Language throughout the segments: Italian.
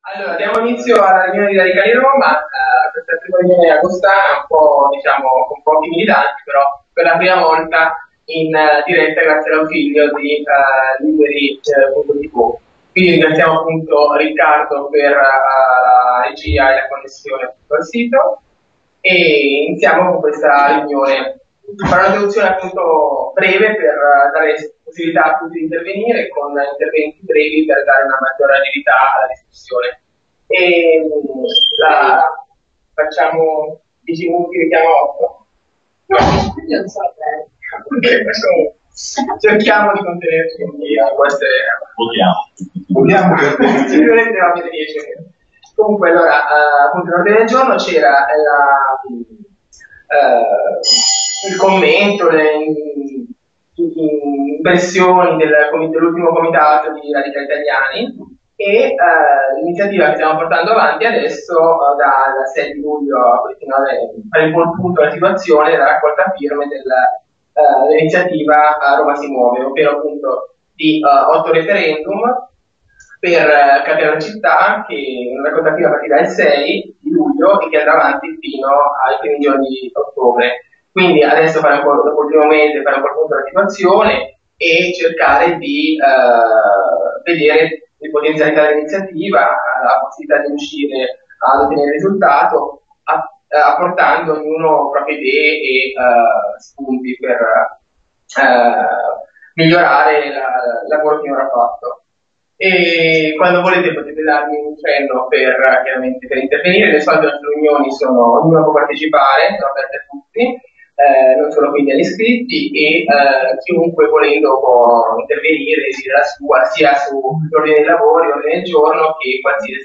Allora, diamo inizio alla riunione di Radicali Roma, questa prima riunione agostana, un po' diciamo con pochi militanti, però per la prima volta in diretta grazie all'ausilio di liberi.tv. Quindi ringraziamo appunto Riccardo per la regia e la connessione sul sito e iniziamo con questa riunione. Farò un'introduzione appunto breve per dare possibilità a tutti di intervenire con interventi brevi per dare una maggiore agilità alla discussione. E facciamo 10 minuti, richiamo 8. No, non so bene. Cerchiamo di contenerci, quindi può essere. Vogliamo. Sicuramente va bene 10 minuti. Comunque, allora, appunto, nell'ordine del giorno c'era il commento, le impressioni dell'ultimo comitato di Radicali Italiani e l'iniziativa che stiamo portando avanti adesso dal 6 di luglio a fino a fare il punto della situazione della raccolta firme dell'iniziativa Roma si muove, ovvero appunto di 8 referendum per cambiare la città, che una raccolta firma partirà il 6 di luglio e che andrà avanti fino ai primi giorni di ottobre. Quindi adesso fare un po' dopo il primo mese, fare un po' il punto della situazione e cercare di vedere le potenzialità dell'iniziativa, la possibilità di uscire ad ottenere il risultato, apportando ognuno proprie idee e spunti per migliorare il lavoro finora fatto. E quando volete potete darmi un cenno chiaramente per intervenire. Le solite nostre riunioni ognuno può partecipare, sono aperte a tutti, non solo quindi agli iscritti, e chiunque volendo può intervenire e dire la sua sia sull'ordine dei lavori, l'ordine del giorno, che qualsiasi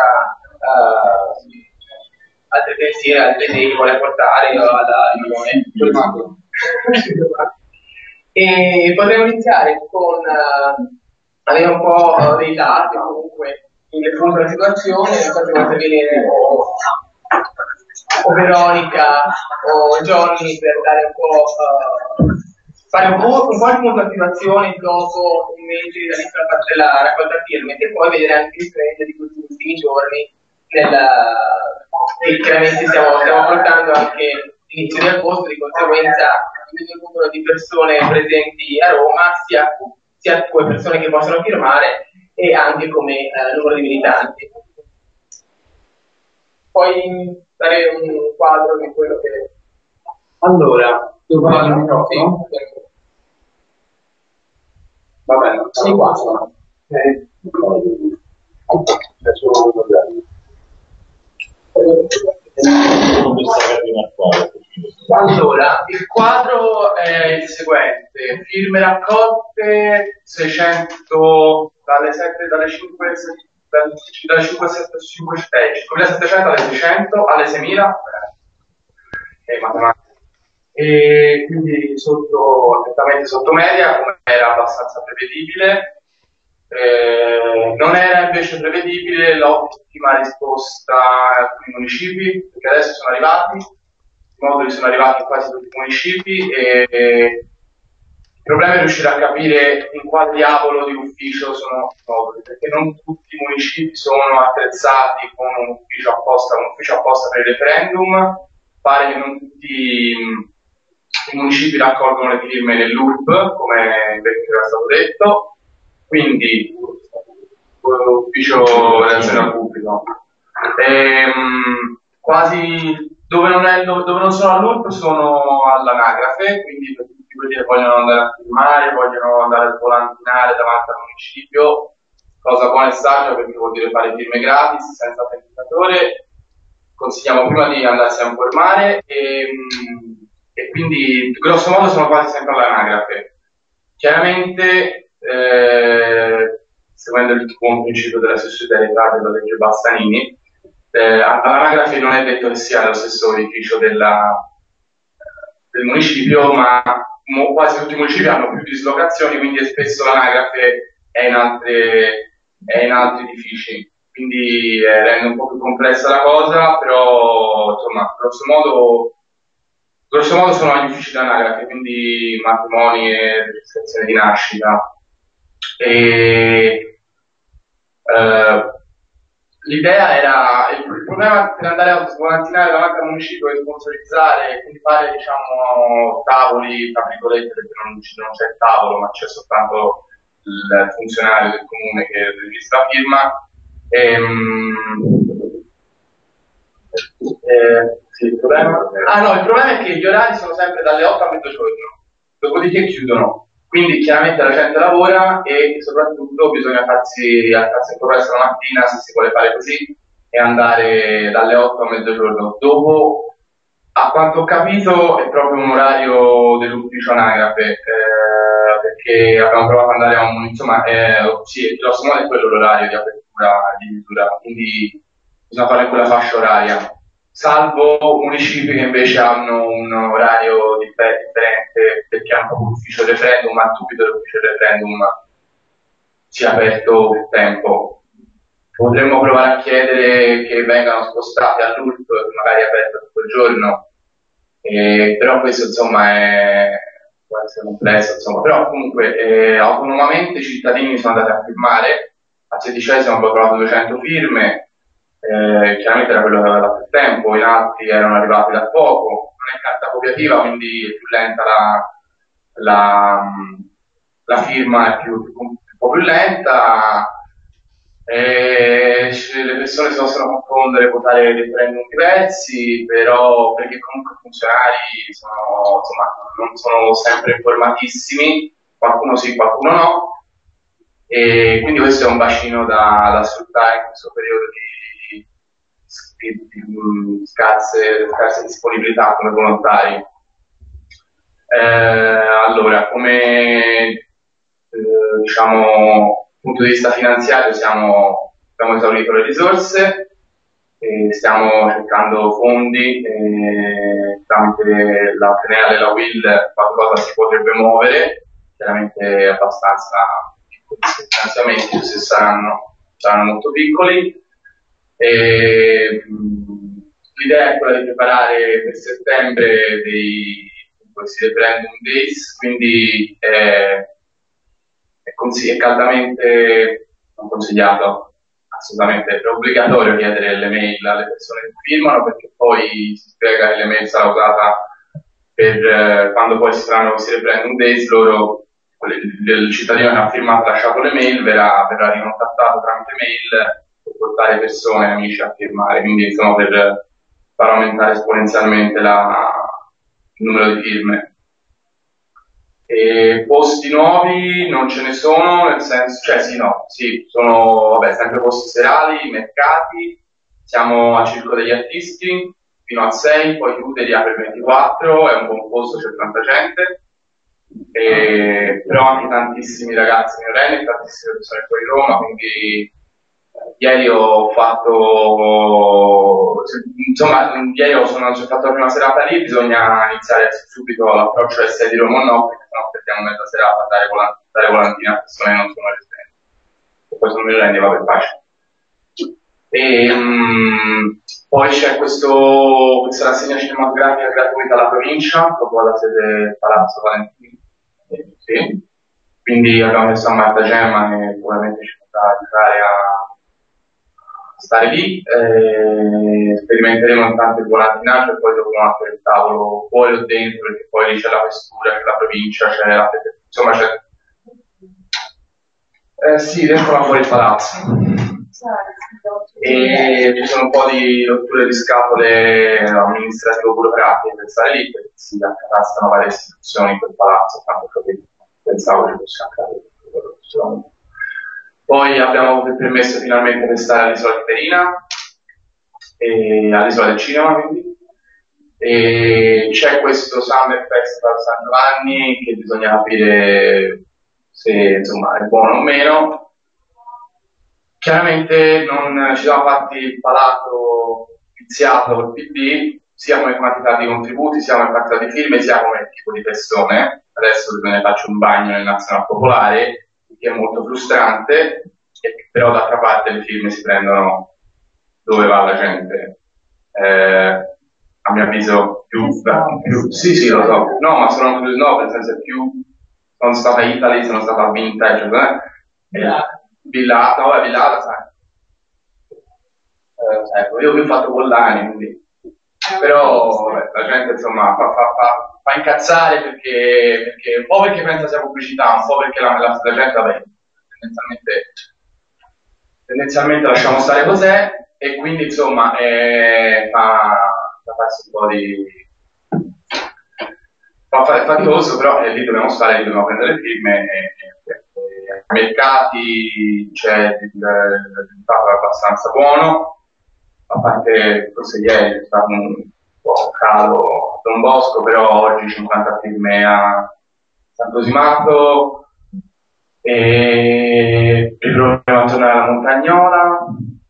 altri pensieri, altre idee che vuole portare alla riunione. E potremmo iniziare con avere un po' dei dati, comunque il punto della situazione, non so se vuole intervenire o Veronica o Johnny per dare un po' fare un po' il punto della situazione dopo un mese dalla raccolta firme e poi vedere anche il trend di questi ultimi giorni che chiaramente stiamo portando anche l'inizio di agosto, di conseguenza il numero di persone presenti a Roma, sia come persone che possono firmare e anche come numero di militanti. Puoi dare un quadro di quello che. Allora, devo parlare il microfono? Va bene, sì, qua. Allora, il quadro è il seguente: firme raccolte 600 dalle 5 5.700 alle 600 alle 6.000 e quindi nettamente sotto media, era abbastanza prevedibile. Non era invece prevedibile l'ottima risposta a alcuni municipi, perché adesso sono arrivati, i moduli sono arrivati in quasi tutti i municipi e il problema è riuscire a capire in quale diavolo di ufficio sono i moduli, perché non tutti i municipi sono attrezzati con un ufficio apposta per il referendum. Pare che non tutti i municipi raccolgono le firme nell'URB, come era stato detto, quindi ufficio relazione al pubblico. Quasi dove non sono all'URB sono all'anagrafe, quindi per tutti quelli che vogliono andare a firmare, vogliono andare a volantinare davanti al municipio, cosa buona e saggia perché vuol dire fare firme gratis, senza autenticatore. Consigliamo prima di andarsi a informare e quindi grosso modo sono quasi sempre all'anagrafe. Chiaramente seguendo il buon principio della sussidiarietà della legge Bassanini, all'anagrafe non è detto che sia lo stesso edificio del municipio, ma quasi tutti i municipi hanno più dislocazioni, quindi spesso l'anagrafe è in altri edifici, quindi rende un po' più complessa la cosa, però insomma grosso modo sono agli uffici dell'anagrafe, quindi matrimoni e registrazione di nascita. l'idea era, il problema per andare a svolantinare davanti al municipio e sponsorizzare, quindi fare, diciamo, tavoli, tra virgolette, perché non c'è il tavolo, ma c'è soltanto il funzionario del comune che registra la firma. Sì, il problema... Ah no, il problema è che gli orari sono sempre dalle 8 a mezzogiorno, dopodiché chiudono. Quindi chiaramente la gente lavora e soprattutto bisogna farsi alzarsi un po' presto la mattina se si vuole fare così e andare dalle 8 a mezzogiorno. Dopo, a quanto ho capito, è proprio un orario dell'ufficio anagrafe, perché abbiamo provato ad andare a un... insomma, sì, il grosso modo è quello l'orario di apertura, di chiusura, quindi bisogna fare quella fascia oraria. Salvo municipi che invece hanno un orario differente perché hanno proprio l'ufficio referendum, ma subito l'ufficio referendum sia aperto più tempo. Potremmo provare a chiedere che vengano spostati all'ULP, magari aperto tutto il giorno, però questo insomma può essere complesso, insomma. Però comunque autonomamente i cittadini sono andati a firmare, al 16esimo abbiamo provato 200 firme, chiaramente era quello che aveva dato il tempo, in altri erano arrivati da poco, non è carta copiativa, quindi è più lenta la firma, è un po' più lenta, le persone si possono confondere, votare referendum diversi, però perché comunque i funzionari sono, insomma, non sono sempre informatissimi, qualcuno sì, qualcuno no, e quindi questo è un bacino da sfruttare in questo periodo di scarse disponibilità come volontari. Allora, come diciamo, punto di vista finanziario abbiamo esaurito le risorse, stiamo cercando fondi tramite la Fenea e la Will, qualcosa si potrebbe muovere, chiaramente abbastanza piccoli finanziamenti, se saranno molto piccoli. L'idea è quella di preparare per settembre questi referendum days, quindi è caldamente non consigliato, assolutamente è obbligatorio chiedere le mail alle persone che firmano, perché poi si spiega che le mail sarà usata per quando poi si faranno questi referendum days, il cittadino che ha firmato, ha lasciato le mail, verrà ricontattato tramite mail per portare persone, amici a firmare, quindi insomma per far aumentare esponenzialmente il numero di firme. Posti nuovi non ce ne sono, nel senso, cioè sì, sono vabbè, sempre posti serali, mercati, siamo al Circo degli Artisti fino al 6, poi chiude, riapre il 24, è un buon posto, c'è tanta gente, però anche tantissimi ragazzi minorenni e tantissime persone fuori Roma, quindi ieri ho fatto, insomma, c'è fatto la prima serata lì, bisogna iniziare subito l'approccio essere di Roma o no, perché sennò perdiamo mezza serata a dare volantini a persone che non sono residenti. E poi sono minorenni, va per pace. Poi c'è questa rassegna cinematografica gratuita alla provincia, dopo la sede Palazzo Valentini. Sì. Quindi abbiamo messo a Marta Gemma che probabilmente ci potrà aiutare a stare lì, sperimenteremo intanto il volantinaggio e poi dopo il tavolo fuori o dentro, perché poi lì c'è la questura, c'è la provincia, c'è la insomma c'è... sì, dentro ma fuori il palazzo. E ci sono un po' di rotture di scatole amministrativo-burocratiche per stare lì, perché si accatastano varie istituzioni per il palazzo, tanto che pensavo ci fosse accadere. Poi abbiamo permesso finalmente di stare all'isola di Terina, all'isola del cinema quindi, e c'è questo Summer Festival San Giovanni che bisogna capire se insomma è buono o meno. Chiaramente non ci siamo fatti il palato viziato col PD, sia come quantità di contributi, sia come quantità di firme, sia come tipo di persone. Adesso me ne faccio un bagno nel Nazionale Popolare, che è molto frustrante, però d'altra parte le firme si prendono dove va la gente. A mio avviso più sì, lo so, no, ma sono no, nel senso sono stata Italy, sono stata Vintage, Villata, sai. ecco, io ho fatto Pollani, quindi. Però vabbè, la gente insomma fa incazzare perché un po' perché pensa sia pubblicità, un po' perché la gente vabbè, tendenzialmente lasciamo stare cos'è e quindi insomma fa farsi un po' di fa fare faticoso, però lì dobbiamo stare, lì dobbiamo prendere le firme ai mercati c'è il risultato abbastanza buono, a parte forse ieri c'è stato un po' calo a Don Bosco, però oggi 50 firme a San Cosimato e proviamo a tornare alla Montagnola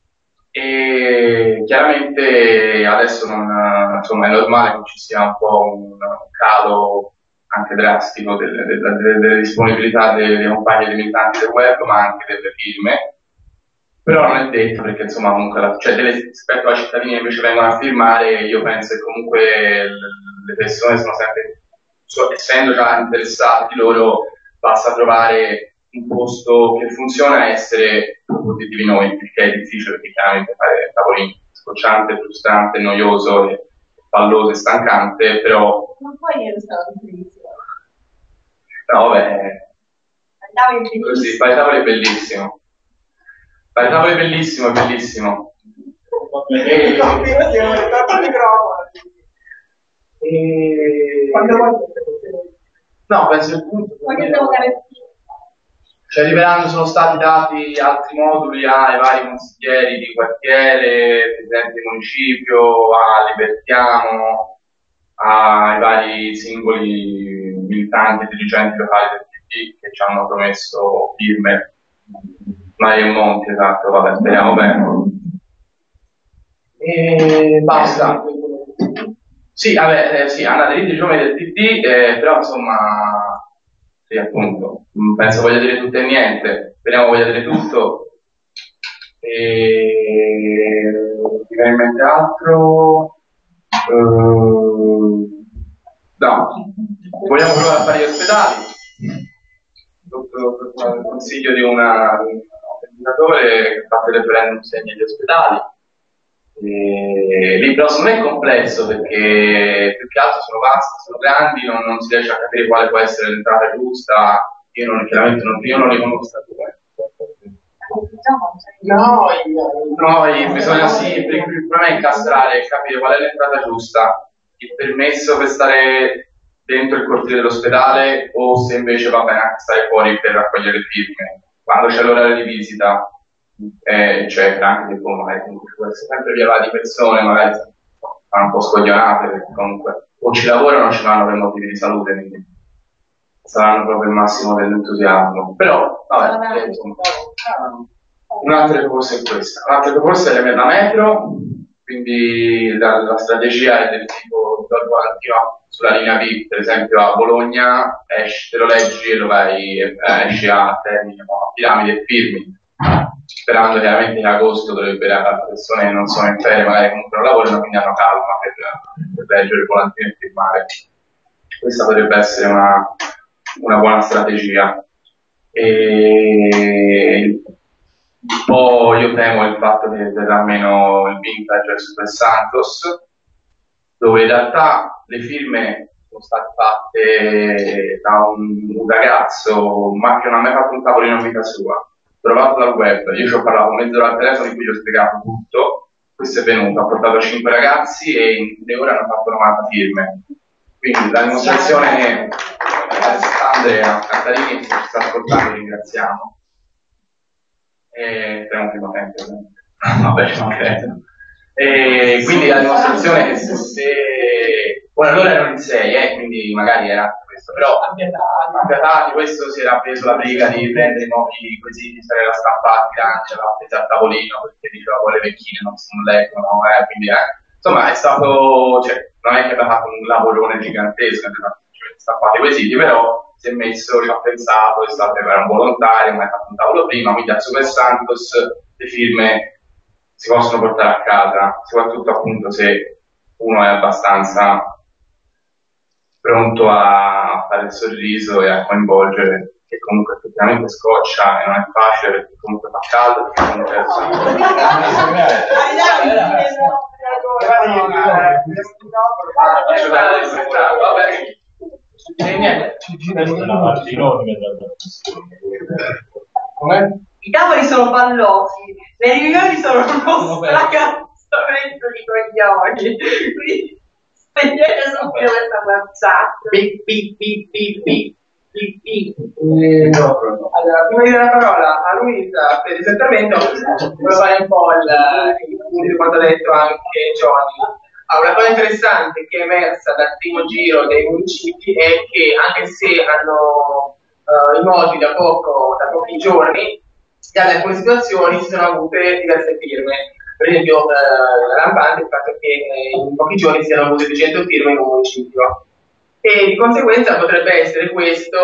e chiaramente adesso insomma, è normale che ci sia un po' un calo anche drastico delle disponibilità dei compagni e dei militanti del web, ma anche delle firme. Però non è detto perché insomma comunque cioè, rispetto ai cittadini che invece vengono a firmare, io penso che comunque le persone sono sempre, essendo già interessate di loro, basta trovare un posto che funziona e essere positivi noi, perché è difficile perché chiaramente fare tavolini scocciante, frustrante, noioso, e palloso e stancante, però. Non puoi ero stato bellissimo. No, vabbè. Così, fare tavoli è bellissimo. Fare tavoli è bellissimo, è bellissimo. No, penso il punto. Cioè, liberando sono stati dati altri moduli ai vari consiglieri di quartiere, presidenti di municipio, a Libertiano, ai vari singoli militanti e dirigenti locali del PD che ci hanno promesso firme. Mario Monti, esatto, vabbè, speriamo bene. E basta. Sì, vabbè, sì, andate lì, giovani del PD, però insomma, sì, appunto, penso voglia dire tutto e niente, speriamo voglia dire tutto. E mi viene in mente altro? No, vogliamo provare a fare gli ospedali? Sotto il consiglio di un organizzatore che fa il referendum segni gli ospedali. Lì però secondo me è complesso perché più che altro sono vasti, sono grandi, non si riesce a capire quale può essere l'entrata giusta. Chiaramente non li conosco. No, bisogna sì, il problema è incastrare e capire qual è l'entrata giusta, il permesso per stare dentro il cortile dell'ospedale o se invece va bene anche stare fuori per raccogliere firme. Quando c'è l'orario di visita, eccetera, anche se poi magari ci può essere sempre via di persone, magari fanno un po' scoglionate, perché comunque o ci lavorano o ci vanno per motivi di salute, quindi saranno proprio il massimo dell'entusiasmo. Però, vabbè, un'altra proposta è questa. Un'altra proposta è la metro, quindi la strategia è del tipo sulla linea B, per esempio a Bologna, te lo leggi e lo vai, esci a Termini, a Piramidi e firmi, sperando chiaramente che agosto dovrebbe le persone che non sono in ferie, magari comunque non lavorano, quindi hanno calma per leggere il volantino e firmare. Questa potrebbe essere una buona strategia. E un po' io temo il fatto che verrà meno il vintage del Super Santos, dove in realtà le firme sono state fatte da un ragazzo, ma che non ha mai fatto un tavolino in vita sua, trovato dal web. Io ci ho parlato mezz'ora al telefono in cui gli ho spiegato tutto. Questo è venuto, ha portato 5 ragazzi e in 3 ore hanno fatto 90 firme. Quindi la dimostrazione Andrea Cantarini, che ci sta ascoltando, ringraziamo. Speriamo prima tempo. Vabbè, non credo. Quindi la dimostrazione che se bueno, allora erano in 6, quindi magari era questo, però affiatati, questo si era preso la briga di prendere i nuovi quesiti, se era stampati, l'aveva presa a tavolino perché diceva poi le vecchine non leggono, quindi insomma è stato, cioè, non è che aveva fatto un lavorone gigantesco, stampati i quesiti, però si è messo, ci ha pensato, è stato era un volontario, ma ha fatto un tavolo prima, quindi a Super Santos le firme si possono portare a casa, soprattutto appunto se uno è abbastanza pronto a fare il sorriso e a coinvolgere che comunque effettivamente scoccia e non è facile perché comunque fa caldo, perché comunque i tavoli sono ballosi, le riunioni sono uno stracazzoletto di coglioni, quindi spegnete subito questa WhatsApp. Allora, prima di dare la parola a Luisa per il trattamento, volevo fare un po' il punto di quanto ha detto anche Johnny. Una cosa interessante che è emersa dal primo giro dei municipi è che anche se hanno i modi da pochi giorni, già in alcune situazioni si sono avute diverse firme. Per esempio, la lampante il fatto che in pochi giorni siano avute 200 firme in un municipio. E di conseguenza potrebbe essere questo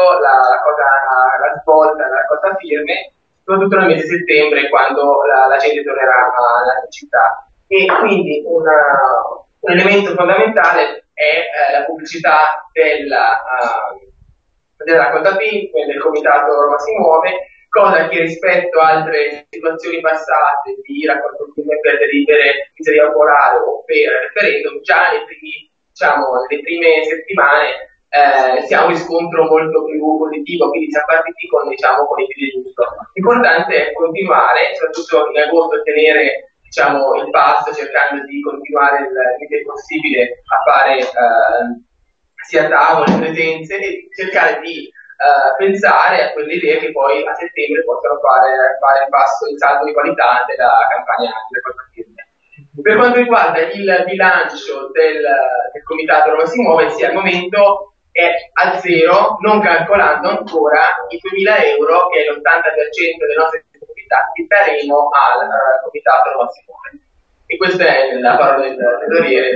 la svolta, la raccolta firme, soprattutto nel mese di settembre, quando la gente tornerà alla città. E quindi un elemento fondamentale è la pubblicità della raccolta firme, del comitato Roma si muove, cosa che rispetto a altre situazioni passate di raccolta firme per delibere iniziativa popolare o per referendum, già nelle prime settimane si ha un riscontro molto più positivo, quindi siamo partiti con il piede giusto. L'importante è continuare, soprattutto in agosto, a tenere il passo, cercando di continuare il più possibile a fare sia tavole, presenze e cercare di pensare a quelle idee che poi a settembre possono fare il passo, il salto di qualità della campagna delle firme. Per quanto riguarda il bilancio del comitato Roma si muove, sì, al momento è a zero, non calcolando ancora i 2.000 euro, che è l'80% delle nostre attività che daremo al comitato Roma si muove. E questa è la parola del tesoriere,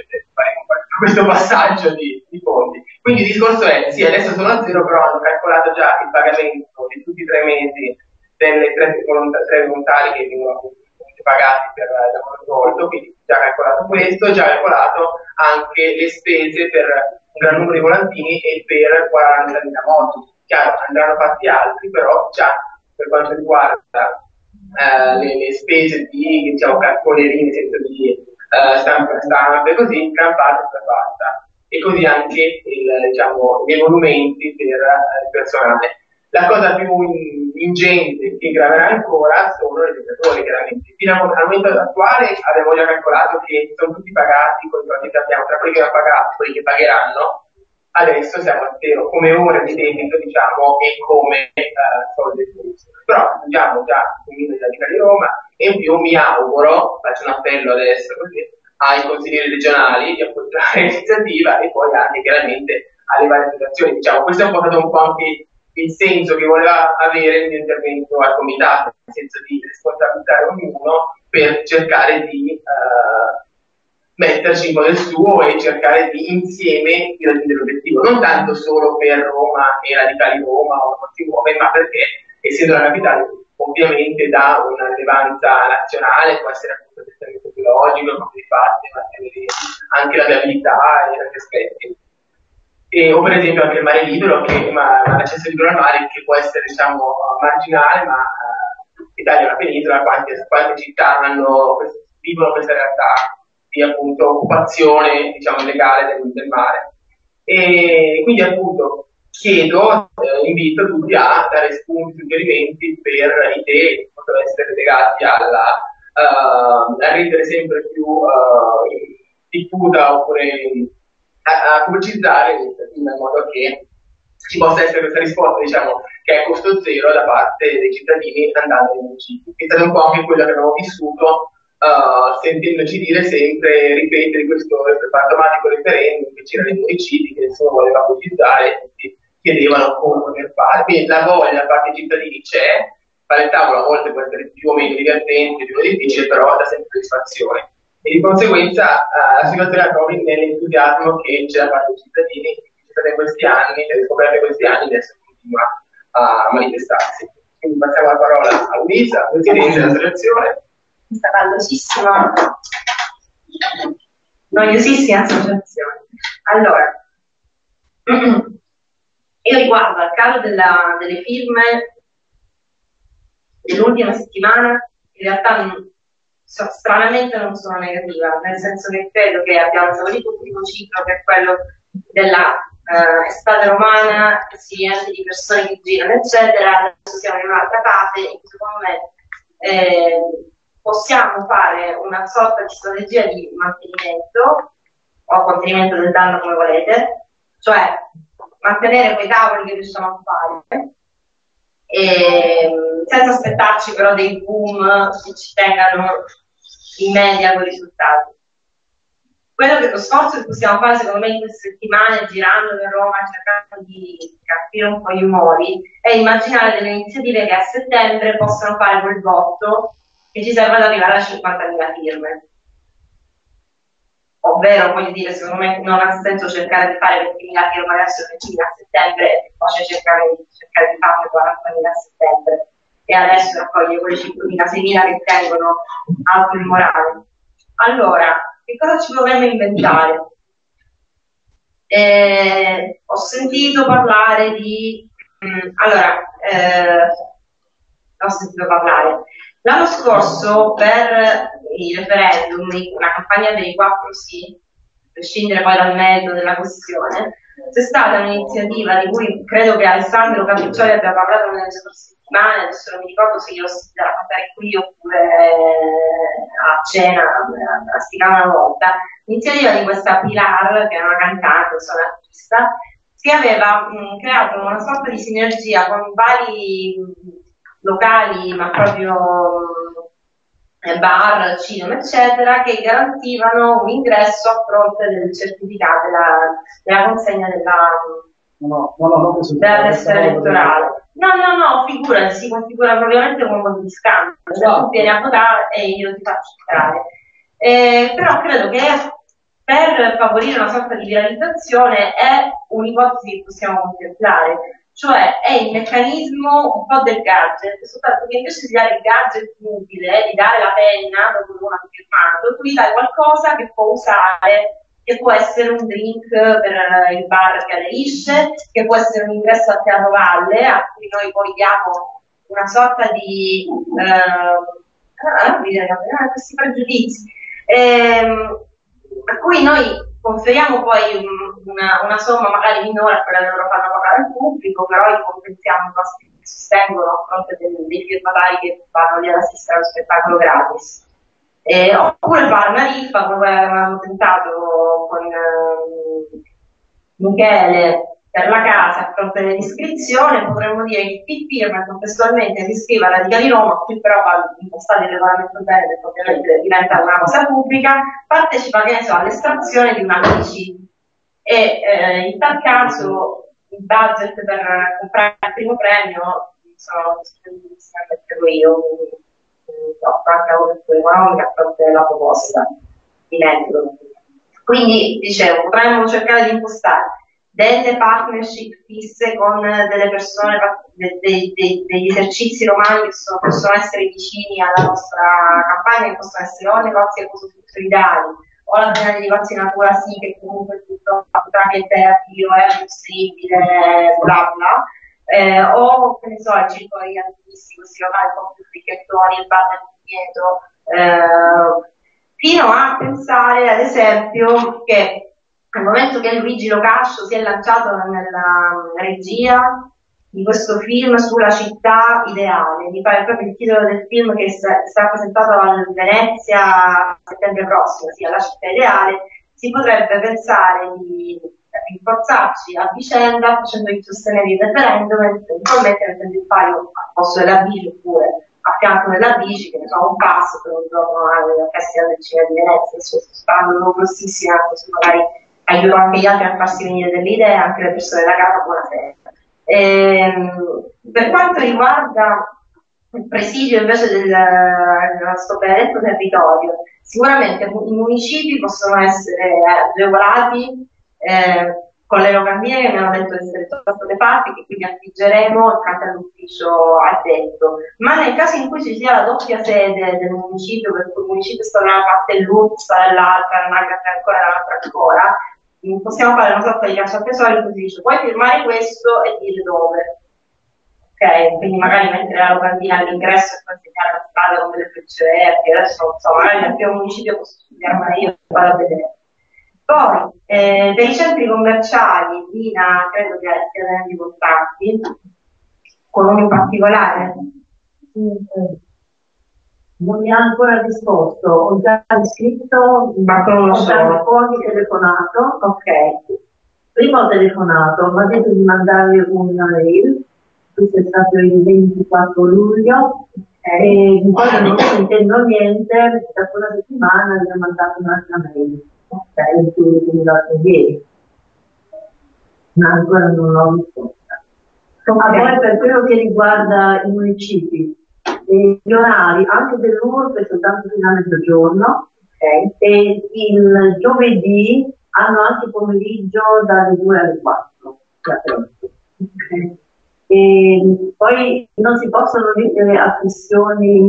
questo passaggio di fondi. Quindi il discorso è, sì, adesso sono a zero, però hanno calcolato già il pagamento di tutti i 3 mesi delle 3 volontari che vengono pagati per il lavoro svolto, quindi già calcolato questo, già calcolato anche le spese per un gran numero di volantini e per 40.000 moti. Chiaro, andranno fatti altri, però già per quanto riguarda le spese di calcolerini, senso di stampe così, gran parte è fatta. E così anche gli emolumenti per il personale. La cosa più ingente che graverà ancora sono i giocatori, chiaramente. Fino al momento attuale abbiamo già calcolato che sono tutti pagati con i soldi che abbiamo, tra quelli che hanno pagato e quelli che pagheranno. Adesso siamo a zero come ore di debito, e come soldi di produzione. Però aggiungiamo già un minimo di Roma e in più mi auguro, faccio un appello adesso così, ai consiglieri regionali di appoggiare l'iniziativa e poi anche chiaramente alle varie situazioni. Questo è un po' stato un po' anche il senso che voleva avere il mio intervento al comitato, nel senso di responsabilizzare ognuno per cercare di metterci un po' del suo e cercare di insieme raggiungere l'obiettivo, non tanto solo per Roma e Radicali Roma o non si muove, ma perché essendo la capitale ovviamente dà una rilevanza nazionale, può essere appunto il testamento biologico, di fatti, anche la viabilità e altri aspetti. O per esempio anche il mare libero, l'accesso libero al mare che può essere marginale, ma l'Italia è una penisola, quante città vivono questa realtà di appunto occupazione legale del mare. E quindi appunto chiedo, invito tutti a dare spunti, suggerimenti per idee che possono essere legati a rendere sempre più diffusa oppure a pubblicizzare in modo che ci possa essere questa risposta, che è a costo zero da parte dei cittadini andando nei municipi. È stato un po' anche quello che abbiamo vissuto, sentendoci dire sempre, ripetere questo fantomatico referendum che c'era nei municipi, che nessuno voleva pubblicizzare, e chiedevano come poter fare. Quindi la voglia da parte dei cittadini c'è, fare il tavolo a volte può essere più o meno divertente, più difficile, però dà sempre soddisfazione. E di conseguenza la situazione la trovi nell'entusiasmo che c'è da parte dei cittadini, che c'è stato in questi anni, che è scoperto in questi anni, adesso continua a manifestarsi. Quindi passiamo la parola a Luisa, Presidente dell'associazione. Questa valdosissima, noiosissima associazione. Allora, Io riguardo al caso delle firme dell'ultima settimana, in realtà stranamente non sono negativa, nel senso che credo che abbiamo esaurito il primo ciclo, che è quello della estate romana, esilienti di persone che girano, eccetera. Adesso siamo in un'altra fase in cui secondo me possiamo fare una sorta di strategia di mantenimento o contenimento del danno, come volete, cioè mantenere quei tavoli che riusciamo a fare, senza aspettarci però dei boom che ci tengano in media con i risultati. Quello che lo sforzo che possiamo fare secondo me in queste settimane, girando per Roma, cercando di capire un po' gli umori, è immaginare delle iniziative che a settembre possano fare quel botto che ci serve ad arrivare a 50.000 firme. Ovvero, voglio dire, secondo me non ha senso cercare di fare 20.000 firme adesso e 20.000 a settembre e poi cercare di farne 40.000 a settembre e adesso raccogliere quelle 5.000-6.000 che tengono alto il morale. Allora, che cosa ci dovremmo inventare? Ho sentito parlare di... ho sentito parlare. L'anno scorso per i referendum, una campagna dei 4 sì, a prescindere poi dal merito della questione, c'è stata un'iniziativa di cui credo che Alessandro Capiccioli abbia parlato nelle scorse settimane, adesso non mi ricordo se glielo sentite raccontare qui oppure a cena, a sticare una volta, l'iniziativa di questa Pilar, che è una cantante, una artista, che aveva creato una sorta di sinergia con vari locali, ma proprio bar, cinema, eccetera, che garantivano un ingresso a fronte del certificato, della consegna della tessera elettorale. No, figurati, si configura propriamente come un modo di scambio, tu vieni a votare e io ti faccio entrare. Però credo che per favorire una sorta di viralizzazione è un'ipotesi che possiamo contemplare. Cioè è il meccanismo un po' del gadget, soltanto che invece di dare il gadget inutile, di dare la penna dopo uno ha firmato, tu gli dai qualcosa che può usare, che può essere un drink per il bar che aderisce, che può essere un ingresso a Teatro Valle, a cui noi poi diamo una sorta di questi pregiudizi, a cui noi conferiamo poi una somma magari minore a quella che loro fanno pagare al pubblico, però li compensiamo i costi che sostengono a fronte dei firmatari che vanno lì ad assistere allo spettacolo gratis. Oppure fare una riffa, come avevamo tentato con Michele per la casa a fronte dell'iscrizione, potremmo dire che chi firma contestualmente si iscrive alla Liga di Roma, qui però va impostato il regolamento bene perché ovviamente diventa una cosa pubblica, partecipa, che ne so, all'estrazione di una PC e in tal caso il budget per comprare il primo premio sono disponibili io, anche la copertura economica a fronte della proposta di metodo. Quindi, dicevo, potremmo cercare di impostare delle partnership fisse con delle persone, degli esercizi romani che possono essere vicini alla nostra campagna, che possono essere o negozi ecosolidari o la zona di negozi natura sì, che comunque tutto potrà che interattivo è possibile, bla bla, o che ne so, il circolo degli artisti, questi locali un po' più fricchettoni, il bar del Pietro, fino a pensare ad esempio che nel momento che Luigi Locascio si è lanciato nella regia di questo film sulla città ideale, mi pare proprio il titolo del film che sarà presentato a Venezia a settembre prossimo, sia la città ideale, si potrebbe pensare di rinforzarci a vicenda facendo di sostenere il referendum e eventualmente mettendo il paio al posto della bici oppure a fianco della bici, che ne so, un passo per un giorno al Festival del Cinema di Venezia, sto sparando grossissima, così magari aiuto anche gli altri a farsi venire delle idee, anche le persone da casa, buonasera. Per quanto riguarda il presidio invece del nostro benedetto territorio, sicuramente i municipi possono essere agevolati con le locandine che mi hanno detto di essere state fatte, che quindi affiggeremo accanto all'ufficio addetto. Ma nel caso in cui ci sia la doppia sede del municipio, per cui il municipio sta da una parte e l'UNPS sta dall'altra, l'anagrafe ancora dall'altra ancora, possiamo fare una sorta di caccia al tesoro in cui si dice puoi firmare questo e dire dove. Ok, quindi magari mettere la locandina all'ingresso e poi segnare la strada con delle frecce verdi, adesso non so, magari nel primo municipio posso studiarmela io, vado a vedere. Poi, dei centri commerciali, Dina credo che siano dei contatti, con uno in particolare. Non mi ha ancora risposto, ho già scritto, ma con ho telefonato. Ok. Prima ho telefonato, mi ha detto di mandare una mail, questo è stato il 24 luglio, e poi non sentendo niente, dopo una settimana gli ho mandato un'altra mail, ok, quindi l'altro ieri, ma ancora non l'ho risposta. A poi per quello che riguarda i municipi, gli orari anche dell'URSS è soltanto fino a mezzogiorno, okay, e il giovedì hanno anche pomeriggio dalle 2 alle 4. Okay. E poi non si possono mettere affissioni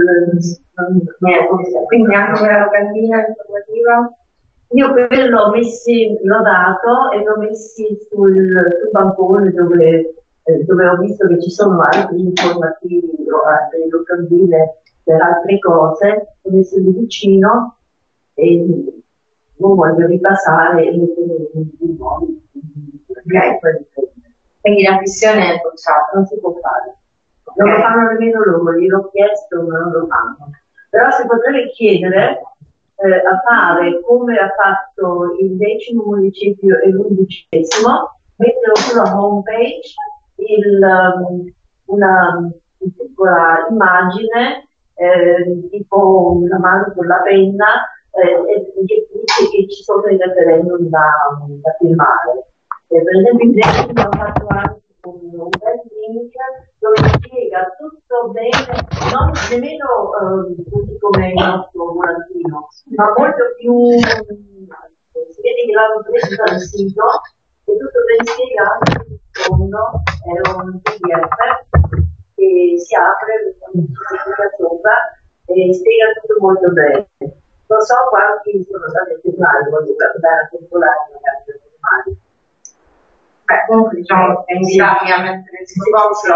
quindi anche la locandina informativa. Io quello l'ho dato e l'ho messi sul bancone dove ho visto che ci sono altri informativi o altre locandine per altre cose, ho messo lì vicino e non voglio ripassare e mettere i nuovi. Quindi la fissione è bocciata, non si può fare. Non lo fanno nemmeno loro, gliel'ho chiesto ma non lo fanno. Però si potrebbe chiedere a fare come ha fatto il 10° municipio e l'11°, mettere sulla homepage una piccola immagine, tipo una mano con la penna, e dice che ci sono i referendum da firmare. Per esempio il Decimo ha fatto anche un bel link dove spiega tutto bene, non nemmeno come il nostro volantino, ma molto più, si vede che l'hanno preso dal sito, è tutto ben spiegato, il fondo è un PDF che si apre sopra e spiega tutto molto bene. Non so quanti sono stati firmati, voglio andare a controllare magari per firmare. Comunque diciamo che invitati a mettere il vostro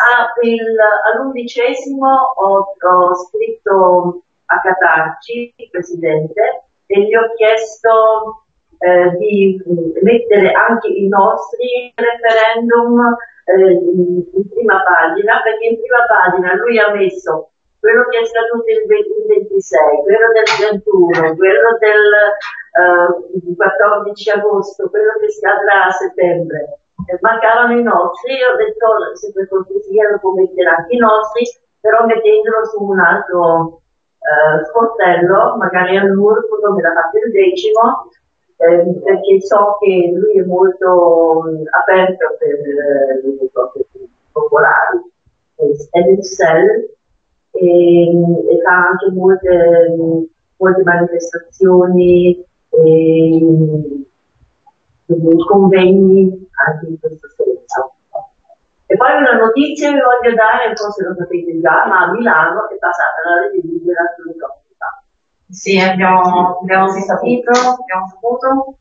all'11° ho scritto a Catarci, il presidente, e gli ho chiesto di mettere anche i nostri referendum in prima pagina, perché in prima pagina lui ha messo quello che è scaduto il 26, quello del 21, quello del 14 agosto, quello che scadrà a settembre. Mancavano i nostri, io ho detto se per cortesia lo può mettere anche i nostri, però mettendolo su un altro sportello, magari all'URSS come l'ha fatto il 10°, perché so che lui è molto aperto per le cose popolari, è del SEL, e fa anche molte manifestazioni e convegni anche in questo senso. E poi una notizia vi voglio dare, forse lo sapete già, ma a Milano è passata la legge libera sull'università. Sì, abbiamo saputo.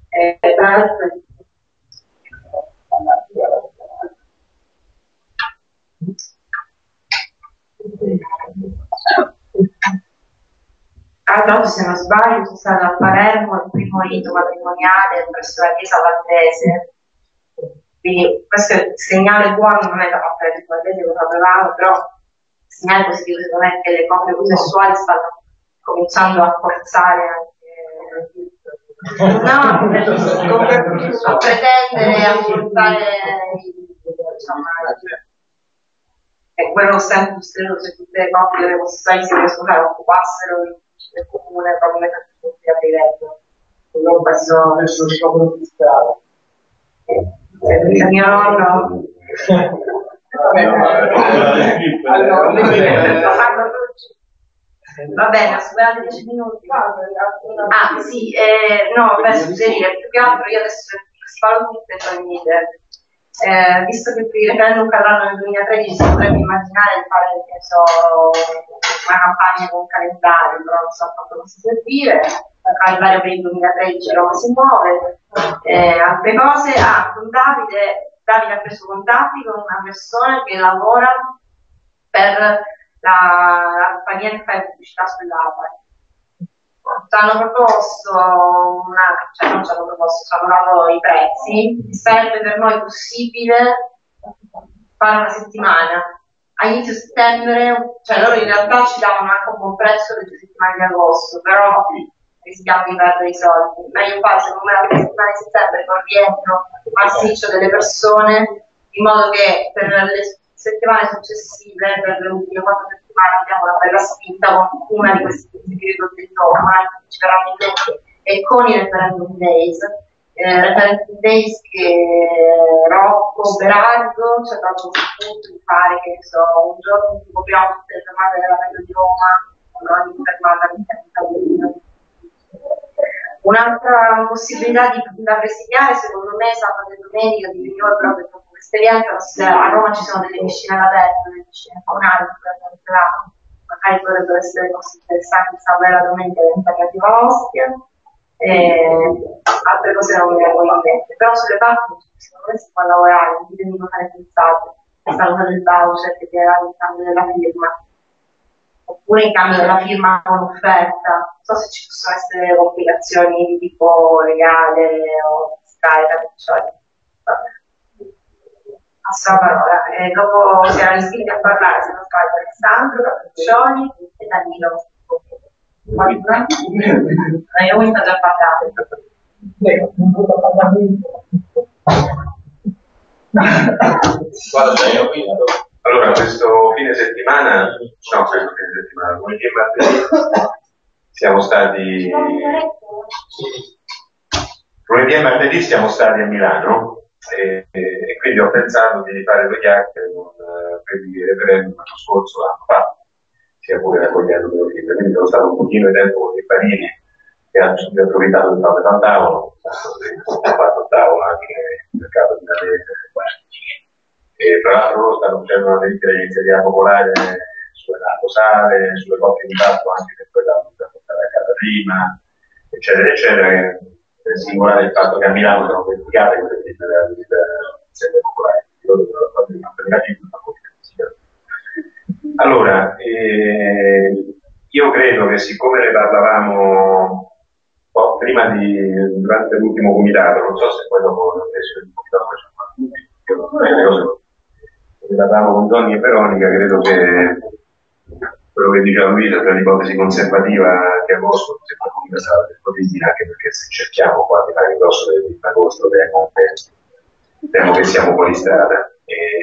Tra l'altro, se non sbaglio, c'è stato a Palermo il primo rito matrimoniale presso la chiesa valdese. Quindi questo è il segnale buono, non è da parte del valdese, lo sapevamo, però il segnale positivo secondo me è che le coppie omosessuali stanno cominciando a forzare anche a pretendere a portare e quello status credo se tutte le coppie delle omosessuali si occupassero del comune probabilmente tutti a livello non penso verso il suo conquistato il mio nonno va bene, ha superato 10 minuti. Sì, no, per suggerire, più che altro io adesso sparo tutte le famiglie. Visto che per il referendum cadranno nel 2013 si potrebbe immaginare di fare una campagna con un calendario, però non so quanto possa servire. calendario per il 2013 Roma si muove, altre cose. Con Davide ha preso contatti con una persona che lavora per la compagnia che fa le pubblicità sull'APA. Ci hanno proposto cioè non ci hanno proposto, ci hanno dato i prezzi. Sarebbe per noi possibile fare una settimana a inizio settembre, cioè loro in realtà ci davano anche un buon prezzo per le 2 settimane di agosto, però rischiamo di perdere i soldi. Meglio fare secondo me la prima settimana di settembre con rientro massiccio delle persone, in modo che per le settimane successive, per le ultime 4 settimane, abbiamo una bella spinta con una di questi tipi di norma che ci verranno in mente, e con i referendum days. Referendum days che Rocco Berardo ci ha dato il punto di fare, che ne so, un giorno in cui copriamo tutte le fermate della metro di Roma, ogni fermata all'interno. Un'altra possibilità da presidiare, secondo me, sabato e domenica di migliore, proprio dopo questa esperienza, a Roma ci sono delle piscine all'aperto, delle piscine comunali, magari potrebbero essere cose interessanti sabato e la domenica all'Internativa Ostia. Altre cose non mi vengono in mente, però sulle parti secondo me si può lavorare, non bisogna cosa ne pensate. Questa cosa del voucher che ti era il cambio della firma, oppure il cambio della firma con offerta. Non so se ci possono essere complicazioni di tipo legale o fiscale, cioè, a sua parola. Dopo si erano iscritti a parlare, se non sbaglio, Alessandro, Piccioni e Danilo. Io mi sto già parlando. Allora, questo fine settimana, lunedì e martedì, siamo stati a Milano e quindi ho pensato di fare 2 chiacchiere con quelli che referendum l'anno scorso hanno fatto, sia pure raccogliendo le firme. Quindi sono stato un pochino di tempo con i Parini che hanno approfittato di fare il tavolo, ho fatto il tavolo anche nel caso di Navese, e tra l'altro loro stanno facendo una delibera di iniziativa popolare sulla Rosale, sulle coppie di fatto, anche per quella da portare a casa prima, eccetera, eccetera. Per singolare il fatto che a Milano sono pubblicate quelle delibere dell'iniziativa popolare, loro sono fatto di campo negativo, ma poi allora, io credo che siccome ne parlavamo prima durante l'ultimo comitato, non so se poi dopo adesso il comitato ne parlavamo con Tony e Veronica, credo che quello che diceva Luisa, cioè l'ipotesi conservativa di agosto, non sembra come sarà disponibile, anche perché se cerchiamo qua di fare il grosso dell'agosto, temo che siamo fuori strada.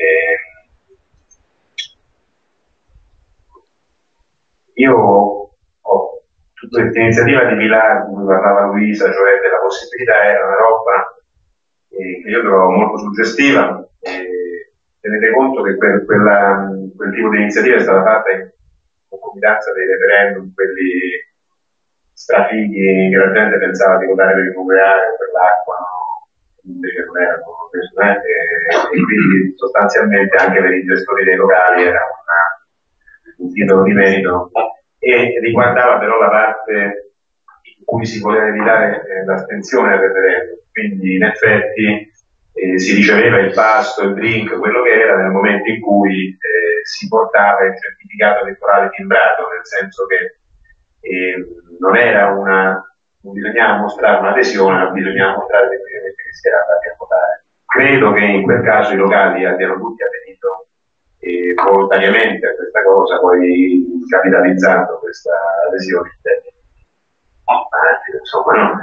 Io ho tutta questa iniziativa di Milano, di cui parlava Luisa, cioè della possibilità, era una roba che io trovo molto suggestiva. Tenete conto che quel tipo di iniziativa è stata fatta in concomitanza dei referendum, quelli strafighi che la gente pensava di votare per il nucleare o per l'acqua, no? Invece non erano e quindi sostanzialmente anche per i gestori dei locali era un titolo di merito, e riguardava però la parte in cui si voleva evitare l'astensione al referendum, quindi in effetti si riceveva il pasto, il drink, quello che era, nel momento in cui si portava il certificato elettorale timbrato, nel senso che non bisognava mostrare un'adesione, ma bisognava mostrare semplicemente che si era andati a votare. Credo che in quel caso i locali abbiano tutti aderito volontariamente a questa cosa, poi capitalizzando questa adesione insomma, no?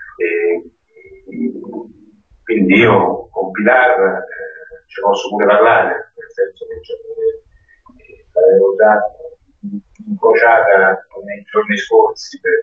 Quindi io con Pilar ci posso pure parlare, nel senso che l'avevo già incrociata nei giorni scorsi per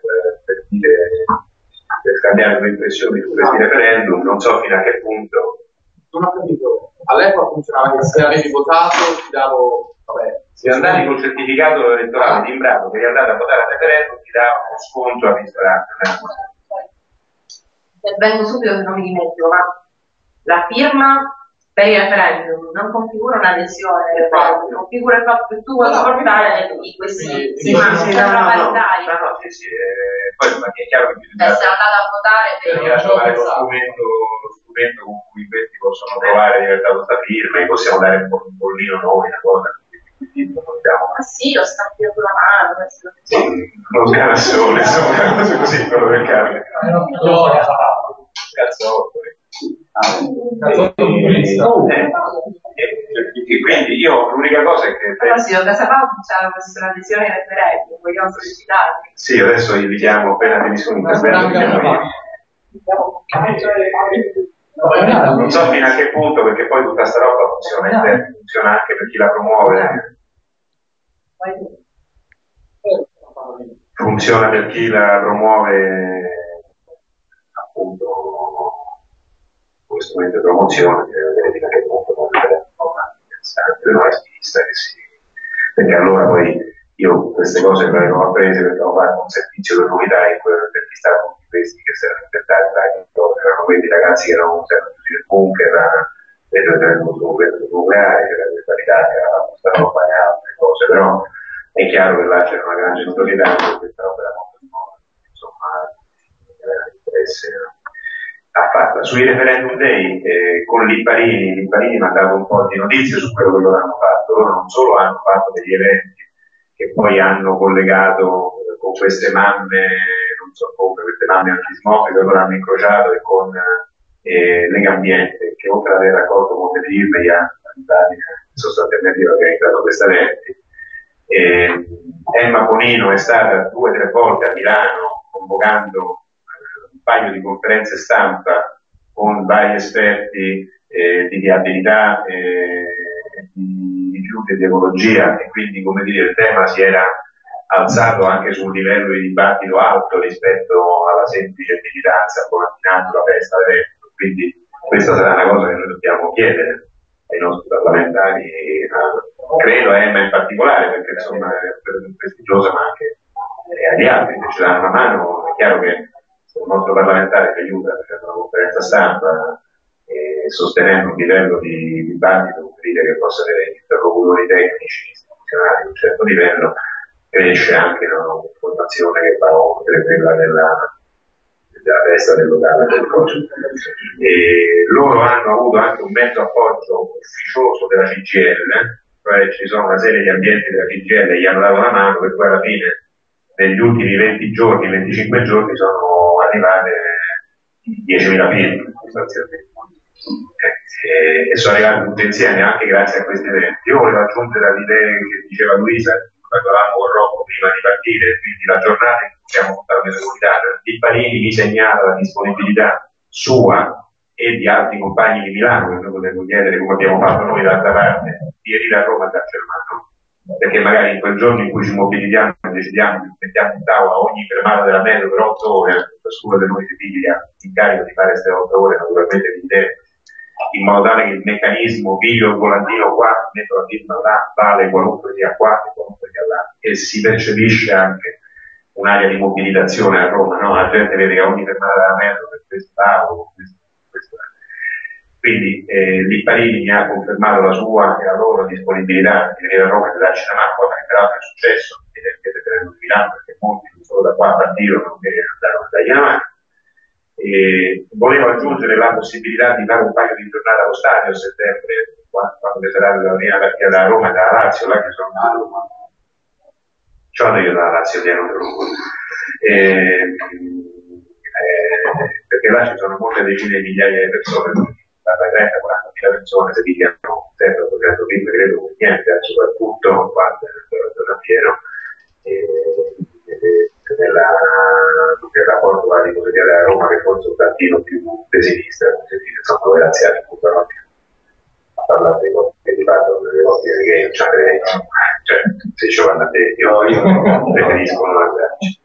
scambiare le impressioni su questi referendum, non so fino a che punto. Non ho capito, all'epoca funzionava che se avevi votato ti davo, se andavi col certificato elettorale timbrato che eri andato a votare al referendum ti davano uno sconto al ristorante. Vengo subito che non mi dimentico, ma la firma per il referendum non configura una lesione, configura il fatto che tu vuoi portare i quesiti parlamentari. Poi è chiaro che bisogna essere andata a votare trovare lo strumento con cui questi possono trovare diverse firme, possiamo dare un bollino noi, una cosa. Ma sì, lo stampino sulla mano. Non mi ha sole, insomma, cose così, quello del carne. Cazzotto. Quindi io l'unica cosa è che però sì, Casa Pound c'era questa adesione al referendum, vogliamo sollecitarli. sì, adesso li chiamo appena finiscono l'intervento. Non so fino a che punto, perché poi tutta sta roba funziona anche per chi la promuove. Funziona per chi la promuove, appunto, come strumento di promozione, che vedi a che punto non è interessante, non è sinistra che si... Perché allora poi io queste cose le avevo apprese perché ho fatto un servizio di novità per chi stava con questi che si erano inventati, erano quei ragazzi che erano chiusi nel bunker, erano nucleare, c'era questa Italia, questa roba e altre cose, però è chiaro che là c'era una grande notorietà, questa roba era molto di moda, insomma, era interesse a farla. Sui referendum day, con Lipparini mi ha dato un po' di notizie su quello che loro hanno fatto. Loro non solo hanno fatto degli eventi che poi hanno collegato con queste mamme, non so come, queste mamme antismog, che loro hanno incrociato e con Legambiente, che oltre ad aver raccolto molte firme, gli hanno sostanzialmente organizzato questi eventi. Emma Bonino è stata 2 o 3 volte a Milano convocando un paio di conferenze stampa con vari esperti di viabilità, di rifiuti e di ecologia, e quindi, come dire, il tema si era alzato anche su un livello di dibattito alto rispetto alla semplice militanza comandando la festa all'evento. Quindi questa sarà una cosa che noi dobbiamo chiedere ai nostri parlamentari, credo a Emma in particolare, perché insomma è prestigiosa, ma anche agli altri, se ci danno una mano. È chiaro che se un nostro parlamentare ci aiuta facendo una conferenza stampa e sostenendo un livello di dibattito, che possa avere interlocutori tecnici, istituzionali di un certo livello, cresce anche un'informazione che va oltre quella della testa del locale del coach. Loro hanno avuto anche un mezzo appoggio ufficioso della CGIL, cioè ci sono una serie di ambienti della CGIL che gli hanno dato una mano, per poi alla fine negli ultimi 20 giorni, 25 giorni sono arrivate 10.000 firme sostanzialmente. E sono arrivati tutti insieme anche grazie a questi eventi. Io volevo aggiungere all'idea che diceva Luisa, parlavamo con Rocco prima di partire, quindi la giornata in cui abbiamo portato le comunità, Lipparini mi segnala la disponibilità sua e di altri compagni di Milano, che noi potremmo chiedere come abbiamo fatto noi d'altra parte, di venire a Roma e darci la mano, perché magari in quel giorno in cui ci mobilitiamo e decidiamo, mettiamo in tavola ogni fermata della metro per 8 ore, ciascuno di noi si piglia l'incarico di fare queste 8 ore naturalmente di tempo, in modo tale che il meccanismo piglio il volantino qua, metto la firma là, vale qualunque sia qua e qualunque sia là, e si percepisce anche un'area di mobilitazione a Roma, no? La gente vede che ogni fermata della metro per questo. Quindi Lipparini mi ha confermato la sua e la loro disponibilità di venire a Roma e di darci una mano, cosa che peraltro è successo ed è per Milano, perché molti non solo da qua partirono che andarono a dargli una mano. Volevo aggiungere la possibilità di fare un paio di giornate allo stadio a settembre, quando sarà la prima partita da Roma e dalla Lazio, là che sono a Roma. C'ho io dalla Lazio, perché là ci sono molte decine di migliaia di persone, da 30-40.000 persone, se pigliano 700 film, credo che niente, soprattutto quando è pieno. Nel rapporto tra di a Roma, che forse un tantino più di sinistra, insomma, dove razziali a parlare dei cose che ti parlo delle cose che cioè se ci vanno a te, io preferisco non andarci.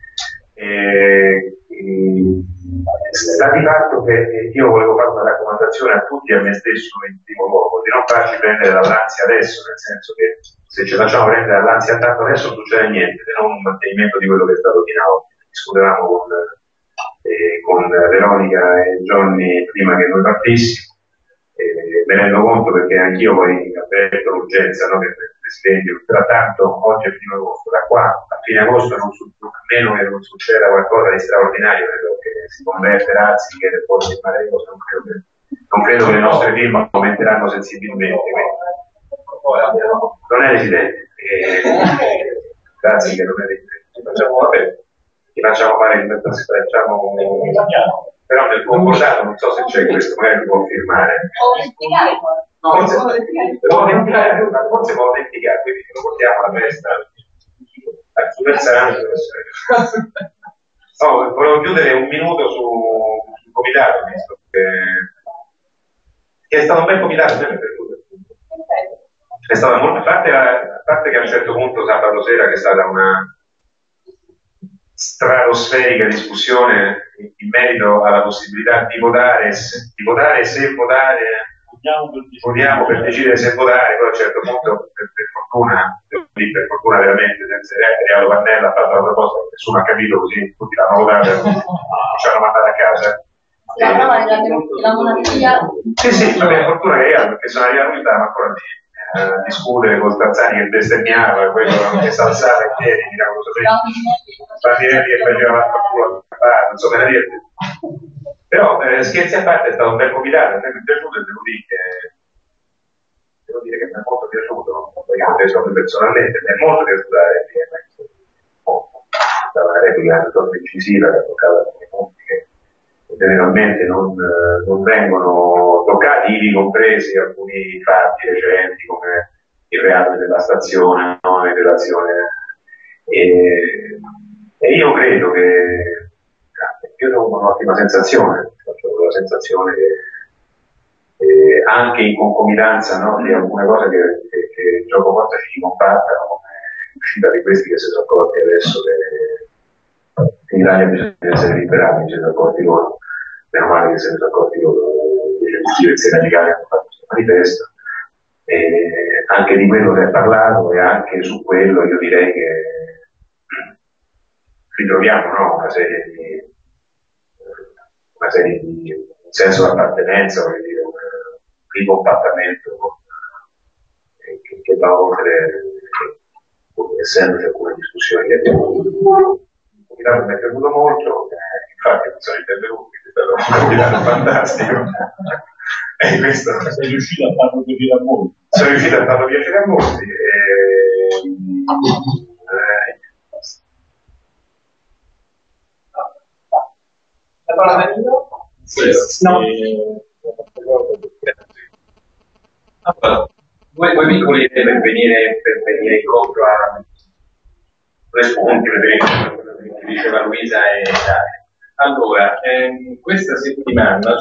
Sta di fatto che io volevo fare una raccomandazione a tutti e a me stesso in primo luogo, di non farci prendere dall'ansia adesso, nel senso che se ci facciamo prendere dall'ansia tanto adesso non succede niente, se non un mantenimento di quello che è stato fino ad oggi. Discutevamo con Veronica e Johnny prima che noi partissimo, me ne rendo conto perché anch'io poi avverto l'urgenza, no, che il Presidente, tanto oggi è fine agosto, da qua a fine agosto a meno che non succeda qualcosa di straordinario, credo che si converte Razzi, che poi in mare non credo che le nostre firme aumenteranno sensibilmente, non è Residente, grazie che non è Residente, ti facciamo fare però nel concordato non so se c'è questo, magari lo può firmare. Forse può aumentare, quindi lo portiamo alla festa al Super Santo. No, volevo chiudere un minuto sul comitato, visto che è stato un bel comitato, è stata molto, a parte che a un certo punto sabato sera che è stata una stratosferica discussione in merito alla possibilità di votare, se votare, votiamo per decidere se votare, poi a un certo punto per fortuna veramente senza Realo Pannella ha fatto la proposta, nessuno ha capito, così tutti l'hanno votata e ci hanno mandato a casa. La monarchia. Sì, per fortuna che perché sono arrivato in ma ancora a discutere con Tarzani che bestemmiava, quello che si alzava in piedi, Bandinelli che faceva la culo, insomma, però scherzi a parte è stato un bel comitato, a me mi è piaciuto e devo dire che mi è molto piaciuto, poi ho preso personalmente, mi è molto piaciuto la replica troppo incisiva che ha toccato alcuni punti che generalmente non vengono toccati, ivi compresi alcuni fatti recenti come il reato della stazione, no, in relazione e io credo che io ho un'ottima sensazione, ho la sensazione che anche in concomitanza, no, di alcune cose che il gioco porta ci compattano, come l'uscita di questi che si sono accorti adesso che in Italia bisogna essere liberati, ci sono accorti loro, meno male che se ne sono accorti loro, invece di diversi radicali hanno fatto questo manifesto, e anche di quello si è parlato e anche su quello io direi che ritroviamo, no, una serie di senso di appartenenza, voglio dire, un ricompattamento che va oltre, essendoci alcune discussioni che abbiamo avuto. Il comitato mi è piaciuto molto, infatti non sono intervenuti, è stato un comitato fantastico. E questo sei riuscito a farlo piacere a molti. Sono riuscito a farlo piacere a molti. La parola da io? Sì. No. Allora, due piccole idee per venire incontro a due spunti, che diceva Luisa e Daria. Allora, questa settimana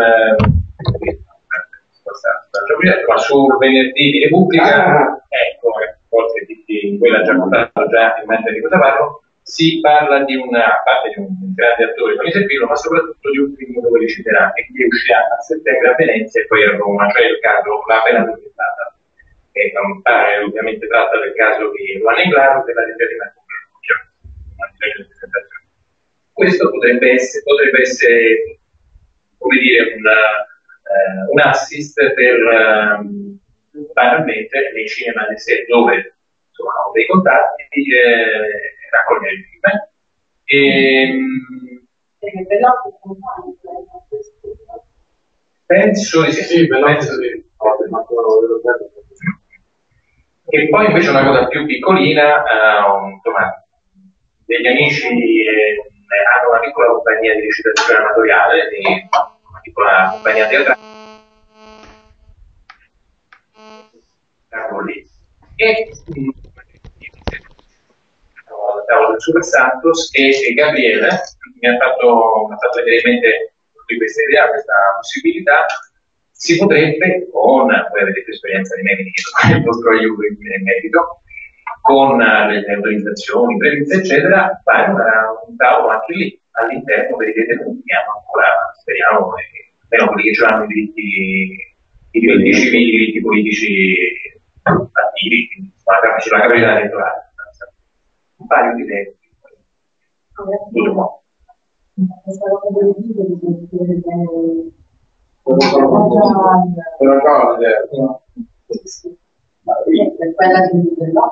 sul venerdì di Repubblica, ecco, forse in quella già portato già in mente di cosa parlo, si parla di a parte di un grande attore, Tony Servillo, ma soprattutto di un film dove reciterà e che uscirà a settembre a Venezia e poi a Roma, cioè il caso La Pena Documentata, che ovviamente tratta del caso di Juan Englaro della determinazione. Questo potrebbe essere come dire, un assist per banalmente nei cinema di sé dove insomma ho dei contatti raccogliere il film. Penso di sì, penso di e poi invece una cosa più piccolina, insomma, degli amici hanno una piccola compagnia di recitazione amatoriale, una piccola compagnia teatrale e al tavolo del Super Santos e Gabriele mi ha fatto vedere in mente di questa idea, questa possibilità. Si potrebbe, voi avete più esperienza di me, quindi il vostro aiuto in merito, con le autorizzazioni, previste, eccetera, fare un tavolo anche lì, all'interno dei detenuti che hanno ancora, speriamo, almeno quelli che ce l'hanno i diritti civili, i diritti politici attivi, sulla capacità elettorale. Un paio di idee. quella dell'opera.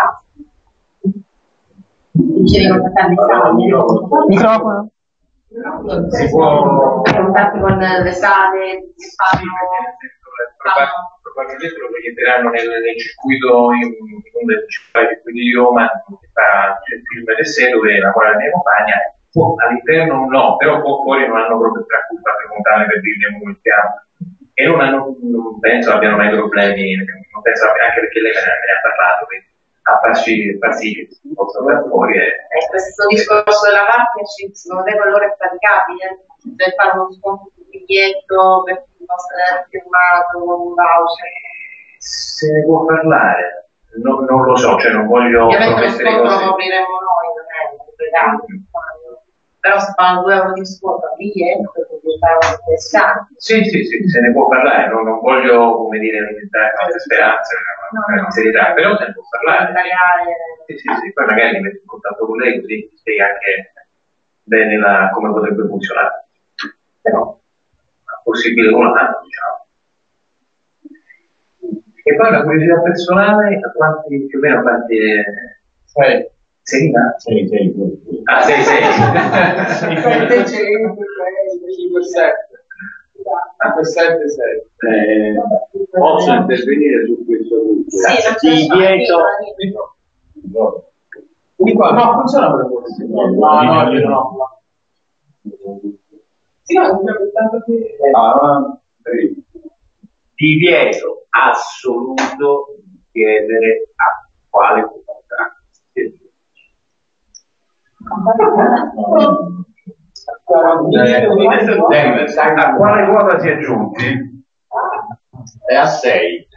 Dicevi contattare le Microfono. Si può... contatti con le sale che fanno... Probabilmente lo proietteranno nel circuito, in uno dei principali circuiti di Roma, che fa il film d'essere dove lavora la mia compagna. All'interno no, però fuori non hanno proprio traccuta frontale per dirne molti altri. E non penso abbiano mai problemi, non penso, anche perché lei me ne ha parlato, quindi a far sì che si possa andare fuori. Questo discorso della partnership, secondo te con loro è praticabile? Per fare uno sconto sul biglietto, per chi possa aver firmato un voucher? Se ne può parlare, non lo so, cioè non voglio ovviamente lo promettere sconto cose. lo copriremo noi, non è il però se fanno 2 euro di sconto a biglietto, quindi fare interessante. Sì, se ne può parlare, non voglio, come dire, inventare false speranze, con serietà, però se ne può parlare. Sì, poi magari mi metto in contatto con lei, così ti spiega anche bene come potrebbe funzionare. Però, possibile con una mano, diciamo. E poi la curiosità personale, più o meno quanti... 6 ma? 6. Ah, 6. 7, 6. Posso intervenire su questo punto? Sì, No, funziona per voi. No, io no. Sì, no, divieto assoluto di chiedere a quale quota a quale quota si è giunti? È a 6.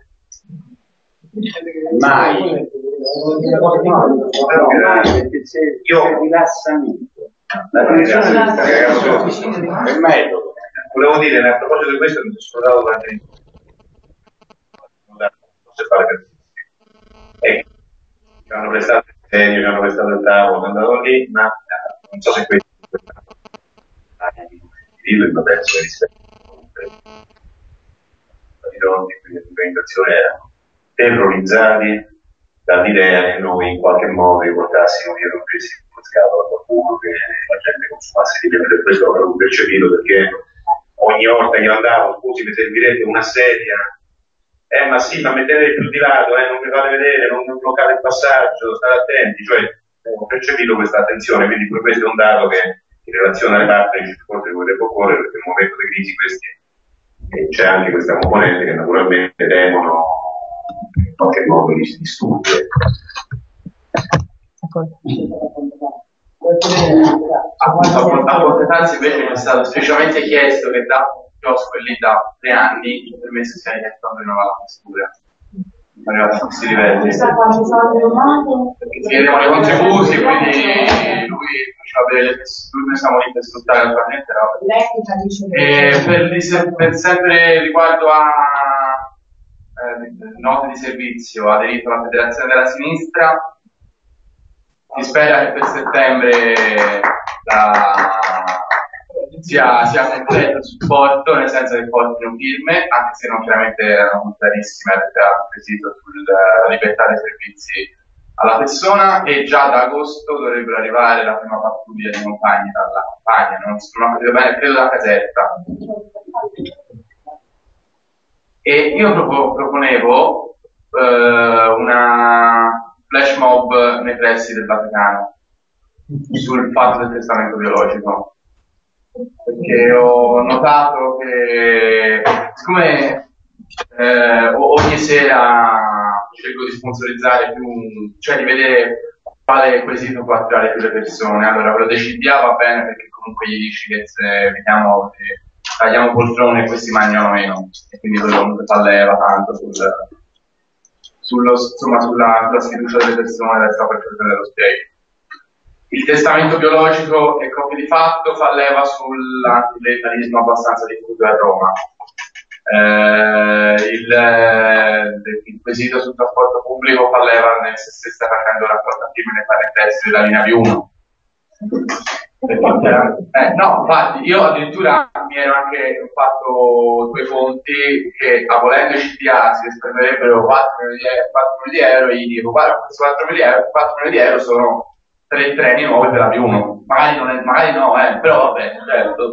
Mai. Io rilassamento. la ragazzi, È metodo. volevo dire, a proposito di questo, mi sono dato durante non so fare per ci hanno prestato il serio, ci hanno prestato il tavolo, sono andato lì, ma non so se questo ma penso che rispetto di presentazione erano terrorizzati dall'idea che noi in qualche modo li portassimo dietro un presidio in scatola a qualcuno, che la gente consumasse di più, per questo l'avevo percepito, perché ogni volta che io andavo, scusi, mi servirebbe una sedia, ma sì, ma mettete più di lato, non mi fate vedere, non bloccate il passaggio, state attenti, cioè ho percepito questa attenzione, quindi pure questo è un dato che in relazione alle partnership forse potrebbe occorrere, perché in un momento di crisi questi c'è anche questa componente che naturalmente temono in qualche modo di disturbi. A Portetanzi invece mi è stato specialmente chiesto che da un chiosco lì da 3 anni il permesso sia diretto rinnovato la misura. Arrivato a questi livelli. Perché chiediamo i contributi, quindi lui faceva vedere noi siamo lì per sfruttare attualmente per sempre riguardo a note di servizio aderito alla Federazione della Sinistra. Si spera che per settembre sia completo il supporto, nel senso che portino firme, anche se non chiaramente erano contrarissime al quesito sulla libertà dei servizi alla persona, e già da agosto dovrebbero arrivare la prima pattuglia di compagni dalla campagna, non ho capito bene, credo da Caserta. E io proponevo una flash mob nei pressi del Vaticano sul fatto del testamento biologico, perché ho notato che siccome ogni sera cerco di sponsorizzare più, cioè di vedere quale quesito può attirare più le persone, allora quello dei CDA va bene perché comunque gli dici che se vediamo che tagliamo poltrone e questi mangiano meno, e quindi quello comunque fa leva tanto sulla sfiducia delle persone verso la percezione dello spirito. Il testamento biologico e copia di fatto fa leva sull'antiletalismo abbastanza diffuso a Roma. Il quesito sul trasporto pubblico fa leva se stai facendo raccolta firme nei parentesi della linea B1. No, infatti, io addirittura mi ero anche fatto due fonti che, abolendo i CDA, si risparmierebbero 4 milioni di euro, e gli dico, guarda, questi 4 milioni di euro sono 3 treni nuovi per la P1. Magari no, però vabbè, certo.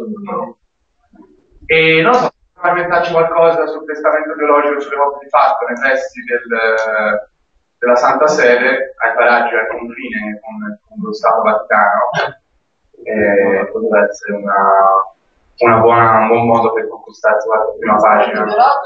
E non so, per inventarci qualcosa sul testamento biologico, sulle volte di fatto, nei pressi della Santa Sede, ai paraggi al confine con lo Stato Vaticano. Potrebbe essere un buon modo per conquistarsi la prima pagina.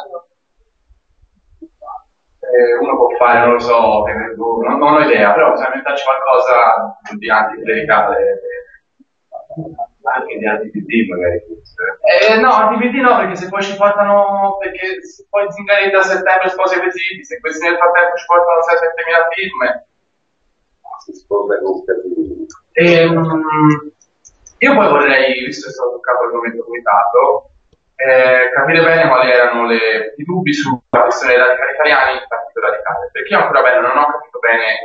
Uno può fare, non lo so, non ho idea, però bisogna inventarci qualcosa di anticlericale. Anche di anti-PD magari. No, anti-PD no, perché se poi ci portano, perché se poi Zingaretti a settembre sposa i quesiti, se questi nel frattempo ci portano 6-7 mila firme. Si sposa con io poi vorrei, visto che è stato toccato l'argomento comitato, capire bene quali erano i dubbi sulla questione dei radicali italiani e il partito radicale, perché io ancora bene non ho capito bene,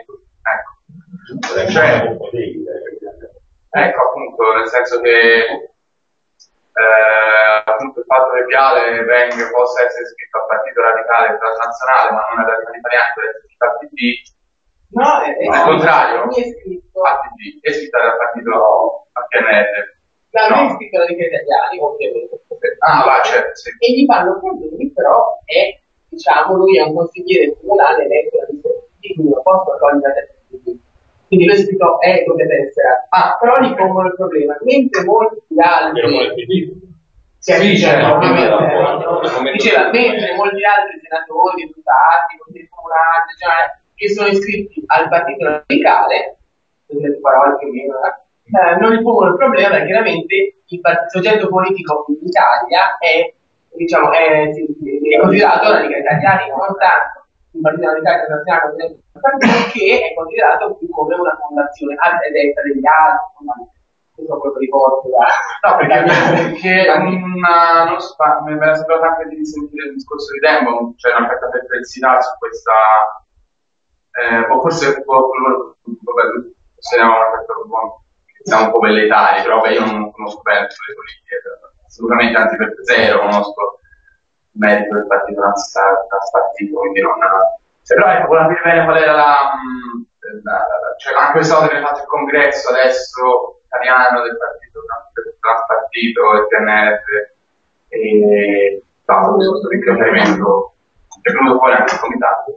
ecco, appunto, nel senso che appunto il fatto che Viale possa essere iscritto al partito radicale transnazionale, ma non ai radicali italiani, per essere iscritto al PD. No, al contrario, non è iscritto. al PD, è iscritto al partito PNL. Non è iscritto ai radicali italiani, ovviamente. Va, certo, sì. E gli fanno problemi, però lui è un consigliere comunale eletto da Vicenza, quindi non posso togliere la PD. Quindi lui è scritto dovrebbe essere. Però gli pongono il problema, mentre molti altri diceva, mentre molti altri senatori, deputati, consigli comunali, che sono iscritti al partito radicale, parole che non gli pongono il problema perché chiaramente il soggetto politico in Italia è considerato radicale italiano, non tanto il partito radicale internazionale che è considerato più come una fondazione a destra degli altri, non so quello ricordo. No, perché non so, mi era sembrato anche di sentire il discorso di Dembo, c'è una certa perplessità su questa, o forse se siamo un po' velleitari, però io non conosco bene sulle politiche, assolutamente anzi per zero conosco il merito del partito transpartito, quindi non. Però ecco, volevo capire bene qual era cioè anche questa volta che abbiamo fatto il congresso adesso italiano del partito transpartito, il PNF, e questo riferimento è venuto fuori anche il comitato.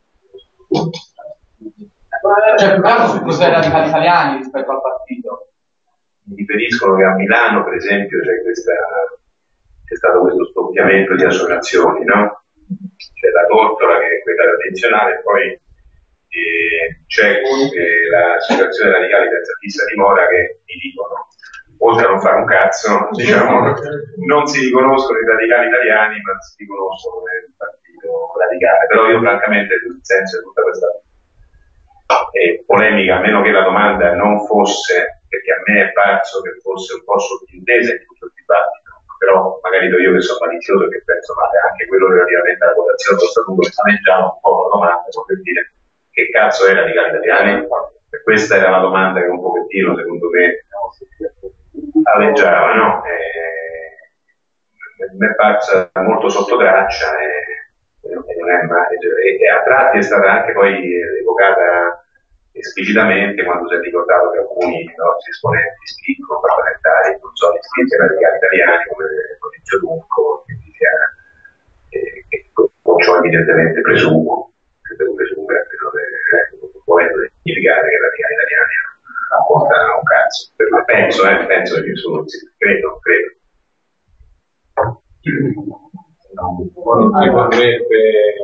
Cioè, più che altro su cos'è radicali italiani rispetto al partito. Mi riferiscono che a Milano, per esempio, c'è stato questo scoppiamento di associazioni, no? C'è la Tortora, che è quella tradizionale, poi c'è l'associazione radicali senza fissa dimora, che mi dicono, oltre a non fare un cazzo, diciamo, non si riconoscono i radicali italiani, ma si riconoscono nel partito radicale. Però io francamente il senso di tutta questa polemica, a meno che la domanda non fosse, perché a me è parso che fosse un po' sottintesa in tutto il dibattito, però magari io che sono malizioso e che penso male, anche quello relativamente alla votazione dello statuto che saneggiava un po' la domanda, voglio dire, che cazzo è radicali italiani? E questa era la domanda che un pochettino, secondo me, aleggiava, no? Mi è parsa molto sotto traccia e a tratti è stata anche poi evocata esplicitamente quando si è ricordato che alcuni nostri esponenti spicco parlamentari non sono iscritti ai radicali italiani come Maurizio Dunco, e con ciò evidentemente presumo che devo presumere che non volendo significare che i radicali italiani non portano un cazzo. Penso che sono, credo. Non si potrebbe.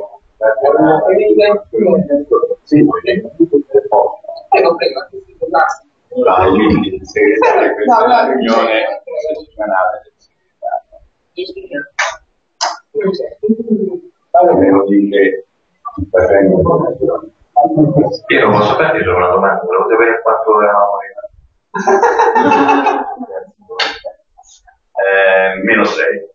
Sì, prego. Il segretario di questa riunione settimanale del segretario. Devo dire Piero, posso farti solo una domanda? Volevo sapere quanto eravamo arrivati. -6.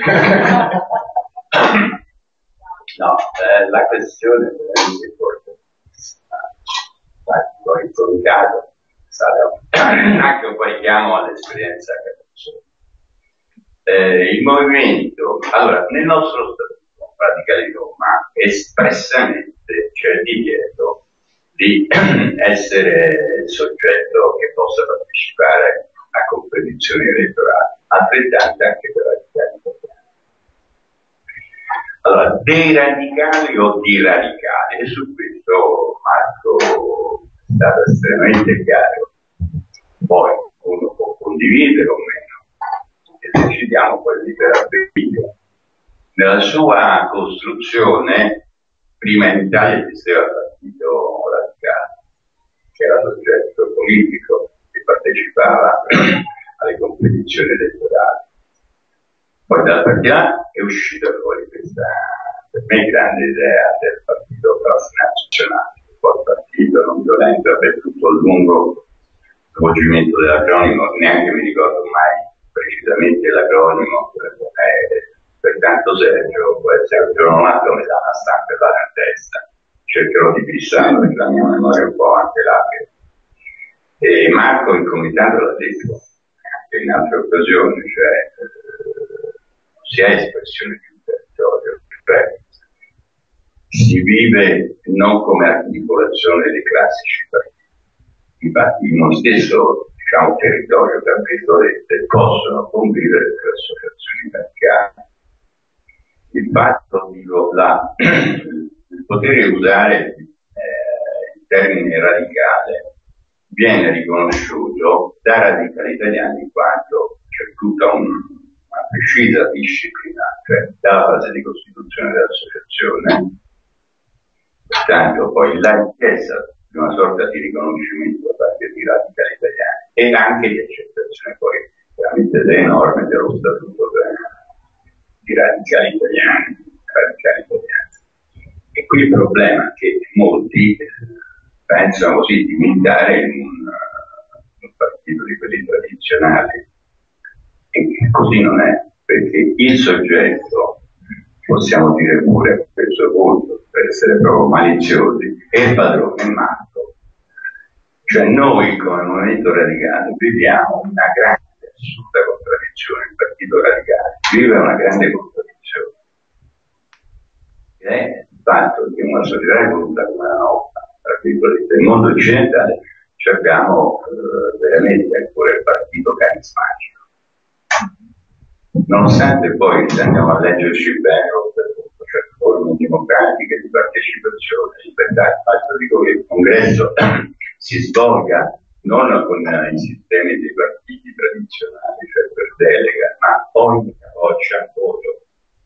No, la questione è veramente forte. L'ho introducato anche un po' richiamo all'esperienza che il movimento, allora, nel nostro statuto Radicali di Roma espressamente c'è il divieto di essere il soggetto che possa partecipare a competizioni elettorali, altrettante anche per radicali italiani. Allora, dei radicali o di radicali, e su questo Marco è stato estremamente chiaro. Poi uno può condividere o meno, e decidiamo poi liberamente. Nella sua costruzione, prima in Italia esisteva il partito radicale, che era soggetto politico che partecipava alle competizioni elettorali. Poi dal partito è uscita fuori questa, per me, grande idea del partito transnazionale, poi il partito non violento, per tutto il lungo svolgimento dell'acronimo, neanche mi ricordo mai precisamente l'acronimo, per tanto Sergio, può essere un giorno nato, mi dà una stampa e vado in testa, cercherò di fissarlo perché la mia memoria è un po' anche lacrima. E Marco in comitato l'ha detto anche in altre occasioni, cioè si è espressione di un territorio, cioè si vive non come articolazione dei classici partiti. Infatti in uno stesso, diciamo, territorio, tra virgolette, possono convivere le associazioni radicali. Il fatto di il poter usare il termine radicale viene riconosciuto da radicali italiani in quanto c'è tutta una precisa disciplina, cioè dalla fase di costituzione dell'associazione, pertanto poi la richiesta di una sorta di riconoscimento da parte di radicali italiani e anche di accettazione poi veramente delle norme dello statuto di radicali italiani. E qui il problema è che molti pensano così di militare in un partito di quelli tradizionali, e così non è, perché il soggetto, possiamo dire pure a questo punto, per essere proprio maliziosi, è il padrone Marco. Cioè noi come movimento radicale viviamo una grande assurda contraddizione, il partito radicale vive una grande contraddizione, ed è il fatto che una società evoluta come la nostra, tra virgolette, nel mondo occidentale, abbiamo veramente ancora il partito carismatico. Nonostante poi, se andiamo a leggerci bene, cioè forme democratiche di partecipazione, libertà, dico che il congresso si svolga non con i sistemi dei partiti tradizionali, cioè per delega, ma ogni boccia a voto.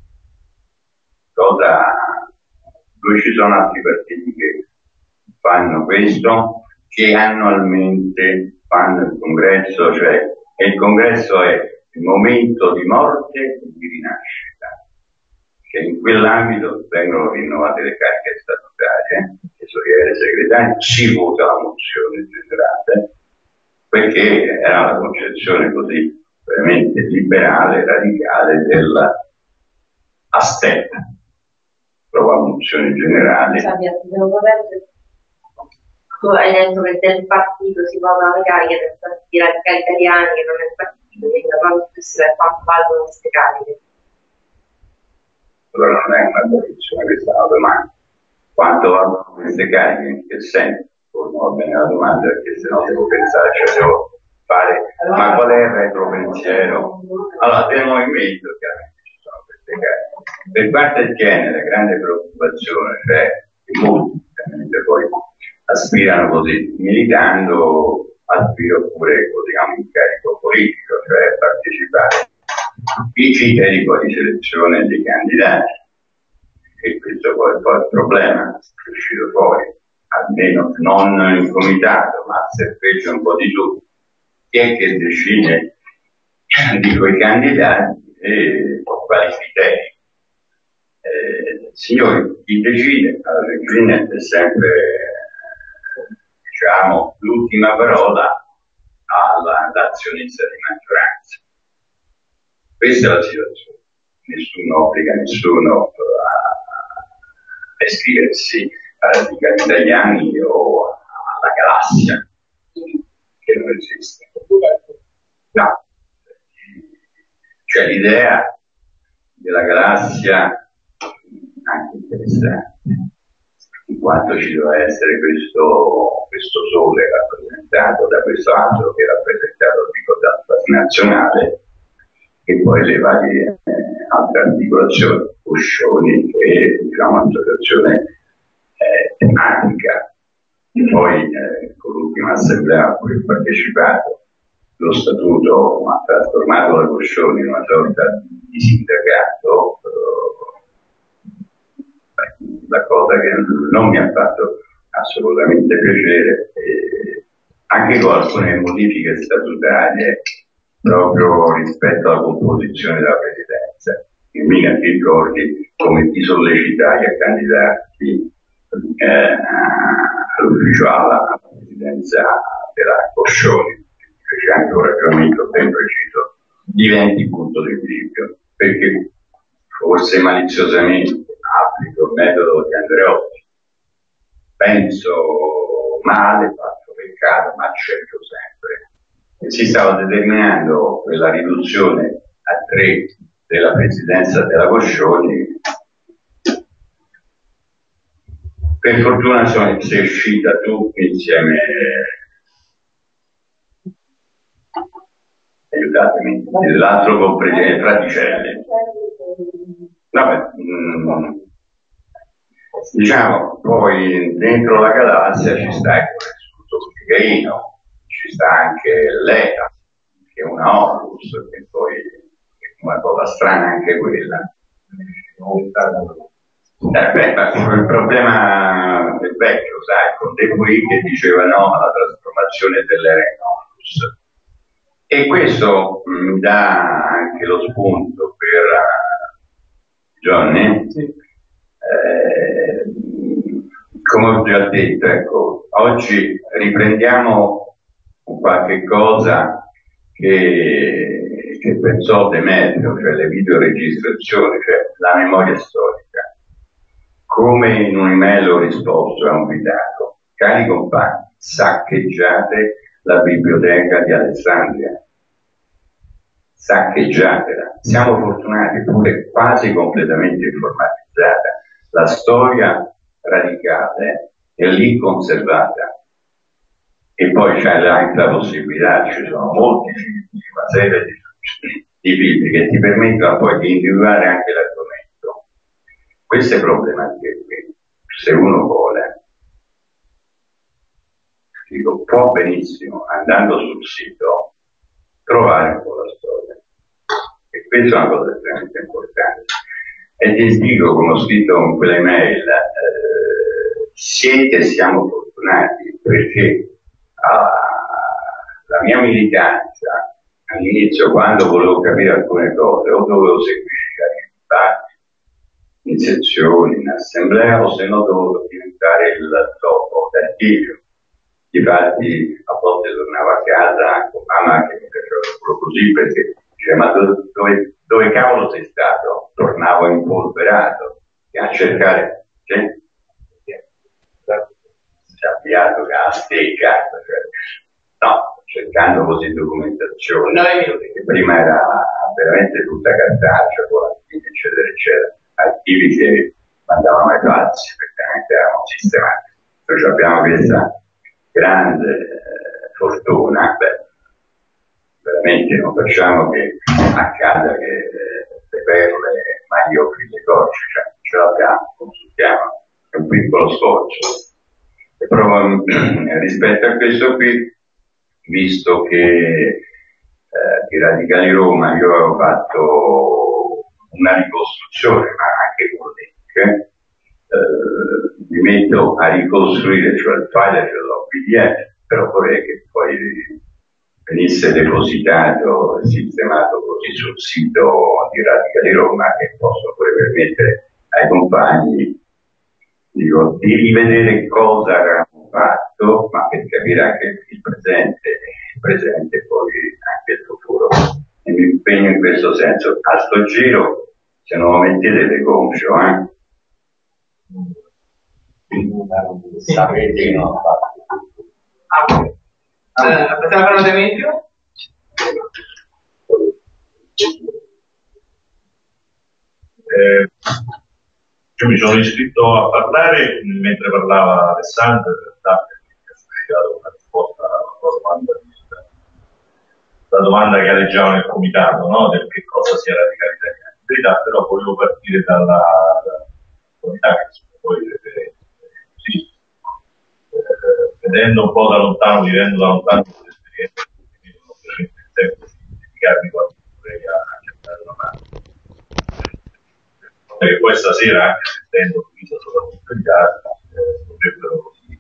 Dove ci sono altri partiti che fanno questo, che annualmente fanno il congresso, cioè e il congresso è il momento di morte e di rinascita, che in quell'ambito vengono rinnovate le cariche statutarie, tesoriere, segretario, si vota la mozione generale, perché era una concezione così veramente liberale, radicale della aspetta, prova la mozione generale. Tu hai detto che del partito si votano le cariche del partito radicali italiani, che non è il partito, quindi non so quanto valgono queste cariche. Allora non è una posizione che sta alla domanda. Quanto valgono queste cariche? In che senso? Non va bene la domanda, perché se no devo pensare, cioè devo fare, ma qual è il retropensiero? Allora, del movimento chiaramente ci sono queste cariche. Per parte del genere, grande preoccupazione, cioè che molti chiaramente poi aspirano così, militando, aspiro pure così a un incarico politico, cioè partecipare ai criteri poi di selezione dei candidati. E questo poi è il problema, è uscito fuori, almeno non in comitato, ma se fece un po' di tutto, chi è che decide di quei candidati e quali criteri. Signori, chi decide? Allora, il è sempre, diciamo, l'ultima parola all'azionista di maggioranza. Questa è la situazione. Nessuno obbliga nessuno a iscriversi ai radicali italiani o alla galassia, che esiste. No, cioè l'idea della galassia anche interessante, in quanto ci deve essere questo sole rappresentato da questo angelo che è rappresentato al pico nazionale, e poi le varie altre articolazioni, cuscioni e diciamo associazione tematica. E poi con l'ultima assemblea a cui ho partecipato, lo statuto ha trasformato la Cuscioni in una sorta di sindacato, la cosa che non mi ha fatto assolutamente piacere, anche con alcune modifiche statutarie proprio rispetto alla composizione della presidenza. E mica ti ricordi come ti sollecitai a candidarti all'ufficio alla presidenza della Coscioni, fece anche un ragionamento ben preciso, diventi punto di equilibrio, perché forse maliziosamente applico il metodo di Andreotti, penso male, faccio peccato, ma accetto sempre. E si stava determinando quella riduzione a 3 della presidenza della Coscioni. Per fortuna sei uscita tu insieme, aiutatemi, l'altro co-presidente Fraticelli. Vabbè, diciamo, poi dentro la galassia ci sta il Figaino, ci sta anche l'ETA, che è una Onlus, che poi è una cosa strana anche quella. Il problema è vecchio, sai, con De Qui che diceva no alla trasformazione delle Onlus. E questo mi dà anche lo spunto per Johnny. Sì. Come ho già detto, ecco, oggi riprendiamo qualche cosa che pensò Demetrio, cioè le videoregistrazioni, cioè la memoria storica. Come in un'email ho risposto a un invitato: cari compagni, saccheggiate la biblioteca di Alessandria, saccheggiatela. Siamo fortunati, pure quasi completamente informatizzata. La storia radicale è lì conservata, e poi c'è anche la possibilità, ci sono molti film, una serie di film che ti permettono poi di individuare anche l'argomento. Queste problematiche qui, se uno vuole, dico, può benissimo, andando sul sito, trovare un po' la storia, e questa è una cosa estremamente importante. E ti dico, come ho scritto in quella email, siamo fortunati, perché la mia militanza all'inizio, quando volevo capire alcune cose, o dovevo seguire i dibattiti in sezioni, in assemblea, o se no dovevo diventare il topo d'archivio. Difatti a volte tornavo a casa con mamma che mi faceva solo così, perché diceva: ma dove cavolo sei stato? Tornavo impolverato a cercare, si è avviato che ha steccato, cioè, no, cercando così documentazione, che prima era veramente tutta cartacea, volantini, eccetera, eccetera, archivi che mandavano ai pazzi, perché veramente erano sistematici. Noi abbiamo questa grande fortuna, veramente non facciamo che accada che le perle mai offri le gocce, cioè ce l'abbiamo, consultiamo, è un piccolo sforzo. E proprio rispetto a questo qui, visto che i Radicali Roma io avevo fatto una ricostruzione, ma anche con link, mi metto a ricostruire, cioè il file ce l'ho PDF, però vorrei che poi venisse depositato e sistemato così sul sito di Radicali Roma, che posso pure permettere ai compagni, dico, di rivedere cosa avevamo fatto, ma per capire anche il presente e poi anche il futuro. E mi impegno in questo senso. A sto giro, se non lo mettete, le gonfio, Sapete che non ho fatto. la parola Demetrio? Io mi sono iscritto a parlare mentre parlava Alessandro, in realtà mi ha suscitato una risposta alla tua domanda, la domanda che aleggiava nel comitato, no? Del che cosa sia radicalità in verità, però volevo partire dalla comunità che sono poi referenti, sì. Vedendo un po' da lontano, vivendo da lontano queste esperienze, quindi non ho veramente il tempo di dedicarmi quanto vorrei a cercare una mano. Che poi stasera, anche sentendo Luisa soprattutto gli altri, potrebbero così.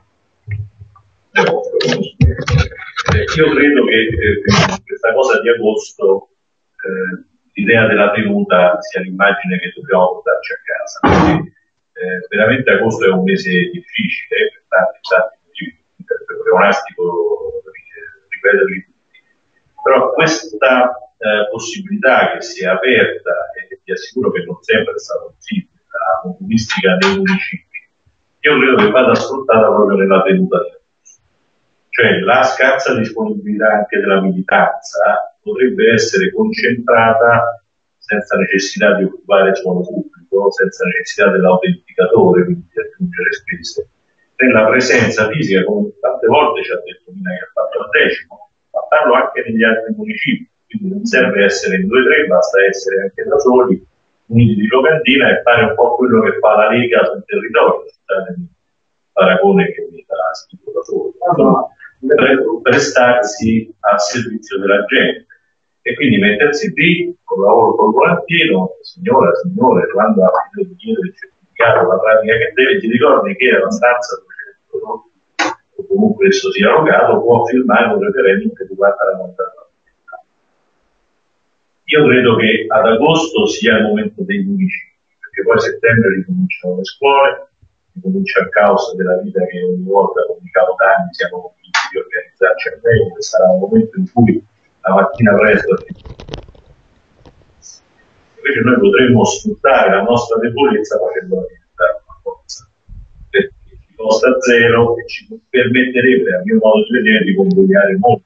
Io credo che questa cosa di agosto, l'idea della tenuta sia l'immagine che dobbiamo portarci a casa. Quindi, veramente agosto è un mese difficile per tanti motivi, pleonastico, ripeterli tutti. Però questa possibilità che si è aperta, e ti assicuro che non sempre è stato possibile, la modulistica dei municipi, io credo che vada sfruttata proprio nella tenuta di agosto. Cioè la scarsa disponibilità anche della militanza potrebbe essere concentrata senza necessità di occupare suolo pubblico, senza necessità dell'autenticatore, quindi di aggiungere spese, nella presenza fisica, come tante volte ci ha detto Mina che ha fatto al Decimo, ma farlo anche negli altri municipi. Quindi non serve essere in 2-3, basta essere anche da soli, uniti di locandina e fare un po' quello che fa la Lega sul territorio, il paragone che mi dà scritto da solo, per prestarsi al servizio della gente e quindi mettersi lì con lavoro col volantino, signore, quando ha finito di chiedere il certificato, la pratica che deve, ti ricordi che è la stanza o comunque esso sia locato, può firmare un referendum che riguarda la contrattazione. Io credo che ad agosto sia il momento dei municipi, perché poi a settembre ricominciano le scuole, ricomincia il caos della vita che ogni volta, come i capodanni, siamo convinti di organizzarci al meglio, e sarà un momento in cui la mattina presto invece noi potremmo sfruttare la nostra debolezza facendola diventare una forza, perché ci costa zero e ci permetterebbe, a mio modo di vedere, di convogliare molto.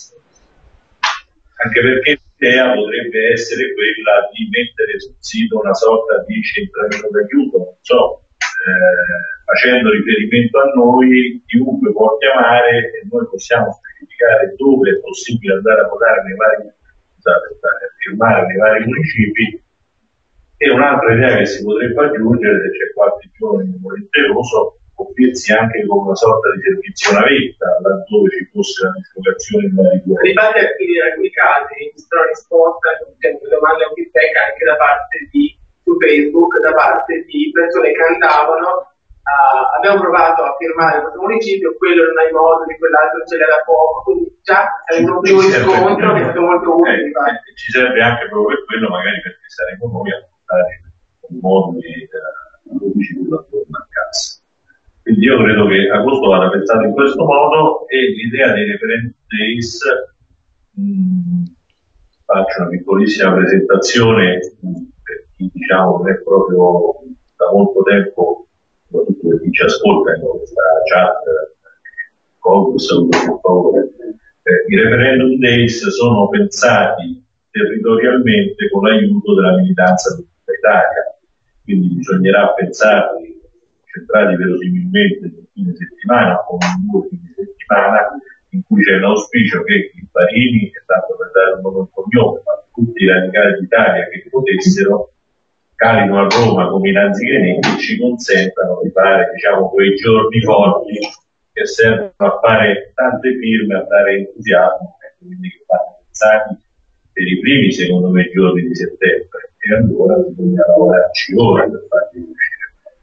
Anche perché l'idea potrebbe essere quella di mettere sul sito una sorta di centralino d'aiuto, non so, facendo riferimento a noi, chiunque può chiamare e noi possiamo specificare dove è possibile andare a votare nei vari, a firmare nei vari municipi. E un'altra idea che si potrebbe aggiungere, se c'è qualche giovane volenteroso, offrirsi anche con una sorta di servizio navetta, laddove ci fosse la dislocazione in vari luoghi. Arrivati in alcuni casi, mi sono risposta a domande o feedback anche da parte di su Facebook, da parte di persone che andavano. Abbiamo provato a firmare in questo municipio, quello non ha i moduli, quell'altro ce l'ha da poco, quindi già saremo un primo incontro che è stato molto utile. Ci serve anche proprio per quello, magari perché saremo noi a portare i moduli attorno a casa. Quindi io credo che agosto vada pensato in questo modo e l'idea dei referendum days, faccio una piccolissima presentazione per chi diciamo non è proprio da molto tempo, soprattutto per chi ci ascolta in questa chat, i referendum days sono pensati territorialmente con l'aiuto della militanza di tutta Italia, quindi bisognerà pensarli centrati verosimilmente nel fine settimana o in 2 fine settimana in cui c'è l'auspicio che i Parini, che tanto per dare un nome e cognome, ma tutti i radicali d'Italia che potessero calino a Roma come i Lanzichenini e ci consentano di fare diciamo quei giorni forti che servono a fare tante firme, a dare entusiasmo, quindi che fanno pensati per i primi secondo me giorni di settembre e allora bisogna lavorarci ora per farli uscire.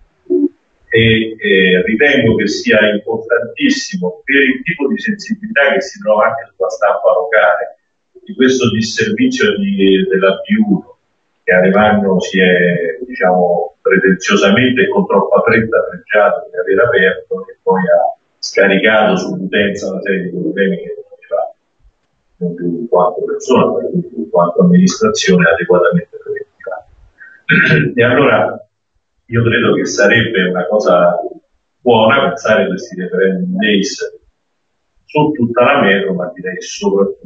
E ritengo che sia importantissimo per il tipo di sensibilità che si trova anche sulla stampa locale di questo disservizio della P1 che Alemanno si è diciamo pretenziosamente e con troppa fretta pregiato di aver aperto e poi ha scaricato sull'utenza una serie di problemi che non aveva non più in quanto persona ma in quanto amministrazione adeguatamente preventivata. E allora io credo che sarebbe una cosa buona pensare a questi referendum days su tutta la metro, ma direi soprattutto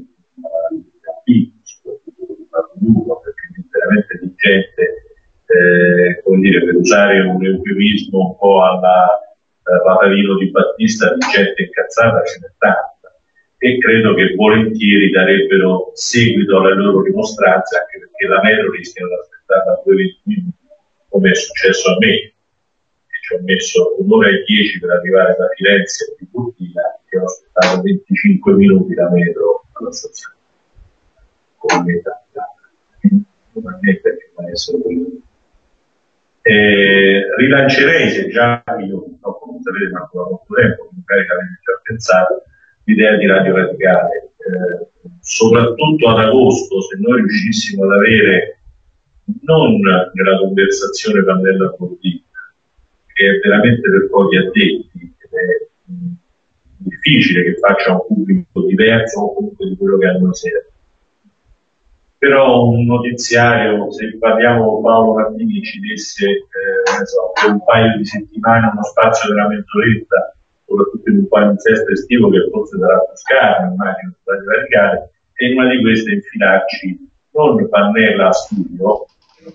perché veramente di gente, come dire, per usare un eufemismo un po' alla Patarino di Battista, di gente incazzata ce n'è tanta, e credo che volentieri darebbero seguito alle loro dimostranze, anche perché la metro rischiano di aspettare 20 minuti, come è successo a me, che ci ho messo un'ora e 10 per arrivare da Firenze a Tiburtina, che ho aspettato 25 minuti la metro alla stazione. Con metà. Rilancerei, se già io purtroppo non sapete ma ancora molto tempo, magari avete già pensato, l'idea di Radio Radicale, soprattutto ad agosto, se noi riuscissimo ad avere non nella conversazione Pannella Bordini, che è veramente per pochi addetti ed è difficile che faccia un pubblico diverso o comunque di quello che hanno sera. Però un notiziario, se parliamo Paolo Martini ci desse per un paio di settimane uno spazio della mezz'oretta, soprattutto in un palinsesto estivo che forse sarà Toscana, immagino, Radio Radicale, e in una di queste infilarci non Pannella a studio,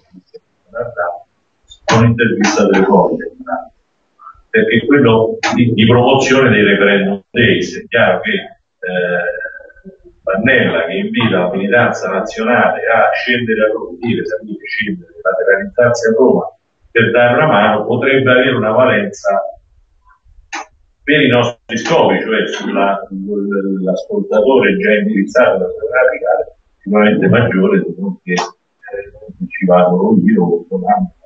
con un'intervista delle cose, perché quello di promozione dei referendum days. È chiaro che Pannella, che invita la militanza nazionale a scendere a Roma, scendere, lateralizzarsi a Roma per dare una mano, potrebbe avere una valenza per i nostri scopi, cioè sull'ascoltatore già indirizzato da Radicale, sicuramente maggiore di non che ci vado io con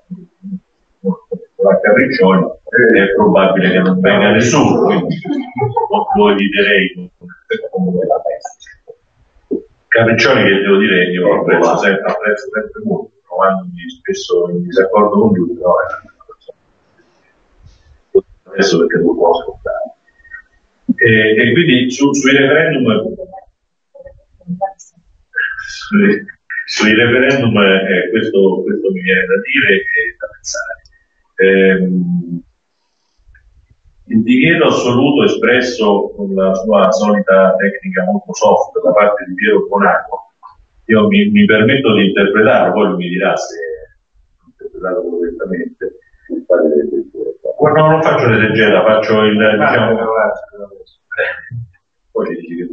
la Carriccioli, è probabile che non venga nessuno, quindi lo eviterei come la peste. Carriccioli, che devo dire, io apprezzo sempre molto, trovandomi spesso in disaccordo con lui, però adesso perché non lo può ascoltare. E quindi sui referendum, sui referendum questo mi viene da dire e da pensare. Il divieto assoluto espresso con la sua solita tecnica molto soft da parte di Piero Bonaco, io mi permetto di interpretarlo, poi lui mi dirà se ho interpretato correttamente. No, non faccio l'esegeta, faccio il diciamo, poi ci dici che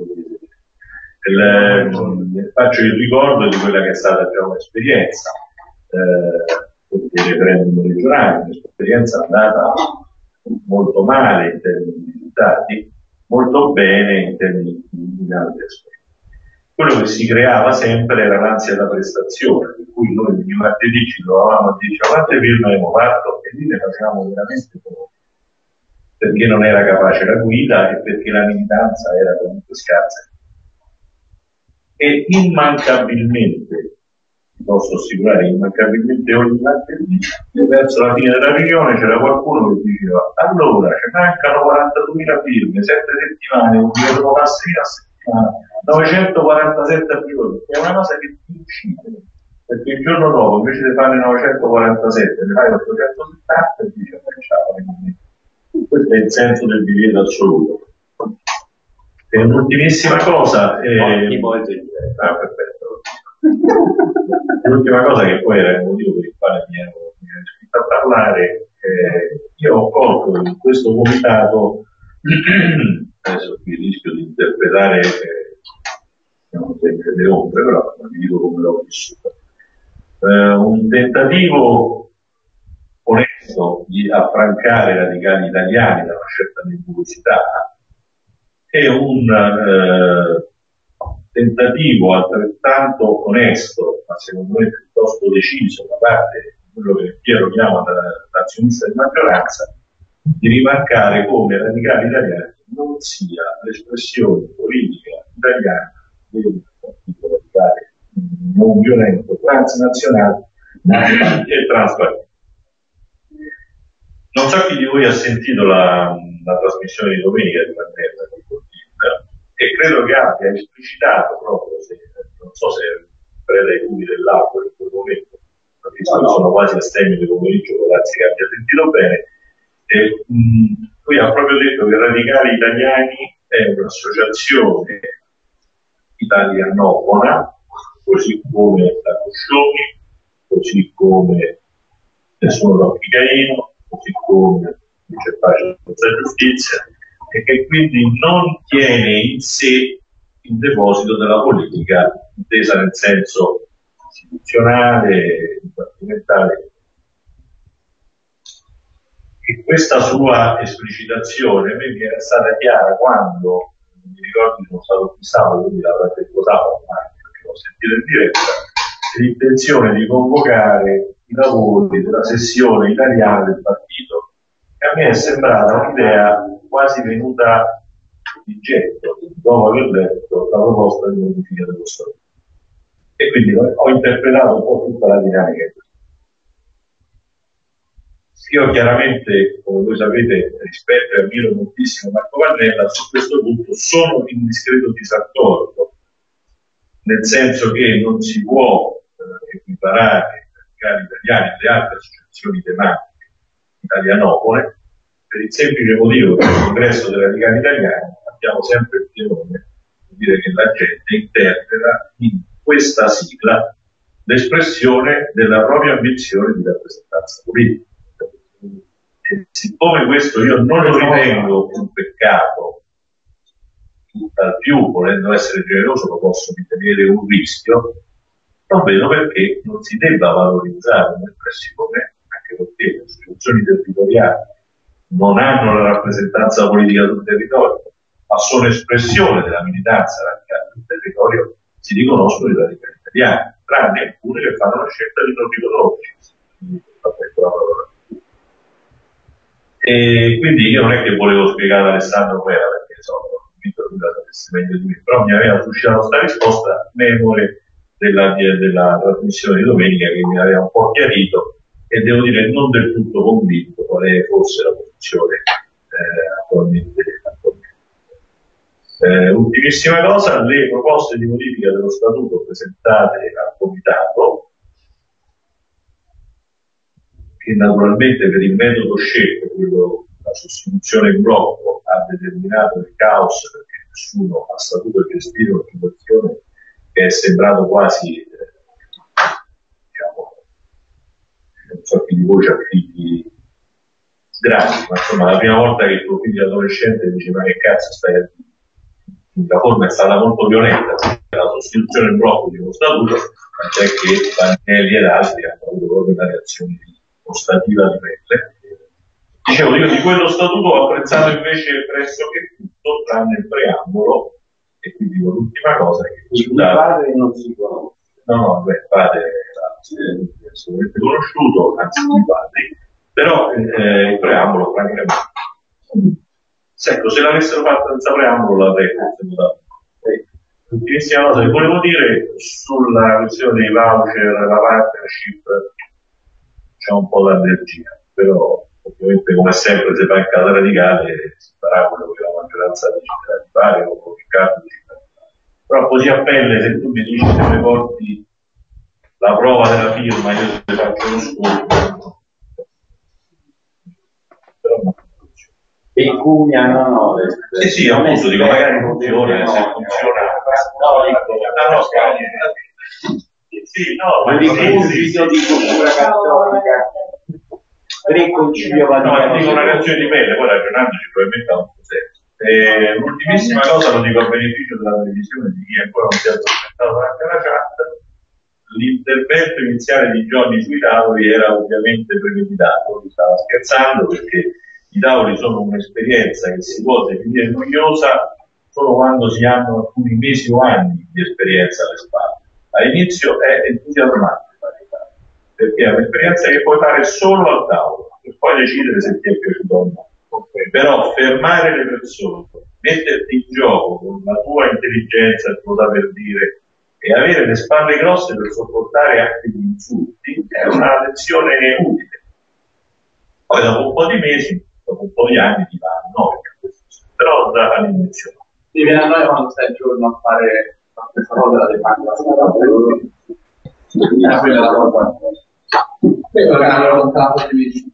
faccio il ricordo di quella che è stata già un'esperienza dei referendum regionali, un'esperienza andata molto male in termini di risultati, molto bene in termini di altri aspetti. Quello che si creava sempre era l'ansia da prestazione, per cui noi ogni martedì ci trovavamo a dire quante firme abbiamo fatto e lì ne facevamo veramente poco, perché non era capace la guida e perché la militanza era comunque scarsa. E immancabilmente, vi posso assicurare, immancabilmente ogni martedì, verso la fine della riunione c'era qualcuno che diceva allora ci mancano 42.000 firme, 7 settimane, un giorno passino a settimana, 947 milioni, è una cosa che ti uccide, perché il giorno dopo invece di fare 947 ne fai 870 e dici questo è il senso del divieto assoluto. E un'ultimissima cosa, l'ultima cosa che poi era il motivo per il quale mi ero iscritto a parlare, io ho colto in questo comitato, adesso qui rischio di interpretare sempre le ombre, però non vi dico come l'ho vissuto, un tentativo onesto di affrancare i radicali italiani da una certa nebulosità e un tentativo altrettanto onesto, ma secondo me piuttosto deciso da parte di quello che Piero chiama l'azionista di maggioranza, di rimarcare come radicali italiani non sia l'espressione politica italiana del partito radicale non violento, transnazionale e trasparente. Non so chi di voi ha sentito la trasmissione di domenica di Pannella e credo che abbia esplicitato proprio, non so se preda i cubi dell'acqua in quel momento, perché sono quasi a stemmi di pomeriggio, ragazzi, che abbia sentito bene, lui ha proprio detto che i radicali italiani è un'associazione italianofona, così come la Coscioni, così come Nessuno Rocchi Caino, così come C'è Pace Senza Giustizia, e che quindi non tiene in sé il deposito della politica, intesa nel senso istituzionale, dipartimentale. E questa sua esplicitazione a me mi era stata chiara quando, mi ricordo, sono stato fissato, quindi l'avrà detto Sabato, ma perché l'ho sentito in diretta, l'intenzione di convocare i lavori della sessione italiana del partito, e a me è sembrata un'idea quasi venuta di getto dopo aver letto la proposta di modifica dello Statuto. E quindi ho interpretato un po' tutta la dinamica. Io chiaramente, come voi sapete, rispetto e ammiro moltissimo Marco Pannella, su questo punto sono in discreto disaccordo, nel senso che non si può equiparare i radicali italiani alle altre associazioni tematiche italianofone, per il semplice motivo che nel congresso dei radicali italiani abbiamo sempre il filone di dire che la gente interpreta in questa sigla l'espressione della propria ambizione di rappresentanza politica. E siccome questo io non lo ritengo un peccato, tutt'al più, volendo essere generoso, lo posso ritenere un rischio, non vedo perché non si debba valorizzare un'espressione, anche perché le istituzioni territoriali non hanno la rappresentanza politica sul territorio, ma sono espressione della militanza radicale sul territorio, si riconoscono i radicali italiani, tranne alcune che fanno la scelta di non riconoscersi. E quindi io non è che volevo spiegare ad Alessandro Guerra, perché ho convinto che lui la sapesse meglio di me, però mi aveva suscitato questa risposta memore della trasmissione di domenica, che mi aveva un po' chiarito, e devo dire non del tutto convinto quale fosse la posizione attualmente. Ultimissima cosa, le proposte di modifica dello statuto presentate al comitato, che naturalmente per il metodo scelto, quello la sostituzione in blocco, ha determinato il caos, perché nessuno ha saputo gestire una situazione che è sembrato quasi diciamo, non so chi di voi ha figli grandi, ma insomma la prima volta che il tuo figlio adolescente dice ma che cazzo stai a dire? La forma è stata molto violenta, la sostituzione in blocco di uno statuto, tant'è che Pannelli ed altri hanno avuto proprio una reazione ostativa di pelle. Dicevo, io di quello statuto ho apprezzato invece pressoché tutto, tranne il preambolo, e quindi l'ultima cosa è che il padre non si conosce. No, il padre è assolutamente conosciuto, anzi i padri, però il preambolo francamente. Ecco, se l'avessero fatto senza preambolo l'avrei votato. L'ultimissima cosa che volevo dire sulla questione dei voucher, la partnership, c'è un po' d'allergia, però ovviamente come sempre se va in casa radicale si farà quello che la maggioranza decide di fare o Riccardo decide di fare. Però così a pelle, se tu mi dici se mi porti la prova della firma io ti faccio lo sconto, però no. Pecunia no. Sì, appunto, dico magari funziona, se funziona sì, no, ma di concilio di cultura cattolica, preconcilio vaticano. No, dico una reazione di pelle, poi ragionandoci probabilmente ha un po' senso. L'ultimissima cosa lo dico a beneficio della televisione di chi ancora non si è addormentato davanti alla chat. L'intervento iniziale di Johnny sui tavoli era ovviamente premeditato, lui stava scherzando perché i tavoli sono un'esperienza che si può definire noiosa solo quando si hanno alcuni mesi o anni di esperienza alle spalle. All'inizio è entusiasmante fare i tavoli, perché è un'esperienza che puoi fare solo al tavolo e poi decidere se ti è piaciuto o no. Però fermare le persone, metterti in gioco con la tua intelligenza, il tuo saper dire e avere le spalle grosse per sopportare anche gli insulti è una lezione utile. Poi dopo un po' di mesi, dopo un po' di anni ti va a noia, però da all'inizio. Ti viene a noia quando stai il giorno a fare questa cosa la devi fare quella la cosa. Quello che hanno lontano di vicino.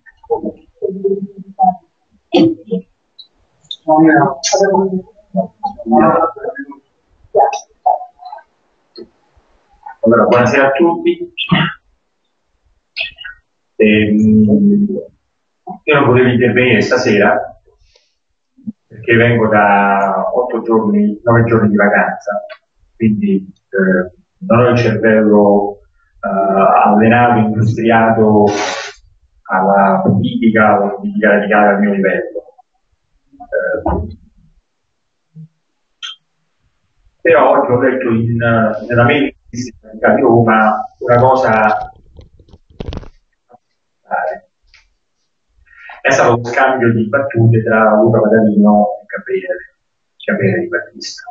Allora, buonasera a tutti. Io non volevo intervenire stasera perché vengo da 9 giorni di vacanza, quindi non ho il cervello allenato, industriato alla politica radicale al mio livello. Però oggi ho letto nella mail di Roma una cosa. È stato uno scambio di battute tra Luca Padalino e Gabriele Di Battista.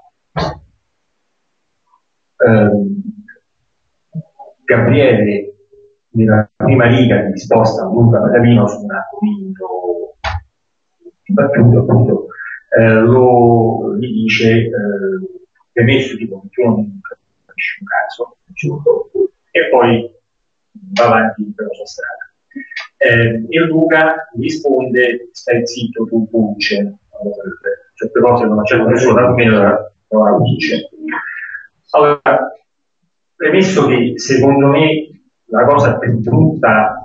Gabriele, nella prima riga di risposta a Luca Padalino su un argomento di battute, appunto, gli dice premesso tipo che tu non capisci un cazzo, e poi va avanti per la sua strada. E Luca risponde: stai zitto, tu pulce. Certe cose non c'è nessuno, almeno la dice. Allora, premesso che secondo me la cosa più brutta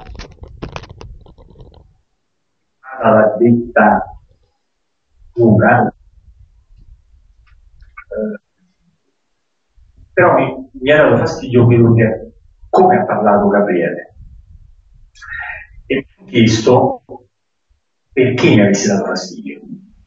l'ha detta Luca, però mi ha dato fastidio quello che come ha parlato Gabriele. E mi ho chiesto perché mi avesse dato fastidio.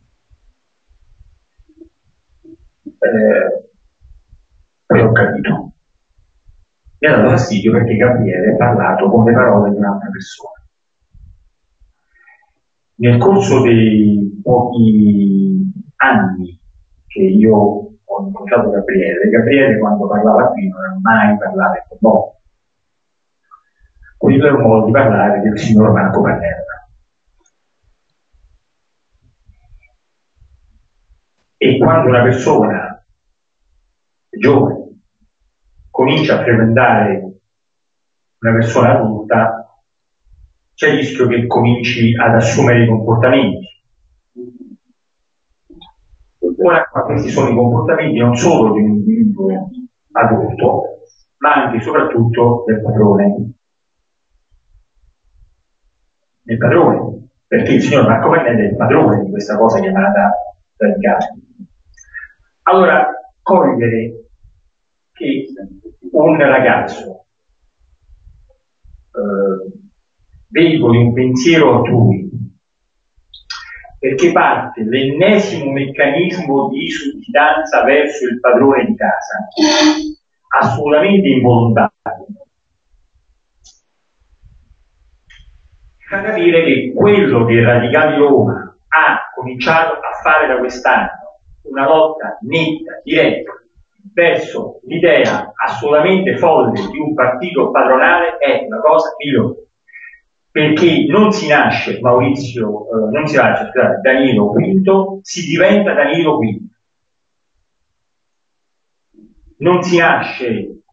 Poi ho capito. Mi ha dato fastidio perché Gabriele ha parlato con le parole di un'altra persona. Nel corso dei pochi anni che io ho incontrato Gabriele quando parlava qui non ha mai parlato con noi. Quello è un modo di parlare del signor Marco Pannella. E quando una persona giovane comincia a frequentare una persona adulta, c'è il rischio che cominci ad assumere i comportamenti. Ora, questi sono i comportamenti non solo di un individuo adulto, ma anche e soprattutto del padrone. Il padrone, perché il signor Marco Pannella è il padrone di questa cosa chiamata radicale. Allora, cogliere che un ragazzo veicoli un pensiero altrui perché parte l'ennesimo meccanismo di sudditanza verso il padrone di casa, assolutamente involontario, fa capire che quello che Radicali Roma ha cominciato a fare da quest'anno, una lotta netta, diretta, verso l'idea assolutamente folle di un partito padronale, è la cosa migliore. Perché non si nasce Danilo V, si diventa Danilo V. Non si nasce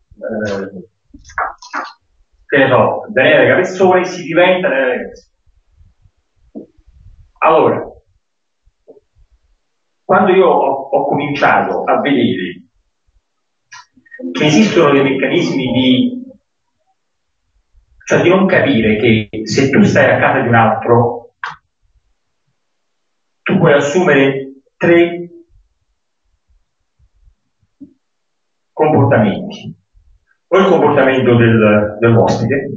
Daniele Capezzone, si diventa Daniele Capezzone. Allora, quando io ho cominciato a vedere che esistono dei meccanismi di non capire che se tu stai a casa di un altro, tu puoi assumere 3 comportamenti. O il comportamento dell'ospite,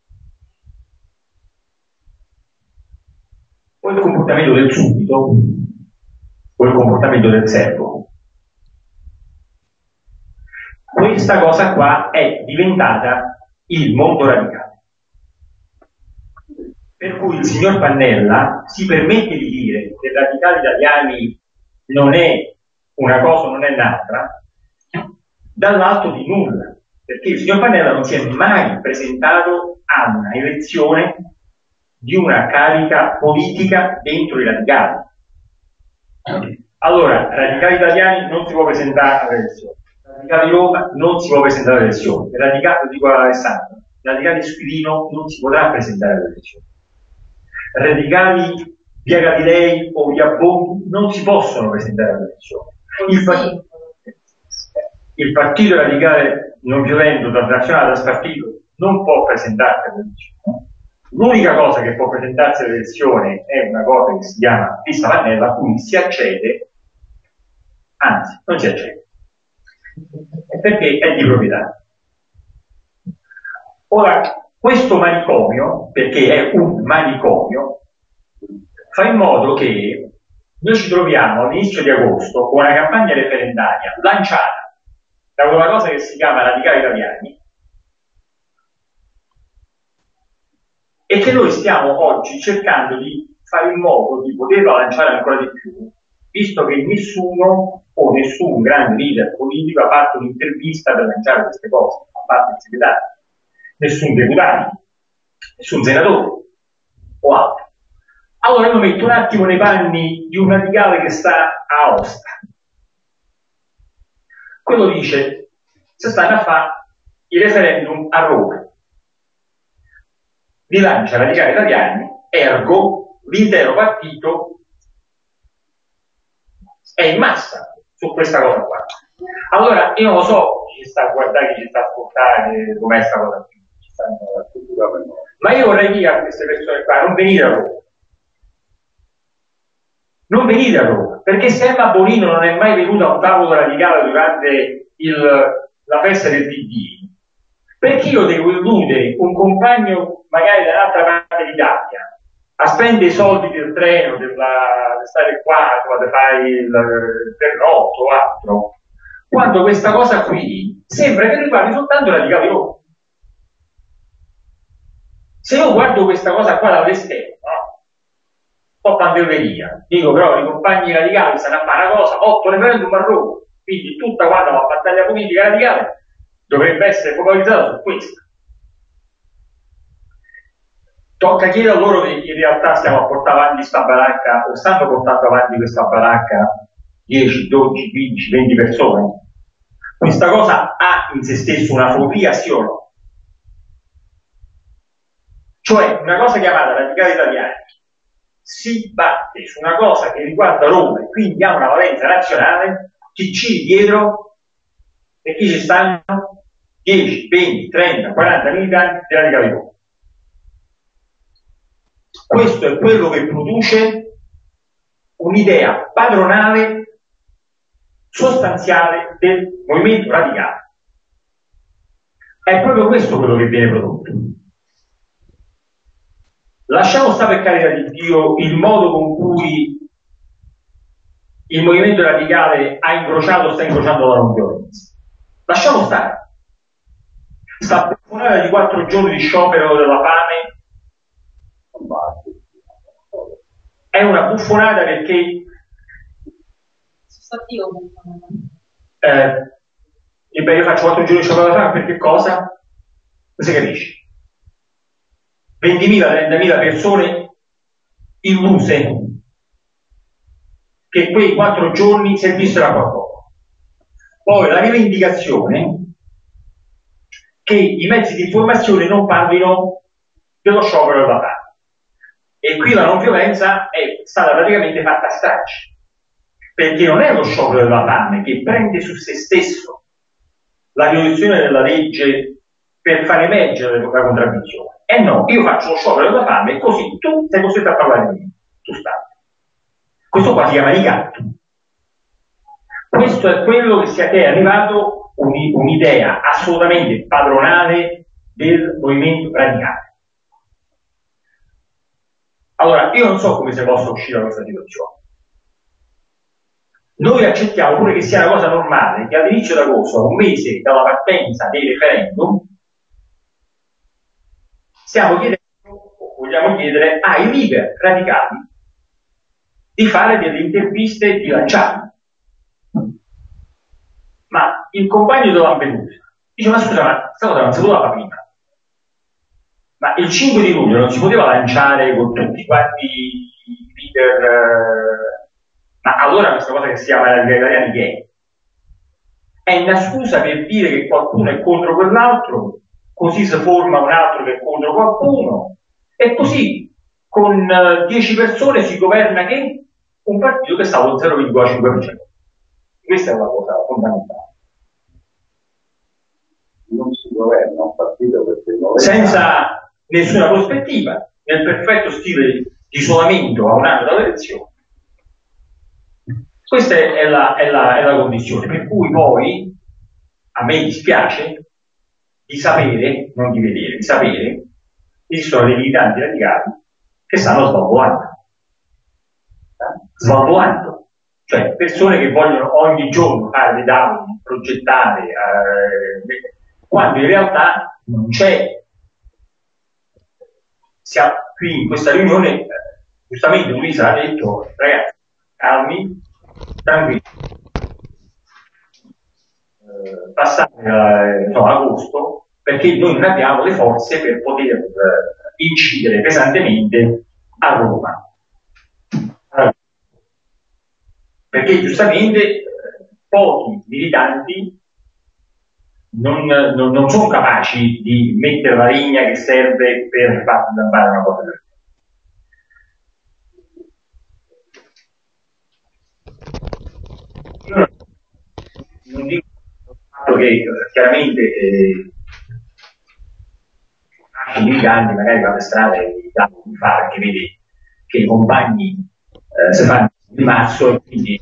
o il comportamento del suddito, o il comportamento del servo. Questa cosa qua è diventata il mondo radicale. Per cui il signor Pannella si permette di dire che i radicali italiani non è una cosa, non è un'altra, dall'alto di nulla, perché il signor Pannella non si è mai presentato a una elezione di una carica politica dentro i radicali. Allora, radicali italiani non si può presentare alle elezioni, radicali Roma non si può presentare alle elezioni, radicali, dico a Alessandro, radicali Squilino non si potrà presentare alle elezioni. Radicali via Galilei o via Bondi non si possono presentare alle elezioni. il partito radicale non violento transnazionale da spartito non può presentarsi all'elezione. L'unica cosa che può presentarsi all'elezione è una cosa che si chiama lista Pannella, a cui si accede, anzi non si accede, perché è di proprietà. Ora, questo manicomio, perché è un manicomio, fa in modo che noi ci troviamo all'inizio di agosto con una campagna referendaria lanciata da una cosa che si chiama Radicali Italiani e che noi stiamo oggi cercando di fare in modo di poterla lanciare ancora di più, visto che nessuno o nessun grande leader politico ha fatto un'intervista per lanciare queste cose, a parte il segretario, nessun deputato, nessun senatore o altro. Allora io metto un attimo nei panni di un radicale che sta a Aosta. Quello dice, se stanno a fare il referendum a Roma, li lancia Radicali Italiani, ergo l'intero partito è in massa su questa cosa qua. Allora io non lo so chi ci sta a guardare, chi ci sta a ascoltare, com'è questa cosa qui, ma io vorrei dire a queste persone qua, non venite a Roma. Non venite a Roma, perché se Emma Bonino non è mai venuta a un tavolo radicale durante la festa del PD, perché io devo illudere un compagno magari dall'altra parte d'Italia a spendere i soldi del treno, di stare qua, quando fai il pernotto o altro, quando questa cosa qui sembra che riguardi soltanto i radicali Roma. Se io guardo questa cosa qua dall'esterno, po' pandelleria, dico però i compagni radicali stanno a fare una cosa, 8 referendum a Roma, quindi tutta quanta la battaglia politica radicale dovrebbe essere focalizzata su questo. Tocca chiedere a loro che in realtà stiamo a portare avanti questa baracca, o stanno portando avanti questa baracca 10, 12, 15, 20 persone. Questa cosa ha in se stesso una fobia, sì o no? Cioè una cosa chiamata radicali italiani si batte su una cosa che riguarda Roma e quindi ha una valenza nazionale, chi ci dietro e chi ci stanno 10, 20, 30, 40 militanti della Radicali Roma. Questo è quello che produce un'idea padronale sostanziale del movimento radicale. È proprio questo quello che viene prodotto. Lasciamo stare, per carità di Dio, il modo con cui il movimento radicale ha incrociato, sta incrociando la non violenza. Lasciamo stare. Sta buffonata di 4 giorni di sciopero della fame è una buffonata perché io faccio 4 giorni di sciopero della fame perché cosa? Non si capisce. 20.000, 30.000 persone illuse che quei 4 giorni servissero a qualcosa. Poi la rivendicazione che i mezzi di informazione non parlino dello sciopero della fame. E qui la non violenza è stata praticamente fatta a stracci, perché non è lo sciopero della fame che prende su se stesso la violazione della legge per far emergere la contraddizione. No, io faccio lo sciopero della fame e così tu sei costretto a parlare di me. Tu stai. Questo qua si chiama ricatto. Questo è quello che è arrivato un'idea assolutamente padronale del movimento radicale. Allora, io non so come si possa uscire da questa situazione. Noi accettiamo pure che sia una cosa normale che all'inizio d'agosto, a un mese dalla partenza dei referendum, stiamo chiedendo, o vogliamo chiedere, ai leader radicali di fare delle interviste di lanciarli. Ma il compagno di Lampedusa dice, ma scusa, ma questa cosa non si poteva fare prima? Ma il 5 di luglio non si poteva lanciare con tutti quanti i leader, ma allora questa cosa che si chiama radicali italiani che è una scusa per dire che qualcuno è contro quell'altro, così si forma un altro che è contro qualcuno, e così con 10 persone si governa che un partito che sta al 0,5%. Questa è una cosa fondamentale. Non si governa un partito perché senza nessuna prospettiva, nel perfetto stile di isolamento a un anno dalle elezioni. Questa è la condizione, per cui poi a me dispiace di sapere, non di vedere, di sapere che ci sono dei militanti radicali che stanno svalvolando, cioè persone che vogliono ogni giorno fare dei tavoli, progettare, quando in realtà non c'è. Siamo qui in questa riunione, giustamente Luisa ha detto, ragazzi, calmi, tranquilli, passare agosto, perché noi non abbiamo le forze per poter incidere pesantemente a Roma. Perché giustamente pochi militanti non sono capaci di mettere la linea che serve per far andare una cosa del genere. Non dico che chiaramente i militanti magari vanno per strada e di fare, che vedi che i compagni si fanno il mazzo e quindi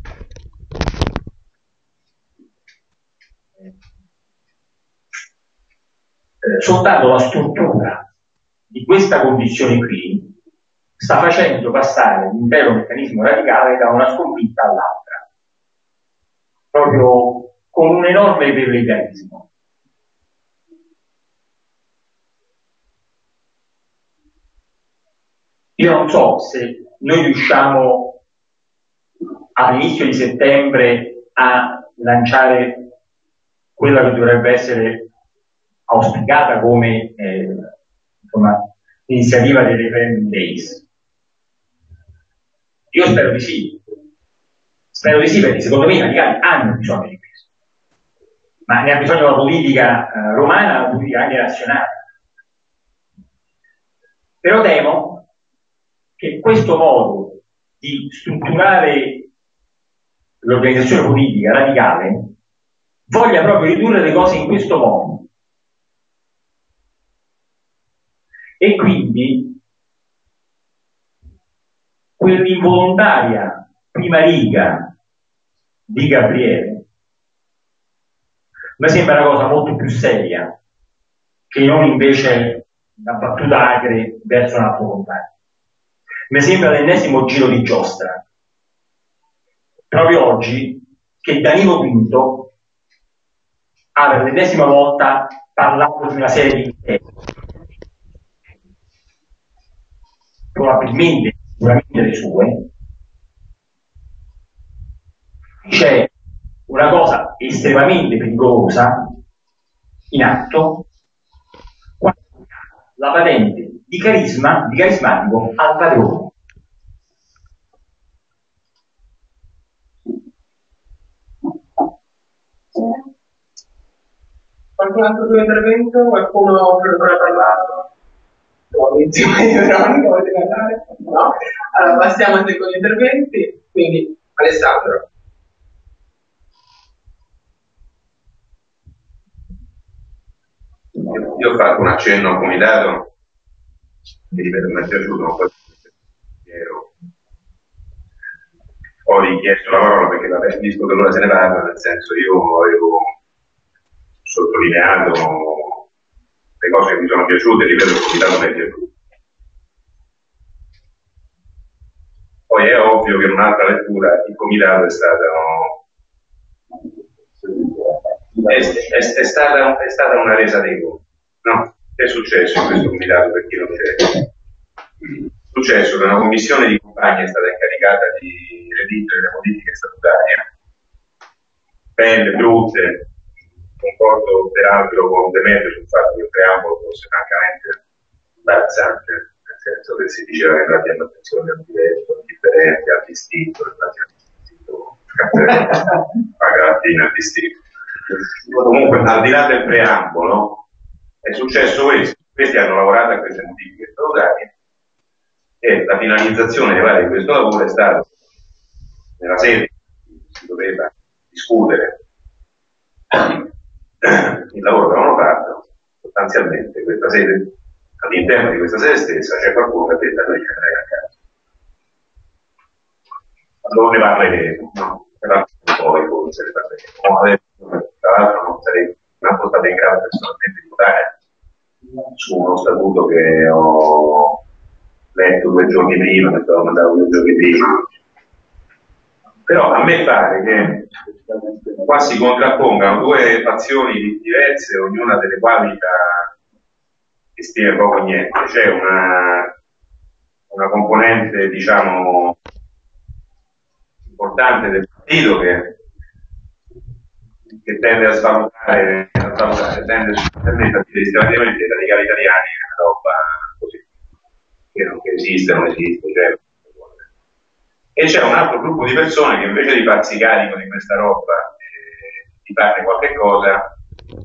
soltanto la struttura di questa condizione qui sta facendo passare l'intero meccanismo radicale da una sconfitta all'altra, proprio con un enorme iperlegalismo. Io non so se noi riusciamo all'inizio di settembre a lanciare quella che dovrebbe essere auspicata come iniziativa dei referendum days. Io spero di sì. Spero di sì, perché secondo me i radicali hanno bisogno di questo. Ma ne ha bisogno la politica romana, la politica anche nazionale. Però temo che questo modo di strutturare l'organizzazione politica radicale voglia proprio ridurre le cose in questo modo. E quindi quell'involontaria prima riga di Gabriele mi sembra una cosa molto più seria che non invece una battuta acre verso un altro compagno. Mi sembra l'ennesimo giro di giostra. Proprio oggi che Danilo Quinto ha per l'ennesima volta parlato di una serie di temi. Probabilmente, sicuramente le sue, c'è una cosa estremamente pericolosa in atto, la patente di carismatico al padrone. Qualcun altro tuo intervento? Qualcuno vuole parlare? No? Allora passiamo ai secondi interventi, quindi Alessandro. Io ho fatto un accenno al comitato che ripeto mi è piaciuto, un po' ho richiesto la parola perché visto che allora se ne parla, nel senso io avevo sottolineato le cose che mi sono piaciute, ripeto, il comitato mi è piaciuto. Poi è ovvio che in un'altra lettura il comitato è stata una resa dei conti. No? Che è successo in questo comitato per chi non c'è? È successo che una commissione di compagni è stata incaricata di redigere le modifiche statutarie, belle, brutte. Concordo peraltro con Demetrio sul fatto che il preambolo fosse francamente imbarazzante, nel senso che si diceva che non abbiamo attenzione al diverso, al differente, al distinto, pagatina al distinto. Comunque, al di là del preambolo, è successo questo. Questi hanno lavorato a queste modifiche statutarie e la finalizzazione di questo lavoro è stata nella sede si doveva discutere il lavoro che avevano fatto, sostanzialmente questa sede, all'interno di questa sede stessa c'è qualcuno che ha detto a noi ce ne frega a casa. Allora ne parleremo, no? Poi forse ne parleremo. Tra l'altro non sarei manco stato in grado personalmente di votare su uno statuto che ho letto 2 giorni prima, mi stavo mandato 2 giorni prima. Però a me pare che qua si contrappongano 2 fazioni diverse, ognuna delle quali che spiega poco o niente. C'è una componente, diciamo, importante del partito che tende a svalutare, tende a dire sistematicamente i radicali italiani è una roba così, che esiste, non esiste, cioè. E c'è un altro gruppo di persone che invece di farsi carico di questa roba, di farne qualche cosa,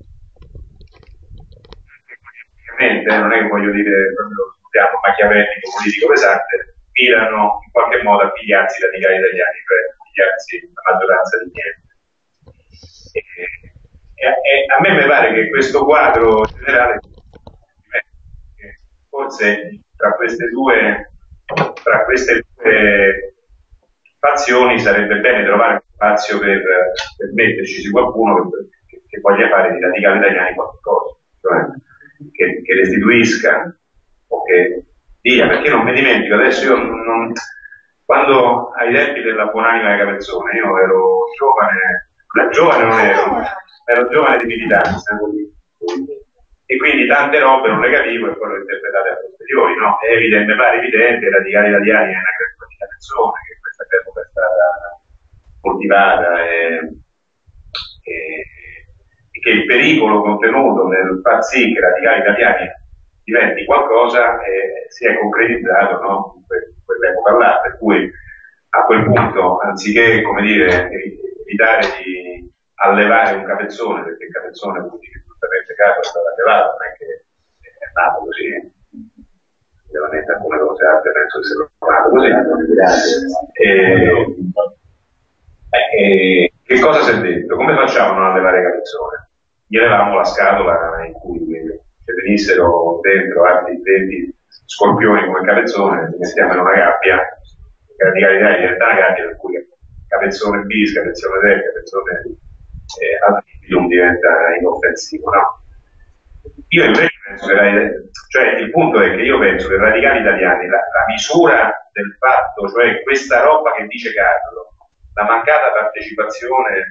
non è che voglio dire proprio studiamo machiavellico politico pesante, mirano in qualche modo a pigliarsi i radicali italiani, cioè a pigliarsi la maggioranza di niente. E a me mi pare che questo quadro generale, forse tra queste due fazioni sarebbe bene trovare uno spazio per metterci su qualcuno che voglia fare di radicali italiani qualcosa, cioè che restituisca o che dia, perché non mi dimentico, adesso io quando ai tempi della buonanima di Capezzone, io ero giovane non ero giovane di militanza, e quindi tante robe non le capivo e poi le ho interpretate a posteriori, no? È evidente, mi pare evidente, i radicali italiani è una creatura di Capezzone, che questa creatura è stata coltivata e che il pericolo contenuto nel far sì che i radicali italiani diventi qualcosa si è concretizzato, no? In quell'epoca là, per cui a quel punto, anziché, come dire, evitare di allevare un capezzone, perché il capezzone, come dice giustamente Carlo, è stato allevato, non è che è nato così, veramente alcune cose altre penso che sia nato così. Che cosa si è detto? Come facciamo a non allevare capezzone? Gli levavamo la scatola in cui ci venissero dentro altri 20 scorpioni come capezzone, li mettiamo in una gabbia, che radicalità diventa una gabbia, per cui capezzone bis, capezzone 3, capezzone ad libitum diventa inoffensivo, no? Io invece penso che, cioè il punto è che io penso che i radicali italiani, la misura del fatto, cioè questa roba che dice Carlo, la mancata partecipazione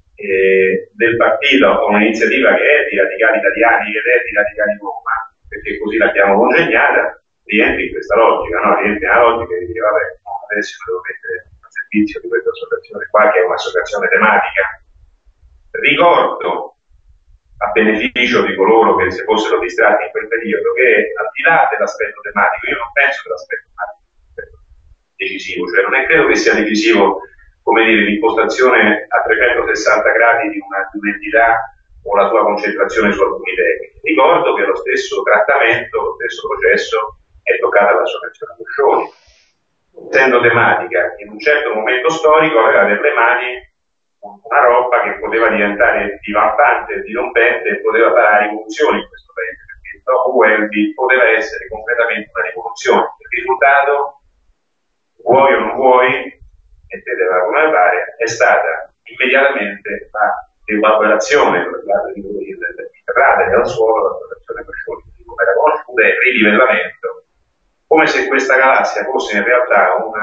del partito a un'iniziativa che è di radicali italiani ed è di radicali Roma, perché così l'abbiamo congegnata, rientri in questa logica, no? Rientri nella logica di dire vabbè, adesso mi devo mettere al servizio di questa associazione qua, che è un'associazione tematica. Ricordo, a beneficio di coloro che si fossero distratti in quel periodo, che al di là dell'aspetto tematico, io non penso che l'aspetto tematico sia decisivo, cioè non è credo che sia decisivo, come dire, l'impostazione a 360 gradi di un'entità o la sua concentrazione su alcuni temi. Ricordo che lo stesso trattamento, lo stesso processo è toccato all'associazione Cuscioni. Essendo tematica, in un certo momento storico aveva nelle mani una roba che poteva diventare divampante e dirompente e poteva fare rivoluzioni in questo paese, perché dopo Welby poteva essere completamente una rivoluzione. Il risultato, vuoi o non vuoi, mettetela come pare, è stata immediatamente la devaluazione interrata nel suolo dell'associazione Cuscioni, come era conosciuta, e il rilivellamento, come se questa galassia fosse in realtà un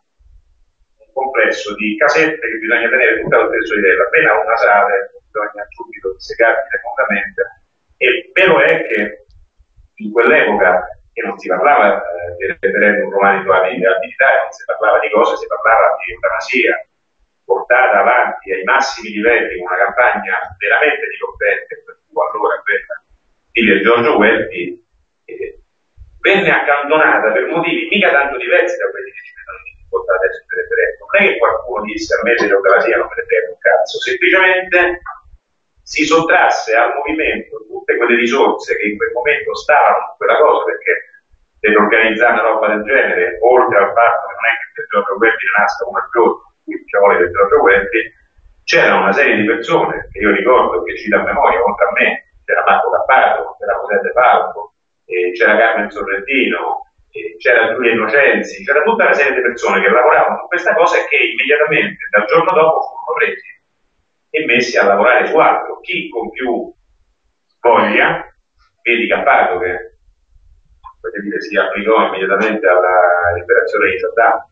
complesso di casette che bisogna tenere tutte allo stesso livello. Appena una sale bisogna subito dissecarsi le fondamenta, e il vero è che in quell'epoca, che non si parlava del referendum romano sulla viabilità, non si parlava di cose, si parlava di eutanasia portata avanti ai massimi livelli, una campagna veramente dirompente, per cui allora quella di Giorgio Welby venne accantonata per motivi mica tanto diversi da quelli che ci mettono in difficoltà adesso per il referendum. Non è che qualcuno disse a me dell'eutanasia non me ne frega un cazzo, semplicemente si sottrasse al movimento tutte quelle risorse che in quel momento stavano su quella cosa, perché per organizzare una roba del genere, oltre al fatto che non è che per Giorgio Welby ne nasca uno al giorno, qui ci vuole per Giorgio Welby, c'era una serie di persone che io ricordo, che cito a memoria, oltre a me, c'era Marco Cappato, c'era José De Falco, c'era Carmen Sorrentino, c'era Giulia Innocenzi, c'era tutta una serie di persone che lavoravano su questa cosa e che immediatamente dal giorno dopo furono presi e messi a lavorare su altro. Chi con più voglia, vedi Cappato che si applicò immediatamente alla liberazione di Saddam,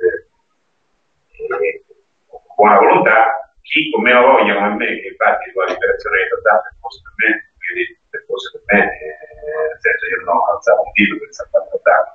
buona volontà, chi con meno voglia come me, che infatti la liberazione di Saddam fosse per me, nel senso io non ho alzato un dito per salvare Saddam,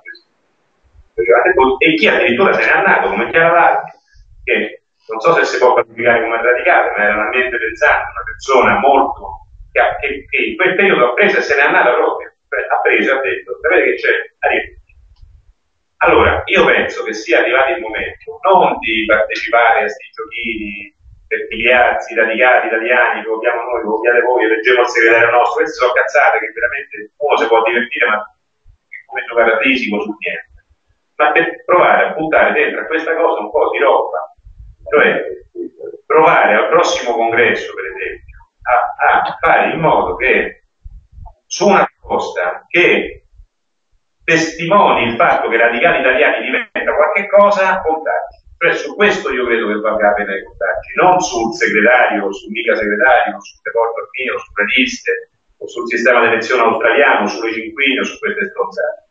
e chi addirittura se n'è andato come Chiara Valli, che non so se si può qualificare come radicale, ma era un ambiente pensante, una persona molto che in quel periodo ha preso e se n'è andata proprio, ha preso e ha detto, sapete che c'è? Allora, io penso che sia arrivato il momento non di partecipare a questi giochini per pigliarsi radicali italiani, lo votiamo noi, lo votiate voi, eleggiamo il segretario nostro, queste sono cazzate che veramente uno si può divertire, ma come giocare a risico su niente. Ma per provare a buttare dentro a questa cosa un po' di roba, cioè provare al prossimo congresso, per esempio, a fare in modo che su una proposta che testimoni il fatto che i radicali italiani diventano qualche cosa, contarci. Cioè su questo io credo che valga la pena di contarci, non sul segretario, sul mica segretario, sul report mio, sulle liste, o sul sistema di elezione australiano, sulle cinquine o su queste stronzate.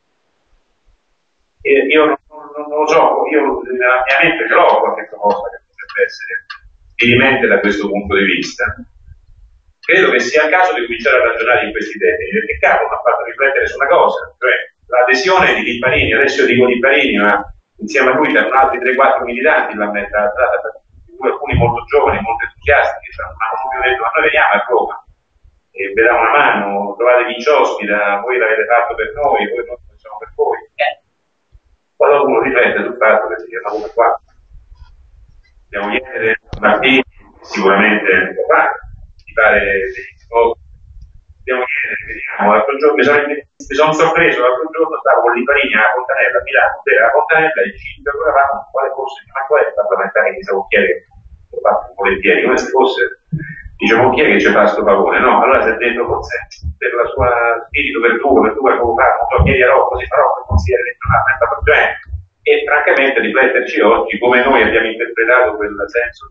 Io non lo so, io nella mia mente ce l'ho qualche cosa che potrebbe essere dirimente da questo punto di vista. Credo che sia il caso di cominciare a ragionare in questi termini, perché Carlo mi ha fatto riflettere su una cosa, cioè l'adesione di Lipparini, adesso io dico Lipparini, ma insieme a lui c'erano altri 3-4 militanti, alcuni molto giovani, molto entusiasti, che ci hanno subito detto, ma noi veniamo a Roma, e vi diamo una mano, trovatevi in ospita, voi l'avete fatto per noi, voi non lo facciamo per voi. Quando uno riflette sul fatto che si chiama come qua, dobbiamo chiedere a Martini, sicuramente lo fa, di fare degli scopi, dobbiamo chiedere, vediamo, l'altro giorno mi sono sorpreso, l'altro giorno stavo con Lipparini alla Fontanella a Milano, era la Fontanella e ci interrogavamo quale fosse, ma qual è il parlamentare che sa chi è che lo fa volentieri, come se fosse, diciamo chi è che ci fa sto favore, no? Allora si è detto forse per la sua spirito verduro, come fa, non so, chiedi a Rocco, si farò per consigliere regionale, e francamente rifletterci oggi come noi abbiamo interpretato quel senso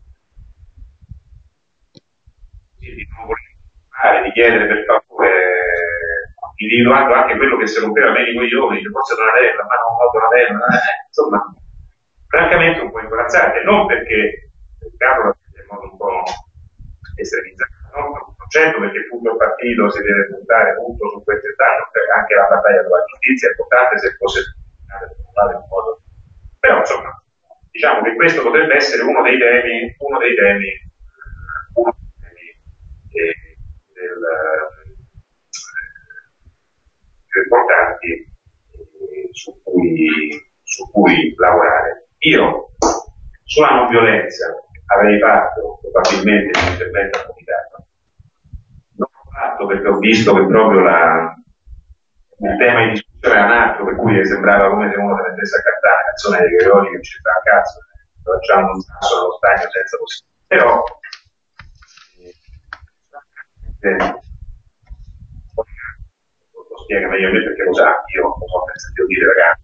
di non voler fare, di chiedere per favore, individuando anche quello che si rompeva bene con i giovani, che forse non aveva, ma non ho dato una terra, insomma, francamente un po' imbarazzante, non perché il capo la in modo un po' estremizzato, no? Certo perché tutto il partito si deve puntare tutto su queste anche la battaglia della giustizia è importante se fosse in modo. Però insomma, diciamo che questo potrebbe essere uno dei temi più importanti su cui lavorare. Io sulla non violenza avrei fatto probabilmente un intervento a comitato. Non l'ho fatto perché ho visto che proprio il tema di discussione era un altro, per cui sembrava come se uno si mettesse a cantare la canzone dei Gregori che ci sta a cazzo, facciamo un sasso allo stagno senza possibilità. Però lo spiega meglio me perché lo sa, io lo so per sentito dire ragazzi,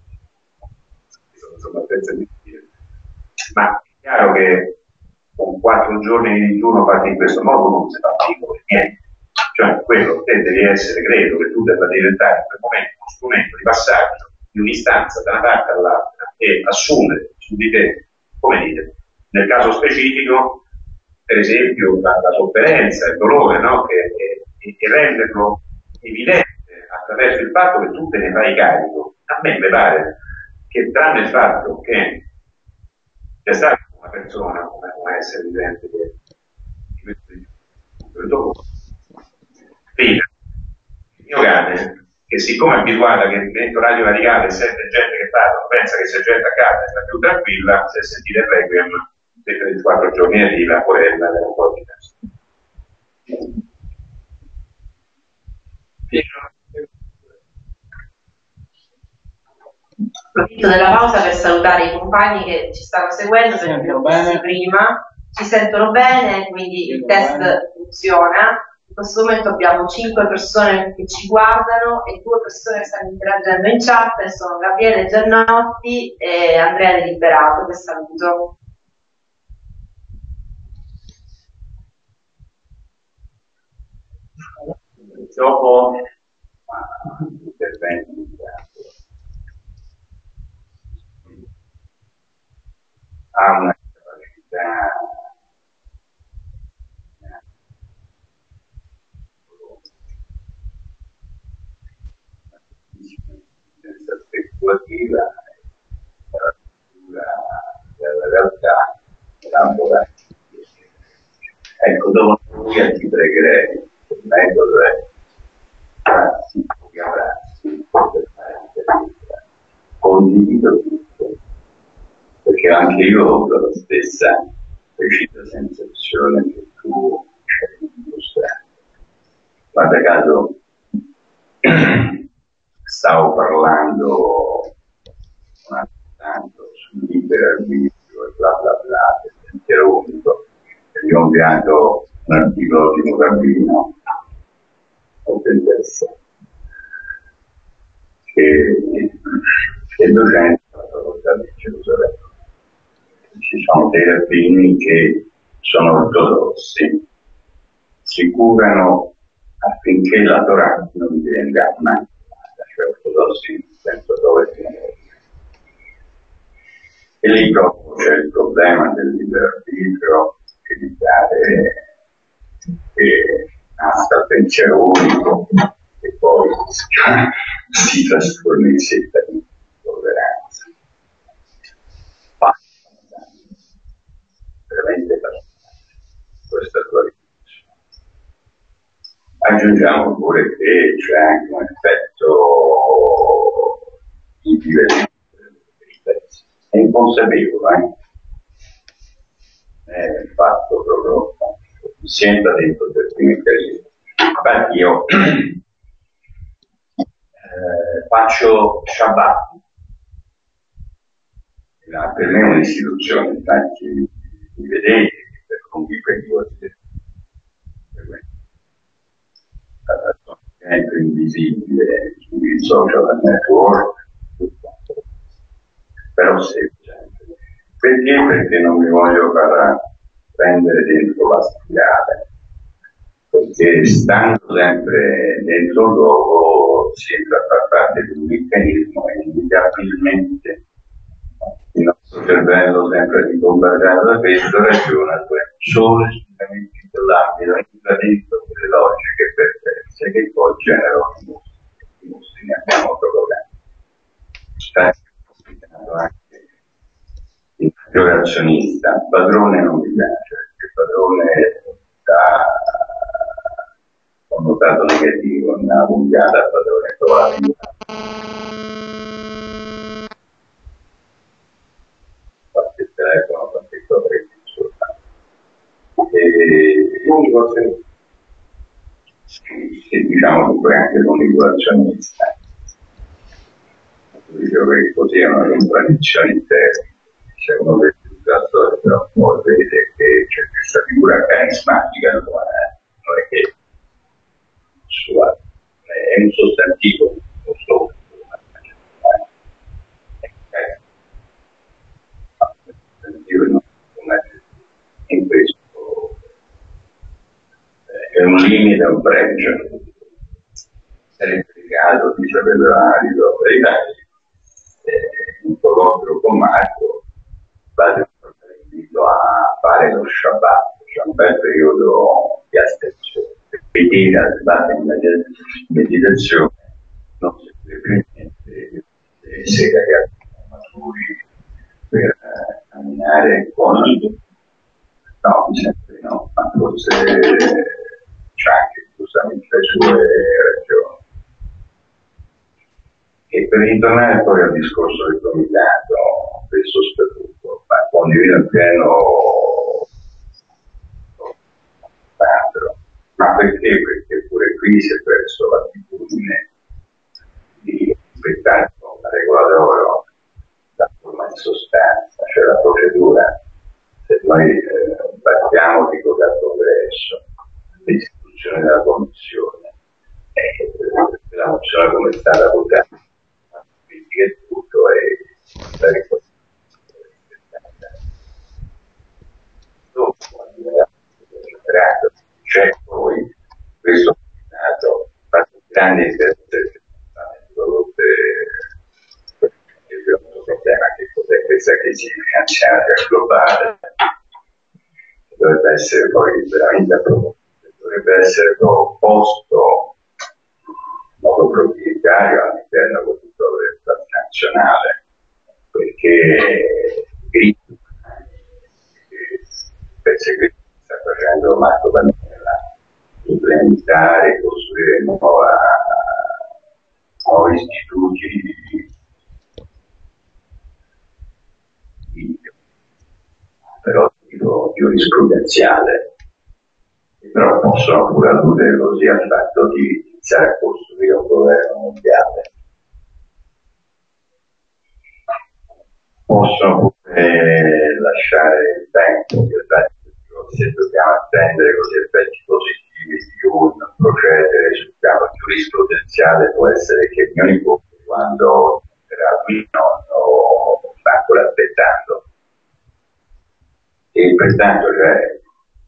sono abbastanza di dire. Ma è chiaro che con 4 giorni di digiuno fatti in questo modo non si fa piccolo niente. Cioè, quello te devi essere, credo che tu debba diventare in quel momento uno strumento di passaggio di un'istanza da una parte all'altra e assumere su di te, come dire, nel caso specifico, per esempio, la sofferenza, il dolore, no? E renderlo evidente attraverso il fatto che tu te ne fai carico. A me mi pare che tranne il fatto che c'è stata una persona come essere vivente di questo dopo il mio cane, che siccome è abituata che dentro Radio Radicale e sente gente che parla, pensa che se gente a casa sta più tranquilla, se sentite il requiem per 4 giorni a la porella era un po' diverso. Approfitto della pausa per salutare i compagni che ci stanno seguendo, per prima ci sentono bene, quindi il test funziona. In questo momento abbiamo 5 persone che ci guardano e 2 persone che stanno interagendo in chat, e sono Gabriele Giannotti e Andrea De Liberato, che saluto. Dopo interventi ha una capacità speculativa della realtà elaborata. Ecco, dopo ti pregherei, il metodo è farsi pochi abbracci per fare intervista. Condivido tutto, perché anche io ho la stessa precisa sensazione che tu hai dimostrato. Guarda caso, stavo parlando tanto sul libero arbitrio e bla bla bla del pensiero unico, e vi ho inviato un articolo di Morabino o del verso che è docente alla facoltà di Gerusalemme. Ci sono dei rabbini che sono ortodossi, si curano affinché la Torah non venga manipolata, cioè ortodossi nel senso dove viene. E lì proprio c'è il problema del libero arbitrio, evitare che nasca il pensiero unico e poi si trasforma in setta di tolleranza. Veramente bastante questa tua riflessione. Aggiungiamo pure che c'è anche un effetto di divertimento dei pezzi. È inconsapevole, è fatto proprio senta dentro del primo periodo. Infatti io faccio Shabbat, per me è un'istituzione, infatti mi vedete per lunghi periodi sono sempre invisibile sui social network, però sempre. Perché? Perché non mi voglio far prendere dentro la spirale, perché stando sempre dentro il luogo si entra a far parte di un meccanismo e inevitabilmente il nostro cervello sempre di bombardare da questo ragiona solo e esclusivamente dell'ambito, entra dentro quelle logiche perverse che poi generano i mostri ne abbiamo provocati. Sta complicato anche il azionista, padrone non mi piace, perché padrone dà un notato negativo, una puntata a padrone trovato. Qualche telefono, qualche cosa che ti insulta. L'unico azionista, sì, diciamo che poi anche l'unico azionista. Dicevo che così è una contraddizione interna. Se uno vede la storia, però poi vede che c'è questa figura carismatica, non è che è un sostantivo, non solo. In questo è un limite, un pregio. Sarebbe il caso di sapere l'analisi verità. Un colloquio con Marco, invito a fare lo Shabbat, c'è un bel periodo di astensione, quindi arrivate in meditazione, non si niente, sera che maturi per camminare con no, sempre no, ma forse c'è anche giustamente le sue ragioni. E per ritornare poi al discorso del comitato, questo statuto, condivido in pieno ma perché? Perché pure qui si è perso l'attitudine di rispettare la regola d'oro, la forma di sostanza, cioè la procedura. Se noi c'è poi questo combinato grandi interesse prodotte il problema che cos'è questa crisi finanziaria globale dovrebbe essere poi veramente approfondito, dovrebbe essere posto in modo proprietario all'interno del progetto nazionale, perché penso che sta facendo Marco Pannella, implementare, costruire nuovi istituti però tipo giurisprudenziale, però possono pure alludere così al fatto di iniziare a costruire un governo mondiale. Possono pure lasciare il tempo se dobbiamo attendere così effetti positivi di un procedere sul piano giurisprudenziale, può essere che mio nipote quando era qui non sta ancora aspettando. E pertanto c'è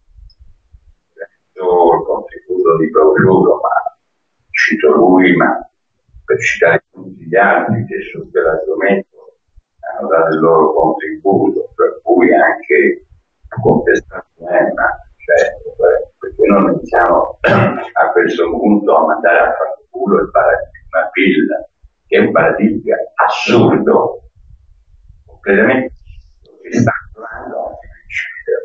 il contributo di Procuro, ma cito lui, ma per citare tutti gli altri che su quell'argomento hanno dato il loro contributo, per cui anche contestato perché non iniziamo a questo punto a mandare a fanculo il paradigma PIL, che è un paradigma assurdo, completamente che sta parlando anche i principi della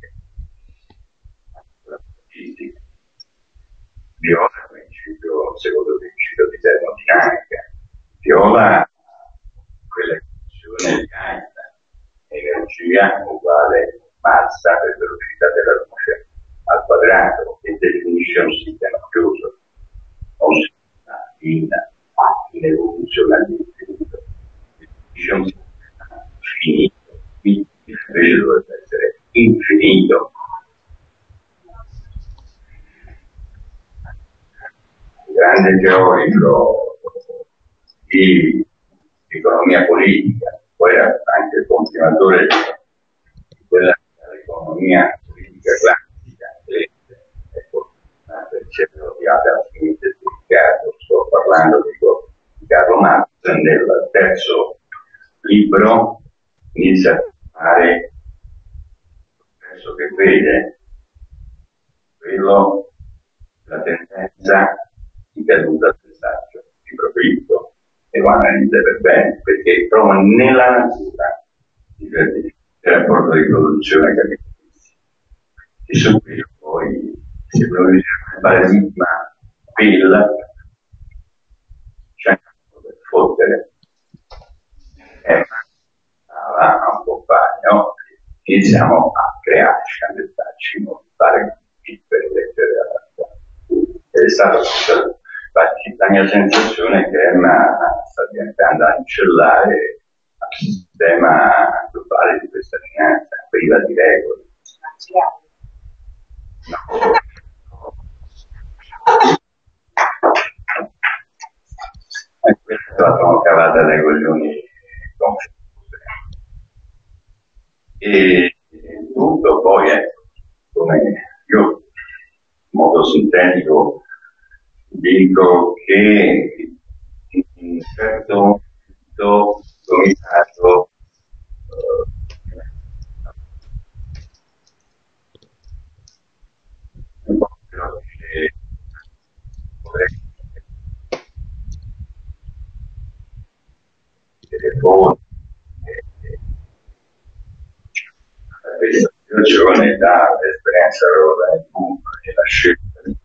fisica, viola il secondo principio di termodinamica, viola quella funzione di Einstein, energia uguale massa per velocità della luce al quadrato, e definisce un sistema chiuso, un sistema in evoluzione all'infinito, definisce un sistema finito, quindi invece dovrebbe essere infinito. Un grande teorico di economia politica, poi era anche il continuatore di quella dell'economia politica classica, per certo di Adam Smith e di Riccardo, sto parlando di Carlo Marx, nel terzo libro inizia a fare il processo che vede quello la tendenza di caduta del saggio di profitto, e lo analizza per bene, perché trova nella natura il rapporto di produzione capitalistica, e su quello poi se noi diciamo il paradigma PIL c'è per fottere a un compagno, iniziamo a crearci, a metterci in modo tale per leggere alla è stato infatti la mia sensazione è che Emma sta diventando a incellare al sistema globale di questa finanza priva di regole. No. E questa la sono cavata dai coglioni confuse. E tutto poi come io in modo sintetico dico che in un certo momento comitato un po' che telefoni questa situazione dall'esperienza del boom e la scelta di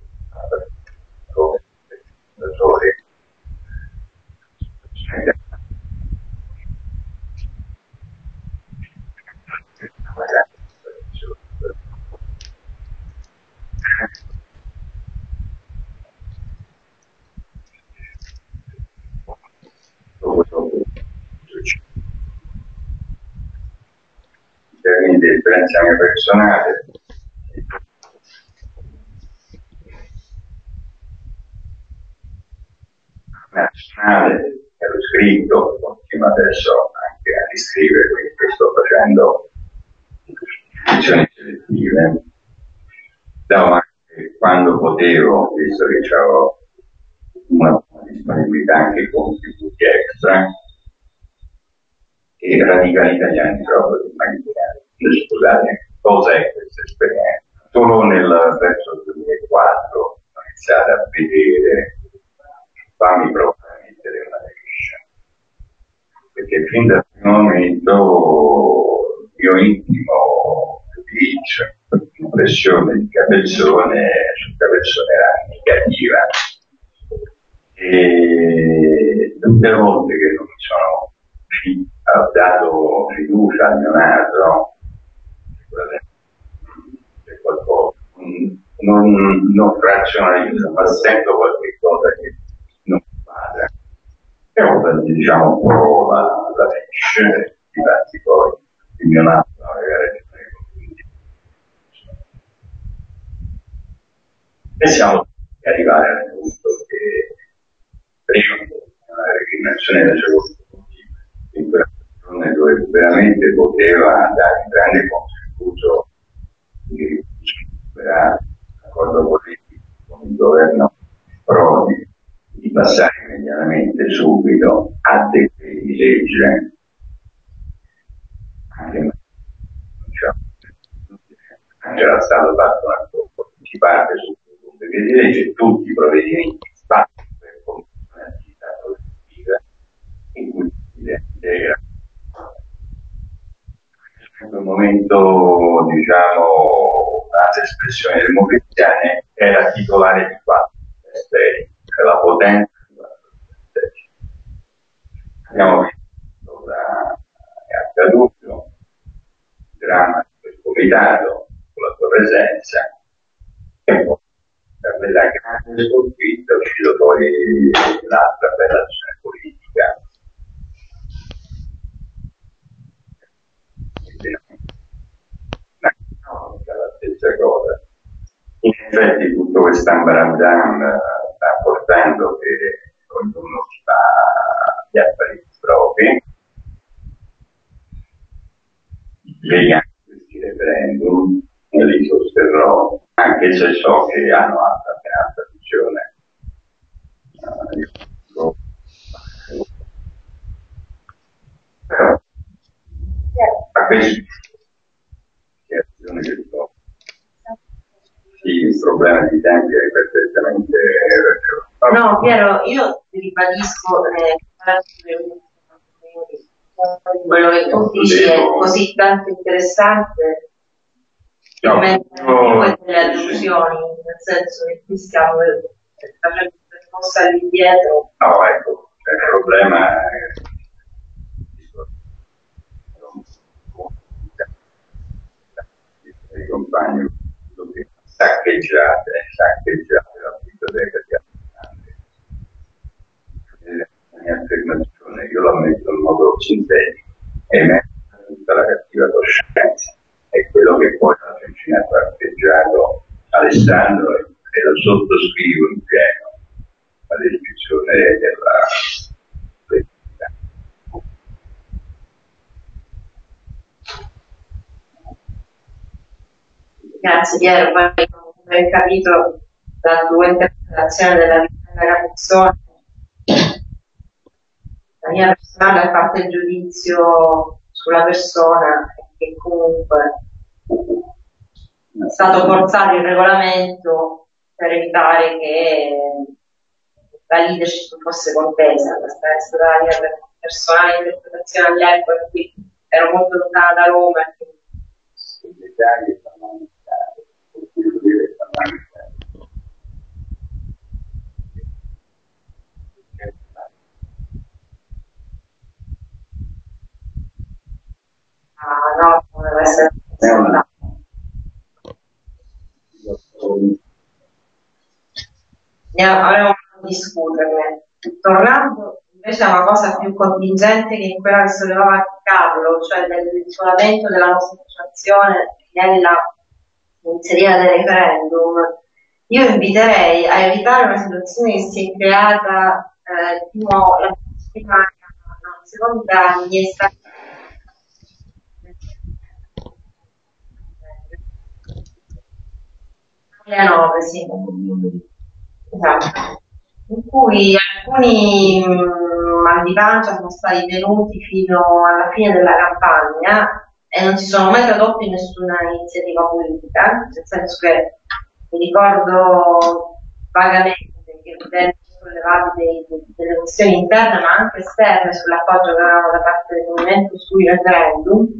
in termini di esperienza mia personale, nazionale, ero iscritto, continuo adesso anche a di scrivere, quindi sto facendo iscrizioni selettive. No, ma quando potevo, visto che avevo una disponibilità anche contributi extra, e Radicali Italiani proprio di Magdalena. Scusate, cos'è questa esperienza? Solo verso il 2004 ho iniziato a vedere, fammi provare a mettere una liscia, perché fin dal primo momento il mio intimo giudizio, impressione di Capezzone su Capezzone era negativa, e tutte le volte che non mi sono dato fiducia al mio naso, c'è qualcosa, non razionalizzo, ma sento qualche cosa che non vada. Però diciamo un po' la esce, infatti poi il mio naso aveva ragione. E siamo arrivare al punto che prima una reclinazione del secondo in quella situazione dove veramente poteva dare un grande contributo di superare l'accordo politico con il governo Prodi, di passare immediatamente subito a decreti di legge, anche era stato fatto un accordo, si parte su decreti di legge, tutti i provvedimenti fatti per compiere attività produttive in cui era in quel momento, diciamo, l'espressione democristiane era titolare di 4 ministeri, cioè la potenza di 4 ministeri. Abbiamo visto cosa è accaduto, il dramma di quel comitato con la sua presenza, e poi da quella grande sconfitta è uscito poi l'altra bella azione politica. La stessa cosa. In effetti tutto questo ambaradan sta portando che ognuno si fa gli affari propri, legati a questi referendum, e li sosterrò, anche se so che hanno altra visione. Però a questo sì, il problema di tempi è perfettamente ragione. No, Piero, io ti ribadisco quello che tu dici è così tanto interessante, no, delle allusioni, nel senso che qui stiamo facendo una mossa all'indietro. No, ecco, il problema è i compagni saccheggiate la biblioteca di Alessandria. La mia affermazione, io la metto in modo sintetico, emerge tutta la cattiva coscienza, è quello che poi ha avvicinato al saccheggiato Alessandro, e lo sottoscrivo in pieno la descrizione della politica. Grazie Piero, poi come capito dalla tua interpretazione della vicenda Capezzone, la mia personale ha fatto il giudizio sulla persona che comunque è stato forzato il regolamento per evitare che la leadership fosse contesa. Questa è stata la mia personale interpretazione all'epoca, in cui ero molto lontana da Roma. No, non deve essere avremo a discuterne. Tornando invece a una cosa più contingente che in quella che sollevava Carlo, cioè dell'isolamento della nostra associazione nella iniziativa del referendum, io inviterei a evitare una situazione che si è creata la seconda anni 2009, sì. Esatto. In cui alcuni mal di pancia sono stati tenuti fino alla fine della campagna e non si sono mai tradotti in nessuna iniziativa politica, nel senso che mi ricordo vagamente che vennero sollevati delle questioni interne ma anche esterne sull'appoggio che avevamo da parte del movimento sui referendum,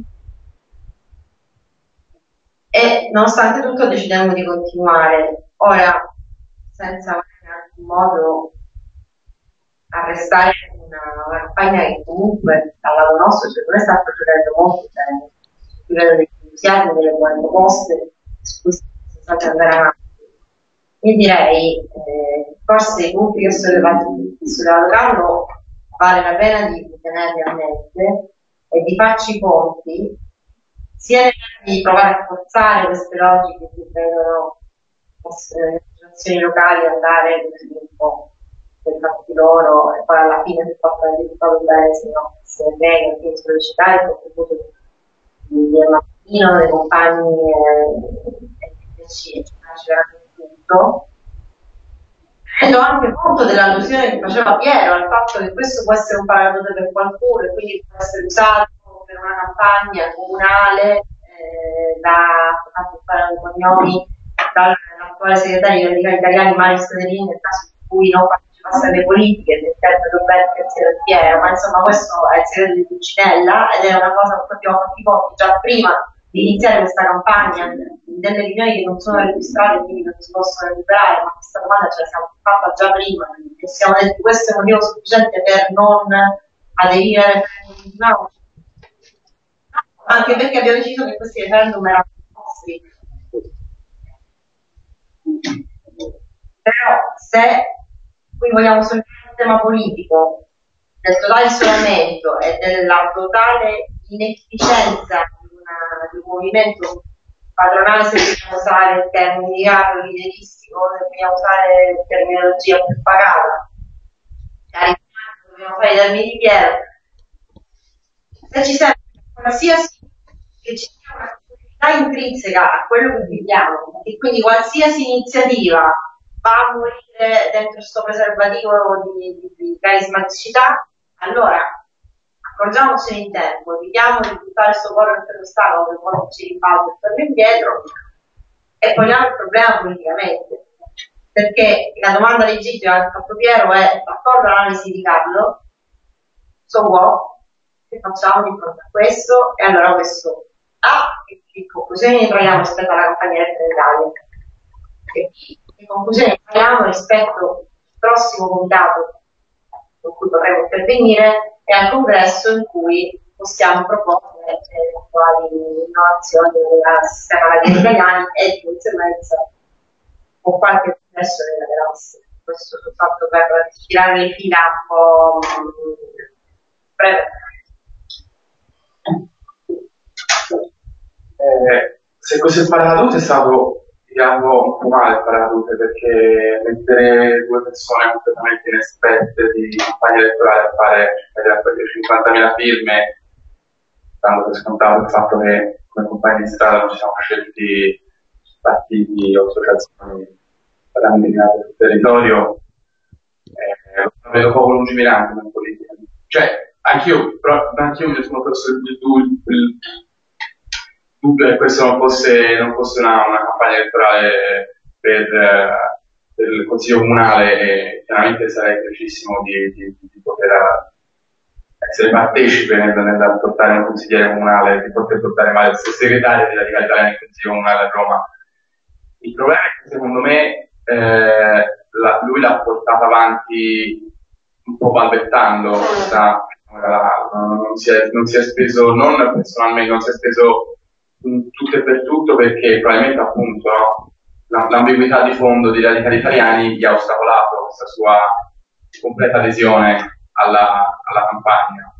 e nonostante tutto decidemmo di continuare. Ora, senza in alcun modo arrestare una campagna che comunque dal lato nostro secondo me sta procedendo molto bene, sul livello degli entusiasmi, delle buone proposte su cui si è stati andare avanti. Io direi forse i punti che ho sollevato Carlo vale la pena di tenerli a mente e di farci i conti, sia di provare a forzare queste logiche che vedono le associazioni locali andare così un po' per i fatti loro e poi alla fine si portano il risultato bene, se no se ne nega, quindi sollecitare il contributo di Martino, dei compagni e ci veramente tutto. Tenendo anche conto dell'allusione che faceva Piero al fatto che questo può essere un paragone per qualcuno e quindi può essere usato per una campagna comunale da fare cognomi dall'attuale segretario dei Radicali Italiani Mario Stederini, nel caso in cui non partecipasse alle politiche, l'interprete Roberto e Piero, ma insomma questo è il segreto di Pulcinella ed è una cosa che abbiamo fatto già prima di iniziare questa campagna, delle riunioni che non sono registrate e quindi non si possono recuperare, ma questa domanda ce la siamo fatta già prima e siamo detti questo è un motivo sufficiente per non aderire al referendum di Mauro, anche perché abbiamo deciso che questi referendum erano nostri. Però se qui vogliamo sollevare il tema politico del totale isolamento e della totale inefficienza di un movimento padronale, se vogliamo usare il termine di Carlo, lideristico, se vogliamo usare terminologia più pagata, se vogliamo fare i termini di Piero, se ci serve qualsiasi che ci sia una comunità intrinseca a quello che viviamo e quindi qualsiasi iniziativa va a morire dentro questo preservativo di carismaticità, allora accorgiamocene in tempo, evitiamo di buttare questo corpo per l'ostacolo che poi ci ribalta e torna indietro e poniamo il problema politicamente, perché la domanda legittima che ha fatto Piero è d'accordo all'analisi di Carlo, so what, che facciamo di fronte a questo, e allora questo che conclusioni ne traiamo rispetto alla campagna referendaria, che conclusioni ne traiamo rispetto al prossimo comitato con cui potremo intervenire e al congresso in cui possiamo proporre eventuali innovazioni del sistema radio italiano e di conseguenza con qualche progresso nella galassia. Questo soltanto per tirare le fila un po' breve. Se così è paracadute è stato, diciamo, un po' male il paracadute, perché mettere due persone completamente inesperte di campagna elettorale a fare 50.000 firme, dando per scontato il fatto che come compagni di strada non ci siamo scelti partiti o associazioni ramificate sul territorio, lo vedo poco lungimirante in politica. Cioè, anch'io mi sono preso il dubbio che questo non fosse una campagna elettorale per il Consiglio Comunale, e chiaramente sarei felicissimo di poter essere partecipe nel portare un consigliere comunale, di poter portare male il segretario della Radicali Italiani nel Consiglio Comunale a Roma. Il problema è che secondo me lui l'ha portata avanti un po' balbettando, non si è speso, non personalmente, non si è speso tutto e per tutto, perché probabilmente appunto l'ambiguità di fondo dei Radicali Italiani gli ha ostacolato questa sua completa adesione alla campagna.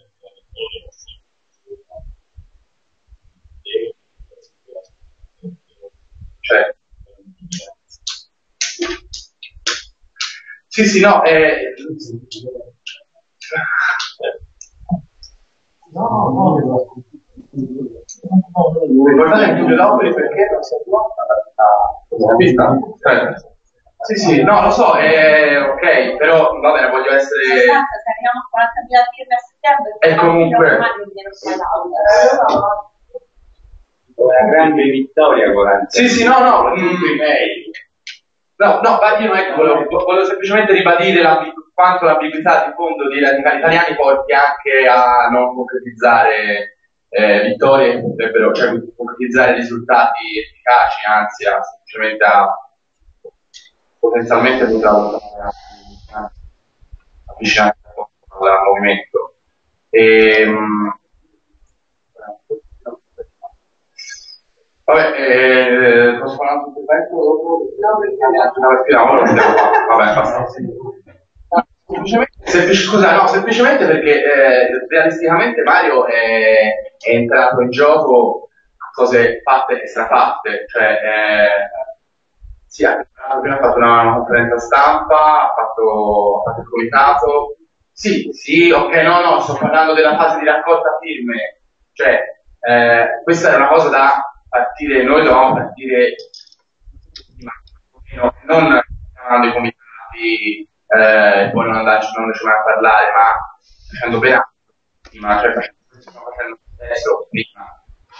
Cioè, sì, no, Ricordate il dubbio d'Opoli perché non si è vista? Sì, sì, no, lo so, ok, però va bene, voglio essere... Esatto, se arriviamo a 40.000 firme a settembre, e comunque... Una grande vittoria 40. Sì, sì, no, no, no, ma io non è che volevo semplicemente ribadire quanto l'ambiguità di fondo dei radicali italiani porti anche a non concretizzare vittorie che potrebbero, cioè concretizzare risultati efficaci, anzi, semplicemente potenzialmente avvicinare un po' al movimento. Vabbè, posso fare un altro intervento dopo? Vabbè, basta. Semplicemente perché realisticamente Mario è entrato in gioco cose fatte e strafatte, cioè sì, prima ha fatto una conferenza stampa, ha fatto il comitato, sì, ok, no, sto parlando della fase di raccolta firme, cioè questa è una cosa da partire, noi dovevamo partire non chiamando i comitati poi non riuscivamo a parlare, ma facendo bene prima, cioè stiamo facendo adesso prima.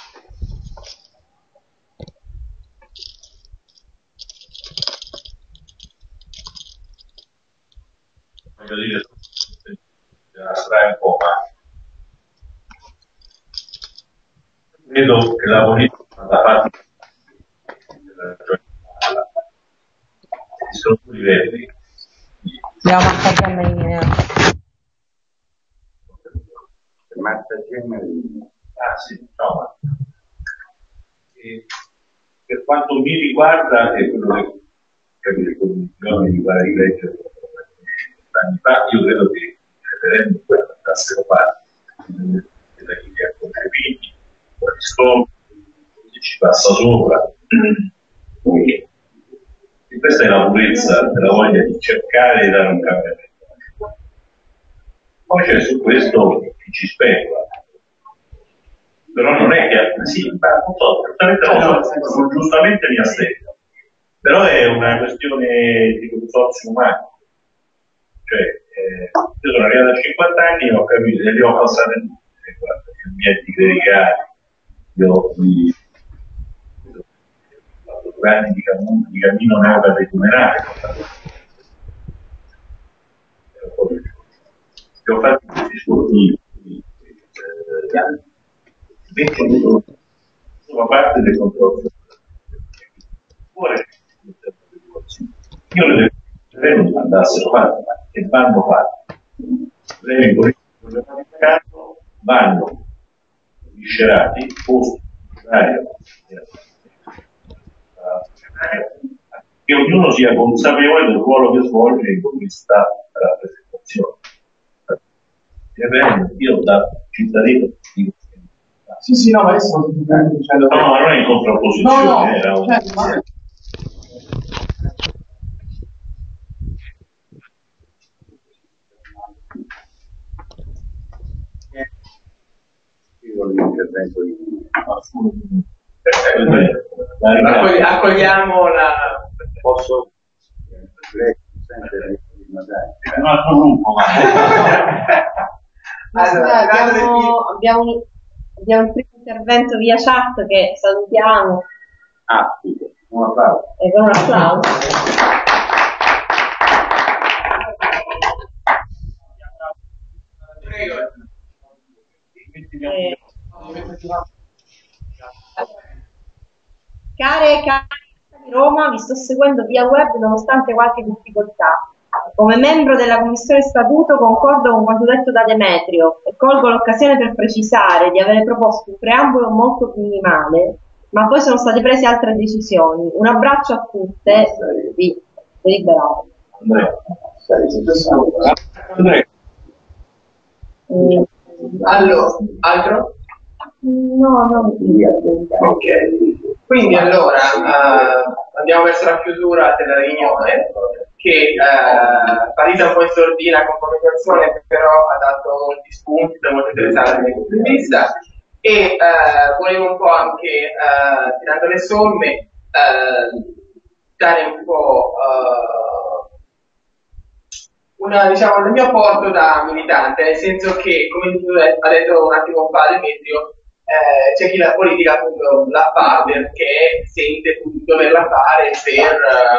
Voglio dire, astrae un po', ma credo che la politica da parte della ci sono due livelli. Andiamo a fare la linea. Sì, no, per quanto mi riguarda, e quello che capite con i giorni mi pare di leggere anni fa, io credo che il referendum andassero parte della linea concepiti, poi ci passa sopra. E questa è la purezza della voglia di cercare di dare un cambiamento. Poi c'è su questo chi ci specula. Però non è che sì, ma non so, certamente no, giustamente mi astengo. Però è una questione di consorzio umano. Cioè, io sono arrivato a 50 anni e ho capito, e li ho passati tutti, guarda, gli ambienti clericali, io ho fatto 2 anni di cammino neocatecumenale, che ho fatto questi sportivi, sono parte del controllo. Io le devo andassero fatte e vanno fatte. Le vanno viscerati, posti che ognuno sia consapevole del ruolo che svolge in questa rappresentazione. Io da cittadino dico sì, no, ma adesso no, non è in contrapposizione, no, era un... accogliamo la... Posso? Un altro gruppo, Allora, abbiamo il primo intervento via chat che salutiamo. Un applauso. E con un applauso. Care e cari di Roma, vi sto seguendo via web nonostante qualche difficoltà. Come membro della Commissione Statuto concordo con quanto detto da Demetrio e colgo l'occasione per precisare di avere proposto un preambolo molto minimale, ma poi sono state prese altre decisioni. Un abbraccio a tutte, vi deliberate. Allora, altro? No. Ok. Quindi allora andiamo verso la chiusura della riunione. che parita un po' in sordina con poche persone, però ha dato molti spunti, molto interessanti dal punto di vista, e volevo un po' anche, tirando le somme, dare un po' diciamo, il mio apporto da militante, nel senso che, come ha detto un attimo fa Demetrio, c'è chi la politica appunto la fa perché sente di doverla fare per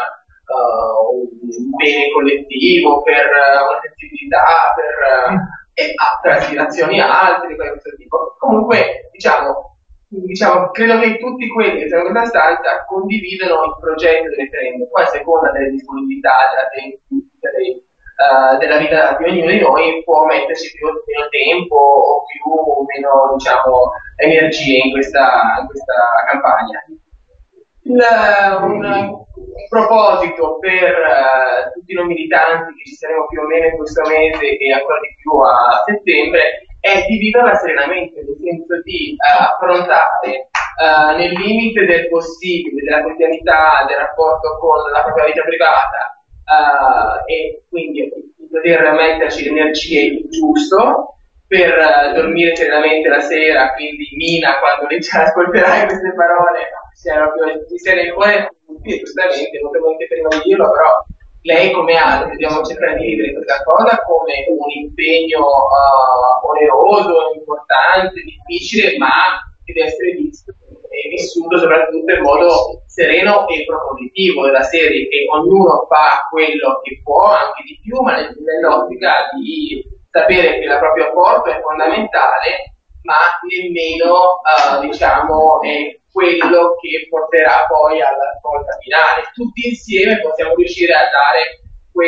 un bene collettivo, per una sensibilità, e ha aspirazioni alte di questo tipo. Comunque, diciamo, credo che tutti quelli che sono in questa stanza condividono il progetto del referendum, poi a seconda delle disponibilità, della vita di ognuno di noi può metterci più o meno tempo o più o meno, diciamo, energie in questa campagna. Un proposito per tutti i non militanti che ci saremo più o meno in questo mese e ancora di più a settembre è di viverla serenamente, nel senso di affrontare nel limite del possibile, della quotidianità, del rapporto con la propria vita privata, e quindi poter metterci l'energia il giusto per dormire serenamente la sera. Quindi Mina, quando ascolterai queste parole, ti sei nel cuore, giustamente, molto volentieri prima di dirlo, però lei come altri dobbiamo cercare di vivere questa cosa come un impegno oneroso, importante, difficile, ma che deve essere visto e vissuto soprattutto in modo sereno e propositivo, della serie che ognuno fa quello che può, anche di più, ma nell'ottica di sapere che il proprio apporto è fondamentale, ma nemmeno diciamo è quello che porterà poi alla svolta finale. Tutti insieme possiamo riuscire a dare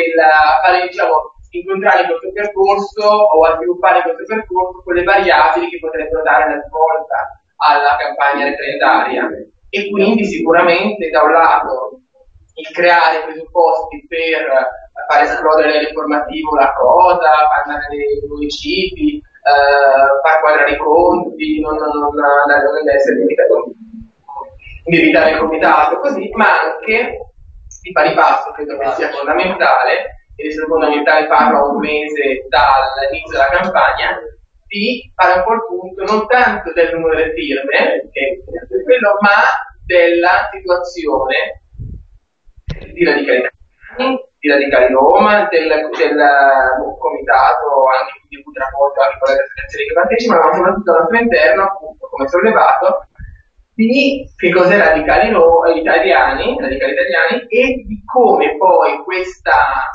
incontrare in questo percorso o a sviluppare in questo percorso quelle variabili che potrebbero dare la svolta alla campagna referendaria. E quindi sicuramente da un lato il creare presupposti per far esplodere nell'informativo la cosa, far andare nei municipi, far quadrare i conti, non essere evitare il comitato, così, ma anche di pari passo credo che sia fondamentale, ed è stato fondamentale farlo a un mese dall'inizio della campagna, di fare un po' il punto non tanto del numero delle firme, che è quello, ma della situazione di Radicali Roma, del comitato anche di cui rapporto anche con le associazioni che partecipano, ma soprattutto al nostro interno, appunto, come sollevato, di che cos'è Radicali Italiani e di come poi questa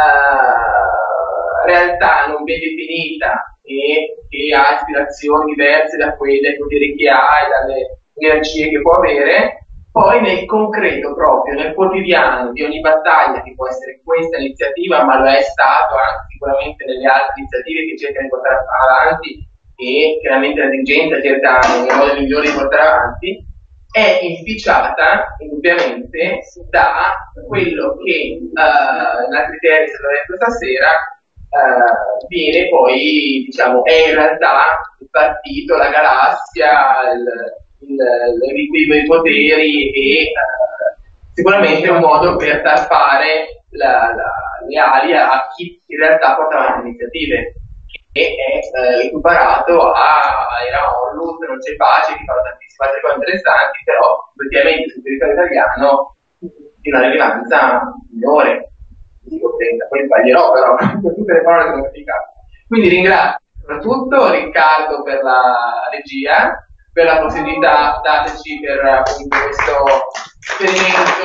realtà non ben definita e che ha ispirazioni diverse da quelle, dai poteri che ha e dalle energie che può avere, poi nel concreto proprio, nel quotidiano di ogni battaglia, che può essere questa iniziativa, ma lo è stato anche sicuramente nelle altre iniziative che cercano di portare avanti e chiaramente la dirigenza cerca nel modo migliore di portare avanti, è inficiata indubbiamente da quello che la criteria che è stato detto stasera viene poi, diciamo, è in realtà il partito, la galassia, l'equilibrio dei poteri e sicuramente un modo per dar fare le ali a chi in realtà porta avanti iniziative, che è equiparato era Onlus, non c'è pace, che fanno tantissime altre cose interessanti, però effettivamente sul territorio italiano di una rilevanza minore. Dico 30, poi sbaglierò, però tutte le parole sono criticate. Quindi ringrazio soprattutto Riccardo per la regia, per la possibilità dateci per appunto questo esperimento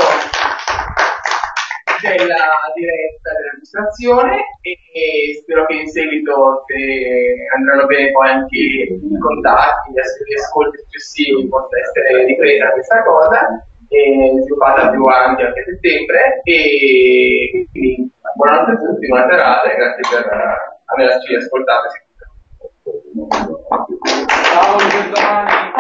della diretta della registrazione e spero che in seguito, se andranno bene poi anche i contatti, gli ascolti successivi, possa essere ripresa questa cosa e sviluppata più avanti anche a settembre. E quindi buonanotte a tutti, buona serata e grazie per averci ascoltato. Ciao, domani.